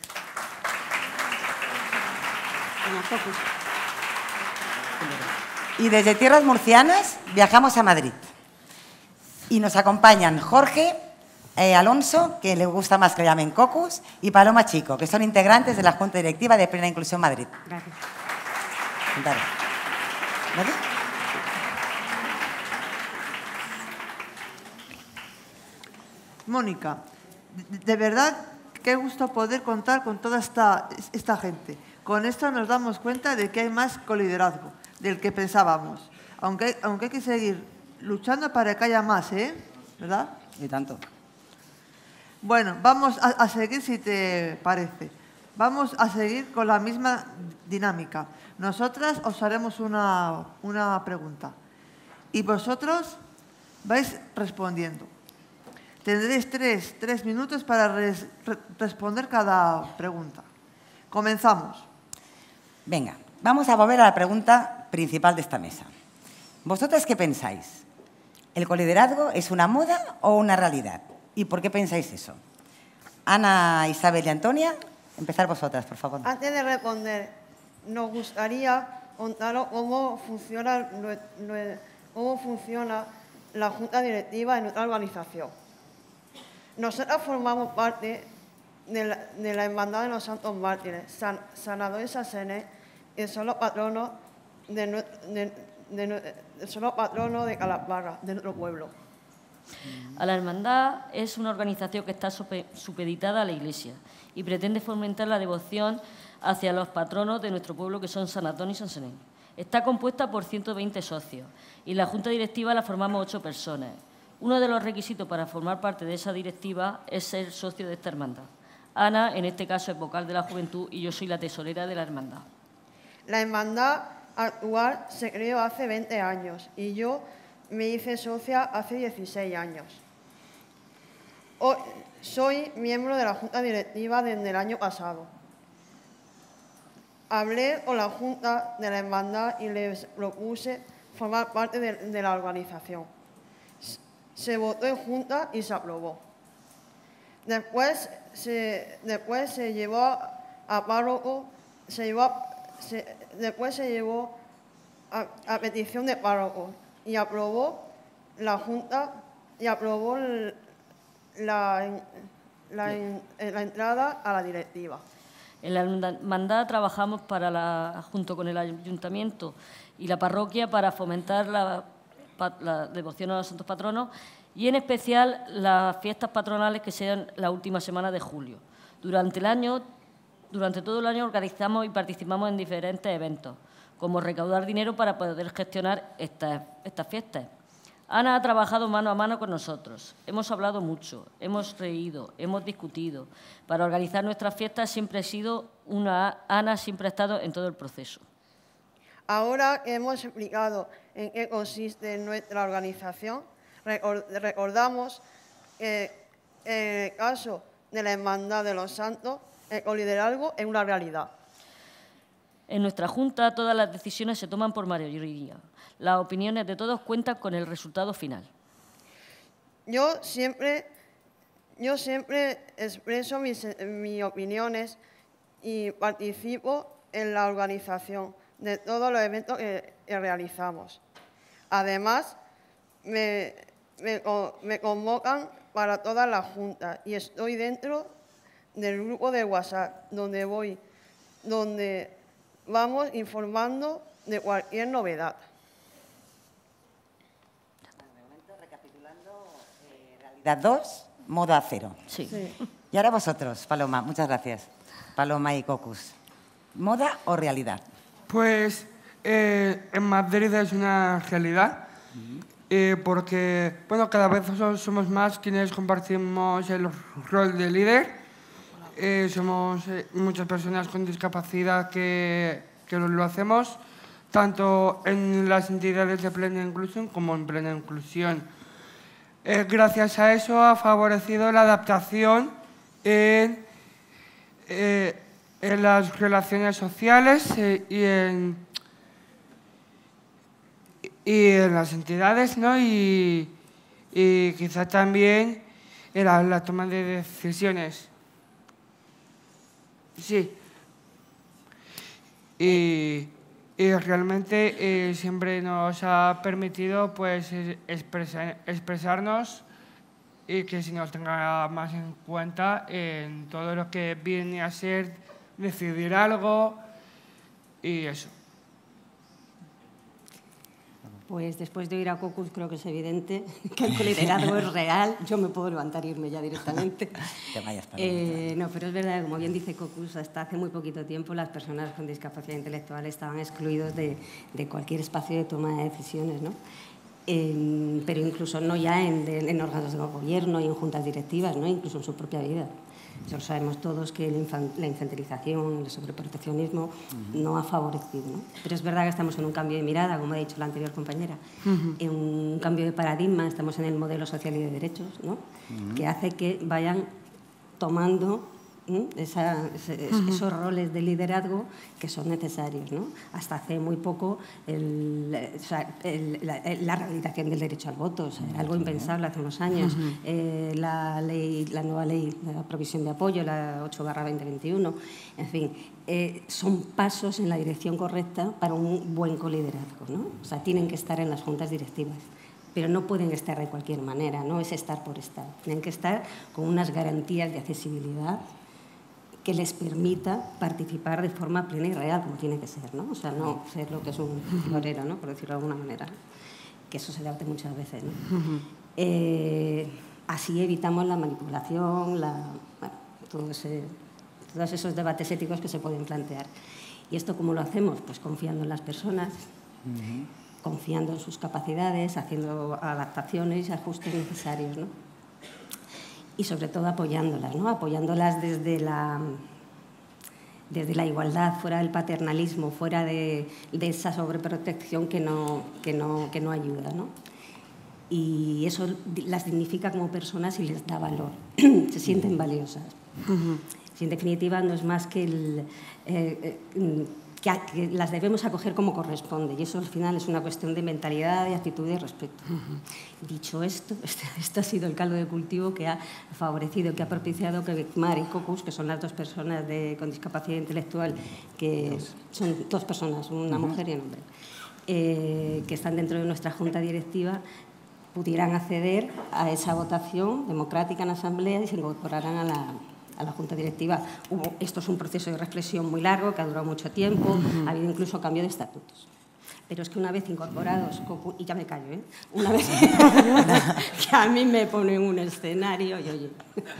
Speaker 9: Y desde tierras murcianas viajamos a Madrid. Y nos acompañan Jorge Alonso, que le gusta más que le llamen Cocus, y Paloma Chico, que son integrantes de la Junta Directiva de Plena Inclusión Madrid.
Speaker 15: Gracias.
Speaker 9: Dale. ¿Vale?
Speaker 10: Mónica, de verdad, qué gusto poder contar con toda esta gente. Con esto nos damos cuenta de que hay más coliderazgo del que pensábamos. Aunque hay que seguir luchando para que haya más, ¿eh? ¿Verdad?
Speaker 9: Y tanto.
Speaker 10: Bueno, vamos a seguir, si te parece. Vamos a seguir con la misma dinámica. Nosotras os haremos una pregunta y vosotros vais respondiendo. Tendréis tres minutos para responder cada pregunta. Comenzamos.
Speaker 9: Venga, vamos a volver a la pregunta principal de esta mesa. ¿Vosotras qué pensáis? ¿El coliderazgo es una moda o una realidad? ¿Y por qué pensáis eso? Ana, Isabel y Antonia, empezar vosotras, por favor.
Speaker 15: Antes de responder, nos gustaría contaros cómo funciona la Junta Directiva de nuestra organización. Nosotros formamos parte de la Hermandad de los Santos Mártires, San Abdón y San Semen, que son los patronos de Calasparra, de nuestro pueblo.
Speaker 16: A la Hermandad es una organización que está supeditada a la Iglesia y pretende fomentar la devoción hacia los patronos de nuestro pueblo, que son San Abdón y San Semen. Está compuesta por 120 socios y la Junta Directiva la formamos 8 personas. Uno de los requisitos para formar parte de esa directiva es ser socio de esta hermandad. Ana, en este caso, es vocal de la juventud y yo soy la tesorera de la hermandad.
Speaker 15: La hermandad actual se creó hace 20 años y yo me hice socia hace 16 años. Hoy soy miembro de la Junta Directiva desde el año pasado. Hablé con la Junta de la Hermandad y les propuse formar parte de la organización. Se votó en Junta y se aprobó. Después se llevó a párroco, después se llevó a petición de párroco y aprobó la Junta y aprobó la entrada a la directiva.
Speaker 16: En la hermandad trabajamos junto con el ayuntamiento y la parroquia para fomentar la devoción a los santos patronos y en especial las fiestas patronales que sean la última semana de julio. Durante todo el año organizamos y participamos en diferentes eventos, como recaudar dinero para poder gestionar estas fiestas. Ana ha trabajado mano a mano con nosotros. Hemos hablado mucho, hemos reído, hemos discutido. Para organizar nuestras fiestas Ana siempre ha estado en todo el proceso.
Speaker 15: Ahora que hemos explicado en qué consiste nuestra organización, recordamos que en el caso de la Hermandad de los Santos, el coliderazgo es una realidad.
Speaker 16: En nuestra Junta todas las decisiones se toman por mayoría. Las opiniones de todos cuentan con el resultado final.
Speaker 15: Yo siempre expreso mis opiniones y participo en la organización de todos los eventos que realizamos. Además, me convocan para todas las juntas y estoy dentro del grupo de WhatsApp donde vamos informando de cualquier novedad.
Speaker 9: Realidad 2, modo a cero.
Speaker 16: Sí.
Speaker 9: Y ahora vosotros, Paloma, muchas gracias. Paloma y Cocus. ¿Moda o realidad?
Speaker 17: Pues en Madrid es una realidad, porque bueno, cada vez somos más quienes compartimos el rol de líder. Somos muchas personas con discapacidad que lo hacemos, tanto en las entidades de plena inclusión como en plena inclusión. Gracias a eso ha favorecido la adaptación en las relaciones sociales y en las entidades, ¿no? Y quizá también en la toma de decisiones. Sí. Y realmente siempre nos ha permitido pues, expresarnos y que se nos tenga más en cuenta en todo lo que viene a ser decidir algo y eso.
Speaker 18: Pues después de oír a Cocus creo que es evidente que el liderazgo es real. Yo me puedo levantar e irme ya directamente. No, pero es verdad, como bien dice Cocus, hasta hace muy poquito tiempo las personas con discapacidad intelectual estaban excluidos de cualquier espacio de toma de decisiones, ¿no? Pero incluso no ya en órganos de gobierno y en juntas directivas, ¿no? Incluso en su propia vida. Ya lo sabemos todos que la infantilización, el sobreproteccionismo no ha favorecido, ¿no? Pero es verdad que estamos en un cambio de mirada, como ha dicho la anterior compañera, en un cambio de paradigma, estamos en el modelo social y de derechos, ¿no? Que hace que vayan tomando esos roles de liderazgo que son necesarios, ¿no? Hasta hace muy poco la rehabilitación del derecho al voto, o sea, era algo impensable hace unos años. La nueva ley de la provisión de apoyo, la 8/2021, en fin, son pasos en la dirección correcta para un buen coliderazgo, ¿no? O sea, tienen que estar en las juntas directivas, pero no pueden estar de cualquier manera, no es estar por estar. Tienen que estar con unas garantías de accesibilidad que les permita participar de forma plena y real, como tiene que ser, ¿no? O sea, no ser lo que es un florero, ¿no? Por decirlo de alguna manera, que eso se debate muchas veces, ¿no? Así evitamos la manipulación, todos esos debates éticos que se pueden plantear. ¿Y esto cómo lo hacemos? Pues confiando en las personas, confiando en sus capacidades, haciendo adaptaciones y ajustes necesarios, ¿no? Y sobre todo apoyándolas, ¿no? Apoyándolas desde la igualdad, fuera del paternalismo, fuera de esa sobreprotección que no ayuda, ¿no? Y eso las dignifica como personas y les da valor, se sienten valiosas. En definitiva, no es más que que las debemos acoger como corresponde, y eso al final es una cuestión de mentalidad, de actitud y de respeto. Dicho esto, este ha sido el caldo de cultivo que ha favorecido, que ha propiciado que Mar y Cocus, que son las dos personas con discapacidad intelectual, que son dos personas, una mujer y un hombre, que están dentro de nuestra junta directiva, pudieran acceder a esa votación democrática en la asamblea y se incorporaran a la junta directiva. Esto es un proceso de reflexión muy largo que ha durado mucho tiempo, ha habido incluso cambio de estatutos. Pero es que una vez incorporados, y ya me callo, una vez que a mí me ponen un escenario y oye,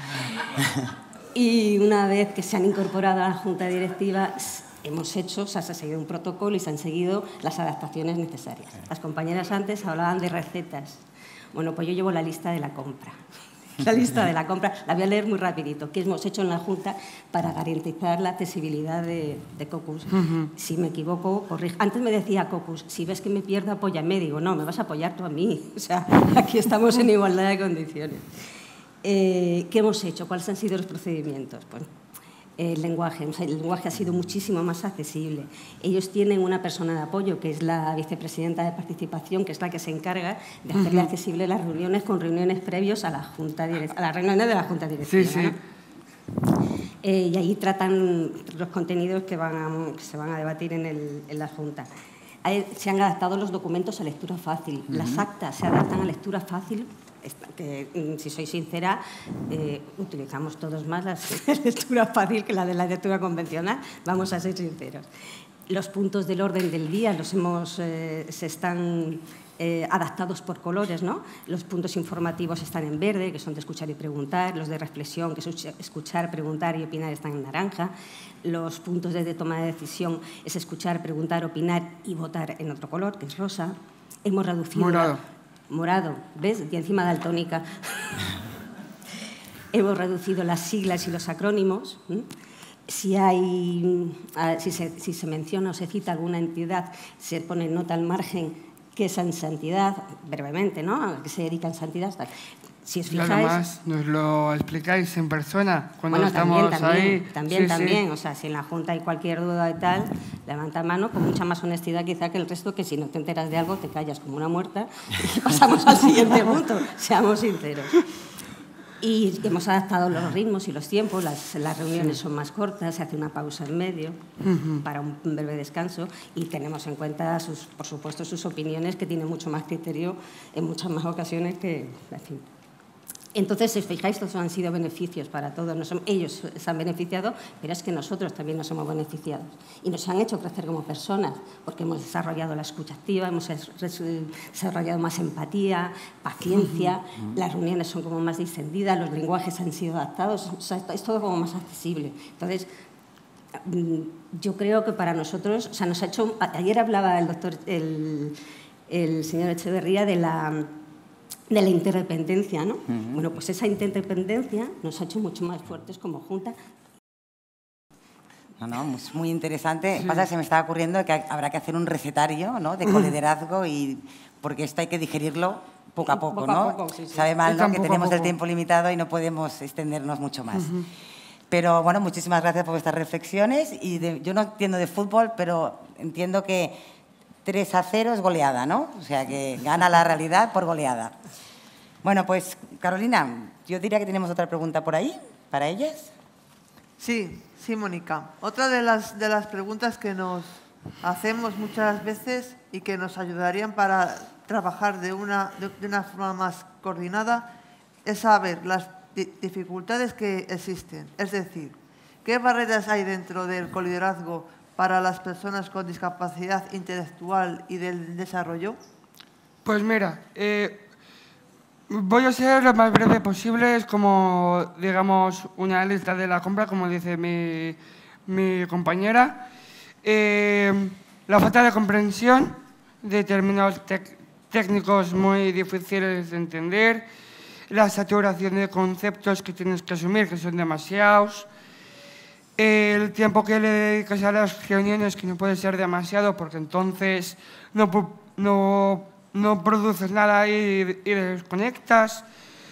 Speaker 18: y una vez que se han incorporado a la junta directiva, hemos hecho, o sea, se ha seguido un protocolo y se han seguido las adaptaciones necesarias. Las compañeras antes hablaban de recetas. Bueno, pues yo llevo la lista de la compra. La lista de la compra, la voy a leer muy rapidito, que hemos hecho en la Junta para garantizar la accesibilidad de Cocus. Si me equivoco, corrige. Antes me decía Cocus, si ves que me pierdo, apóyame. Digo, no, me vas a apoyar tú a mí. O sea, aquí estamos en igualdad de condiciones. ¿Qué hemos hecho? ¿Cuáles han sido los procedimientos? Pues, el lenguaje. O sea, el lenguaje ha sido muchísimo más accesible. Ellos tienen una persona de apoyo, que es la vicepresidenta de participación, que es la que se encarga de hacerle accesible las reuniones con reuniones previos a la junta a las reuniones de la junta directiva.
Speaker 17: Sí, sí.
Speaker 18: ¿No? Y ahí tratan los contenidos que se van a debatir en la junta. Se han adaptado los documentos a lectura fácil. Las actas se adaptan a lectura fácil. Que, si soy sincera, utilizamos todos más la lectura fácil que la de la lectura convencional, vamos a ser sinceros. Los puntos del orden del día se están adaptados por colores, ¿no? Los puntos informativos están en verde, que son de escuchar y preguntar, los de reflexión, que es escuchar, preguntar y opinar, están en naranja, los puntos de toma de decisión es escuchar, preguntar, opinar y votar en otro color, que es rosa. Hemos reducido... Morado, ¿ves? Y encima daltónica. Hemos reducido las siglas y los acrónimos. Si se menciona o se cita alguna entidad, se pone nota al margen que es en santidad, brevemente, ¿no? Que se dedica en santidad. Si os fijáis...
Speaker 17: Y además nos lo explicáis en persona cuando estamos ahí.
Speaker 18: También. O sea, si en la Junta hay cualquier duda y tal, levanta mano con mucha más honestidad quizá que el resto, que si no te enteras de algo te callas como una muerta y pasamos al siguiente punto, seamos sinceros. Y hemos adaptado los ritmos y los tiempos, las reuniones son más cortas, se hace una pausa en medio para un breve descanso y tenemos en cuenta, por supuesto, sus opiniones, que tienen mucho más criterio en muchas más ocasiones que... En fin. Entonces, si os fijáis, estos han sido beneficios para todos. Ellos se han beneficiado, pero es que nosotros también nos hemos beneficiado. Y nos han hecho crecer como personas, porque hemos desarrollado la escucha activa, hemos desarrollado más empatía, paciencia, las reuniones son como más distendidas, los lenguajes han sido adaptados, o sea, es todo como más accesible. Entonces, yo creo que para nosotros, o sea, nos ha hecho... Ayer hablaba el señor Echeverría de la interdependencia, ¿no? Bueno, pues esa interdependencia nos ha hecho mucho más fuertes como Junta.
Speaker 9: No, muy interesante. Sí. Pasa que se me estaba ocurriendo que habrá que hacer un recetario, ¿no?, de coliderazgo, porque esto hay que digerirlo poco a poco, ¿no? Sí. Sabe mal, ¿no?, que tenemos el tiempo limitado y no podemos extendernos mucho más. Pero, bueno, muchísimas gracias por vuestras reflexiones. Yo no entiendo de fútbol, pero entiendo que 3-0 es goleada, ¿no? O sea, que gana la realidad por goleada. Bueno, pues, Carolina, yo diría que tenemos otra pregunta por ahí, para ellas.
Speaker 10: Sí, Mónica. Otra de las preguntas que nos hacemos muchas veces y que nos ayudarían para trabajar de una forma más coordinada es saber las dificultades que existen. Es decir, ¿qué barreras hay dentro del coliderazgo para las personas con discapacidad intelectual y del desarrollo?
Speaker 17: Pues mira, voy a ser lo más breve posible. Es como, digamos, una lista de la compra, como dice mi compañera. La falta de comprensión de términos técnicos muy difíciles de entender, la saturación de conceptos que tienes que asumir, que son demasiados, el tiempo que le dedicas a las reuniones, que no puede ser demasiado, porque entonces no produces nada y desconectas.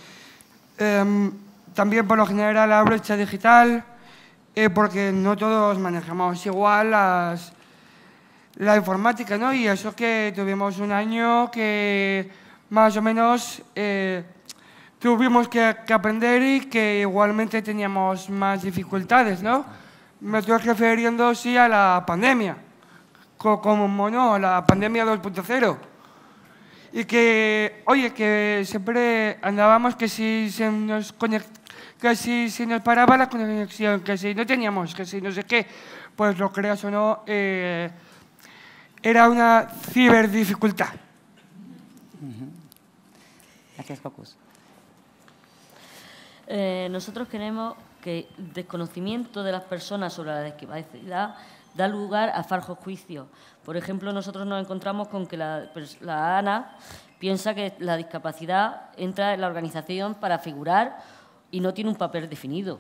Speaker 17: También, por lo general, la brecha digital, porque no todos manejamos igual la informática, ¿no? Y eso que tuvimos un año que más o menos tuvimos que aprender y que igualmente teníamos más dificultades, ¿no? Me estoy refiriendo, sí, a la pandemia, como no, la pandemia 2.0. Y que, oye, que siempre andábamos que si se nos paraba la conexión, que si no teníamos, que si no sé qué, pues lo creas o no, era una ciberdificultad.
Speaker 9: Gracias, Cocus.
Speaker 16: Nosotros creemos que el desconocimiento de las personas sobre la discapacidad da lugar a falsos juicios. Por ejemplo, nosotros nos encontramos con que la ANA piensa que la discapacidad entra en la organización para figurar y no tiene un papel definido.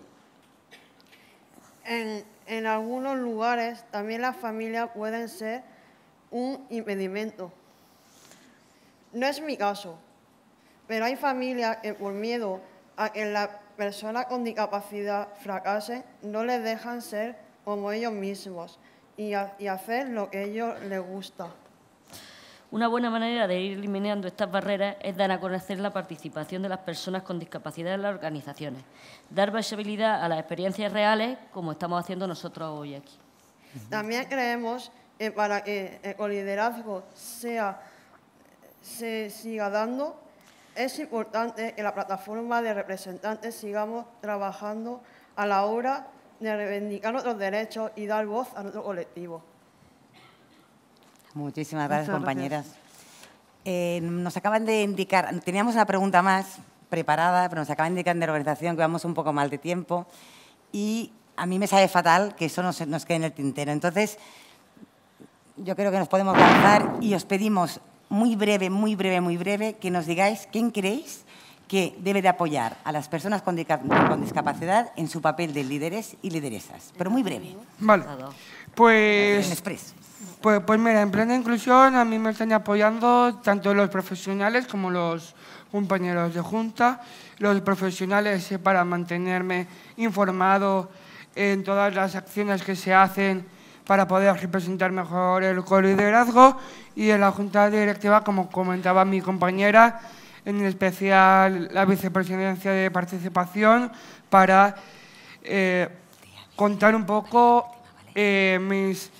Speaker 15: En algunos lugares también las familias pueden ser un impedimento. No es mi caso, pero hay familias que por miedo a que la personas con discapacidad fracasen, no les dejan ser como ellos mismos y hacer lo que a ellos les gusta.
Speaker 16: Una buena manera de ir eliminando estas barreras es dar a conocer la participación de las personas con discapacidad en las organizaciones, dar visibilidad a las experiencias reales, como estamos haciendo nosotros hoy aquí.
Speaker 15: También creemos que para que el liderazgo se siga dando, es importante que la plataforma de representantes sigamos trabajando a la hora de reivindicar nuestros derechos y dar voz a nuestro colectivo.
Speaker 9: Muchísimas gracias, compañeras. Nos acaban de indicar, teníamos una pregunta más preparada, pero nos acaban de indicar de la organización que vamos un poco mal de tiempo y a mí me sabe fatal que eso nos quede en el tintero. Entonces, yo creo que nos podemos lanzar y os pedimos muy breve, que nos digáis quién creéis que debe de apoyar a las personas con discapacidad en su papel de líderes y lideresas. Pero muy breve.
Speaker 17: Vale. Pues mira, en plena inclusión a mí me están apoyando tanto los profesionales como los compañeros de junta. Los profesionales para mantenerme informado en todas las acciones que se hacen para poder representar mejor el coliderazgo, y en la junta directiva, como comentaba mi compañera, en especial la vicepresidencia de participación, para contar un poco mis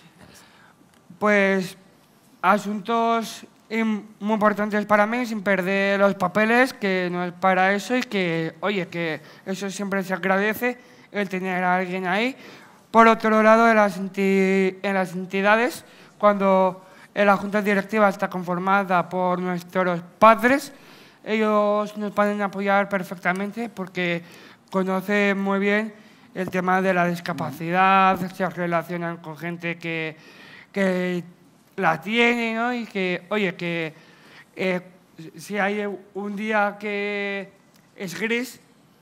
Speaker 17: asuntos muy importantes para mí, sin perder los papeles, que no es para eso, y que, oye, que eso siempre se agradece, el tener a alguien ahí. Por otro lado, en las entidades, cuando la junta directiva está conformada por nuestros padres, ellos nos pueden apoyar perfectamente porque conocen muy bien el tema de la discapacidad, se relacionan con gente que la tiene, ¿no? Y que, oye, que si hay un día que es gris,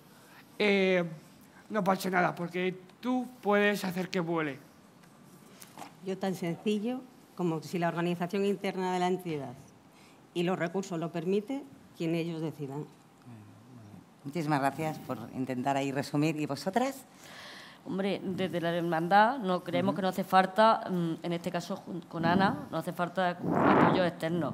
Speaker 17: no pasa nada, porque tú puedes hacer que vuele.
Speaker 18: Yo tan sencillo como si la organización interna de la entidad y los recursos lo permiten, quien ellos decidan.
Speaker 9: Muchísimas gracias por intentar ahí resumir. ¿Y vosotras?
Speaker 16: Hombre, desde la hermandad no creemos que no hace falta, en este caso con Ana, no hace falta apoyo externo.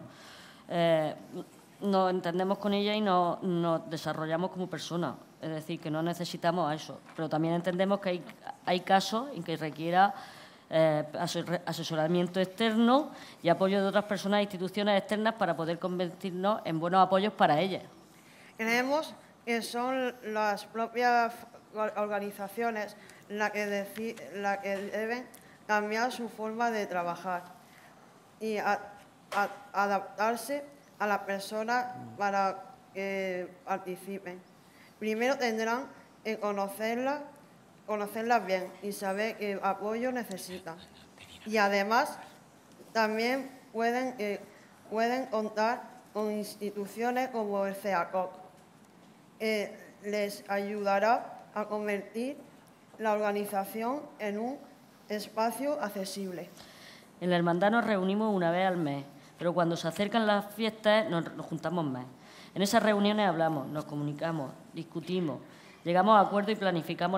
Speaker 16: Nos entendemos con ella y nos desarrollamos como personas, es decir, que no necesitamos a eso. Pero también entendemos que hay casos en que requiera asesoramiento externo y apoyo de otras personas e instituciones externas para poder convertirnos en buenos apoyos para ellas.
Speaker 15: Creemos que son las propias organizaciones las que deben cambiar su forma de trabajar y adaptarse a las personas para que participen. Primero tendrán que conocerlas bien y saber qué apoyo necesitan. Y además también pueden contar con instituciones como el CEACOC, que les ayudará a convertir la organización en un espacio accesible.
Speaker 16: En la hermandad nos reunimos una vez al mes, pero cuando se acercan las fiestas nos juntamos más. En esas reuniones hablamos, nos comunicamos, discutimos, llegamos a acuerdos y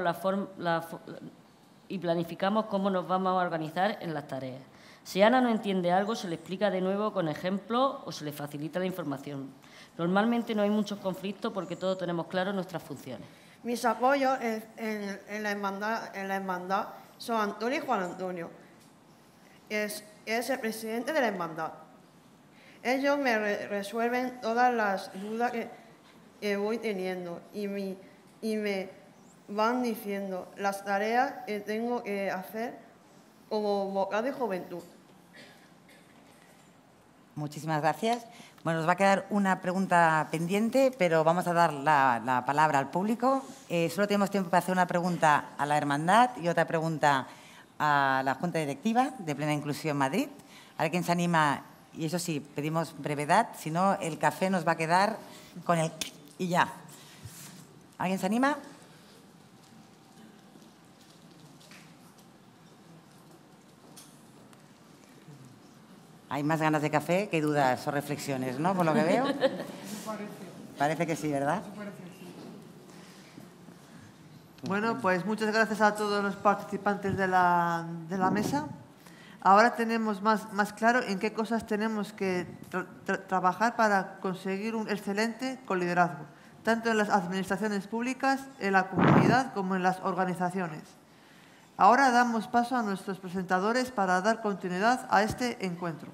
Speaker 16: planificamos cómo nos vamos a organizar en las tareas. Si Ana no entiende algo, se le explica de nuevo con ejemplos o se le facilita la información. Normalmente no hay muchos conflictos porque todos tenemos claro nuestras funciones.
Speaker 15: Mis apoyos en la hermandad son Antonio y Juan Antonio, que es el presidente de la hermandad. Ellos me resuelven todas las dudas que voy teniendo y me van diciendo las tareas que tengo que hacer como vocal de juventud.
Speaker 9: Muchísimas gracias. Bueno, nos va a quedar una pregunta pendiente, pero vamos a dar la palabra al público. Solo tenemos tiempo para hacer una pregunta a la Hermandad y otra pregunta a la Junta Directiva de Plena Inclusión Madrid. A ver quién se anima, y eso sí, pedimos brevedad, si no el café nos va a quedar con el y ya. ¿Alguien se anima? Hay más ganas de café que dudas o reflexiones, ¿no? Por lo que veo. Parece que sí, ¿verdad?
Speaker 10: Bueno, pues muchas gracias a todos los participantes de la mesa. Ahora tenemos más claro en qué cosas tenemos que trabajar para conseguir un excelente coliderazgo, tanto en las administraciones públicas, en la comunidad, como en las organizaciones. Ahora damos paso a nuestros presentadores para dar continuidad a este encuentro.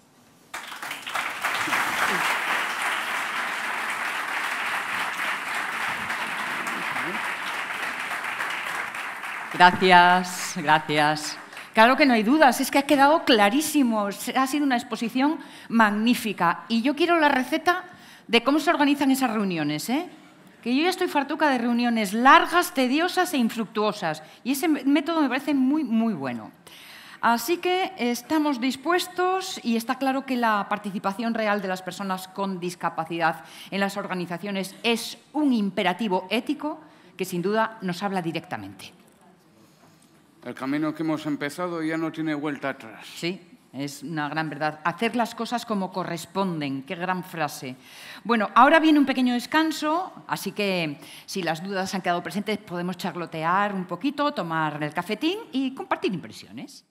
Speaker 2: Gracias, gracias. Claro que no hay dudas, es que ha quedado clarísimo, ha sido una exposición magnífica. Y yo quiero la receta de cómo se organizan esas reuniones, ¿eh? Que yo ya estoy fartuca de reuniones largas, tediosas e infructuosas. Y ese método me parece muy, muy bueno. Así que estamos dispuestos y está claro que la participación real de las personas con discapacidad en las organizaciones es un imperativo ético que sin duda nos habla directamente.
Speaker 1: El camino que hemos empezado ya no tiene vuelta atrás.
Speaker 2: Sí, es una gran verdad. Hacer las cosas como corresponden. Qué gran frase. Bueno, ahora viene un pequeño descanso, así que si las dudas han quedado presentes podemos charlotear un poquito, tomar el cafetín y compartir impresiones.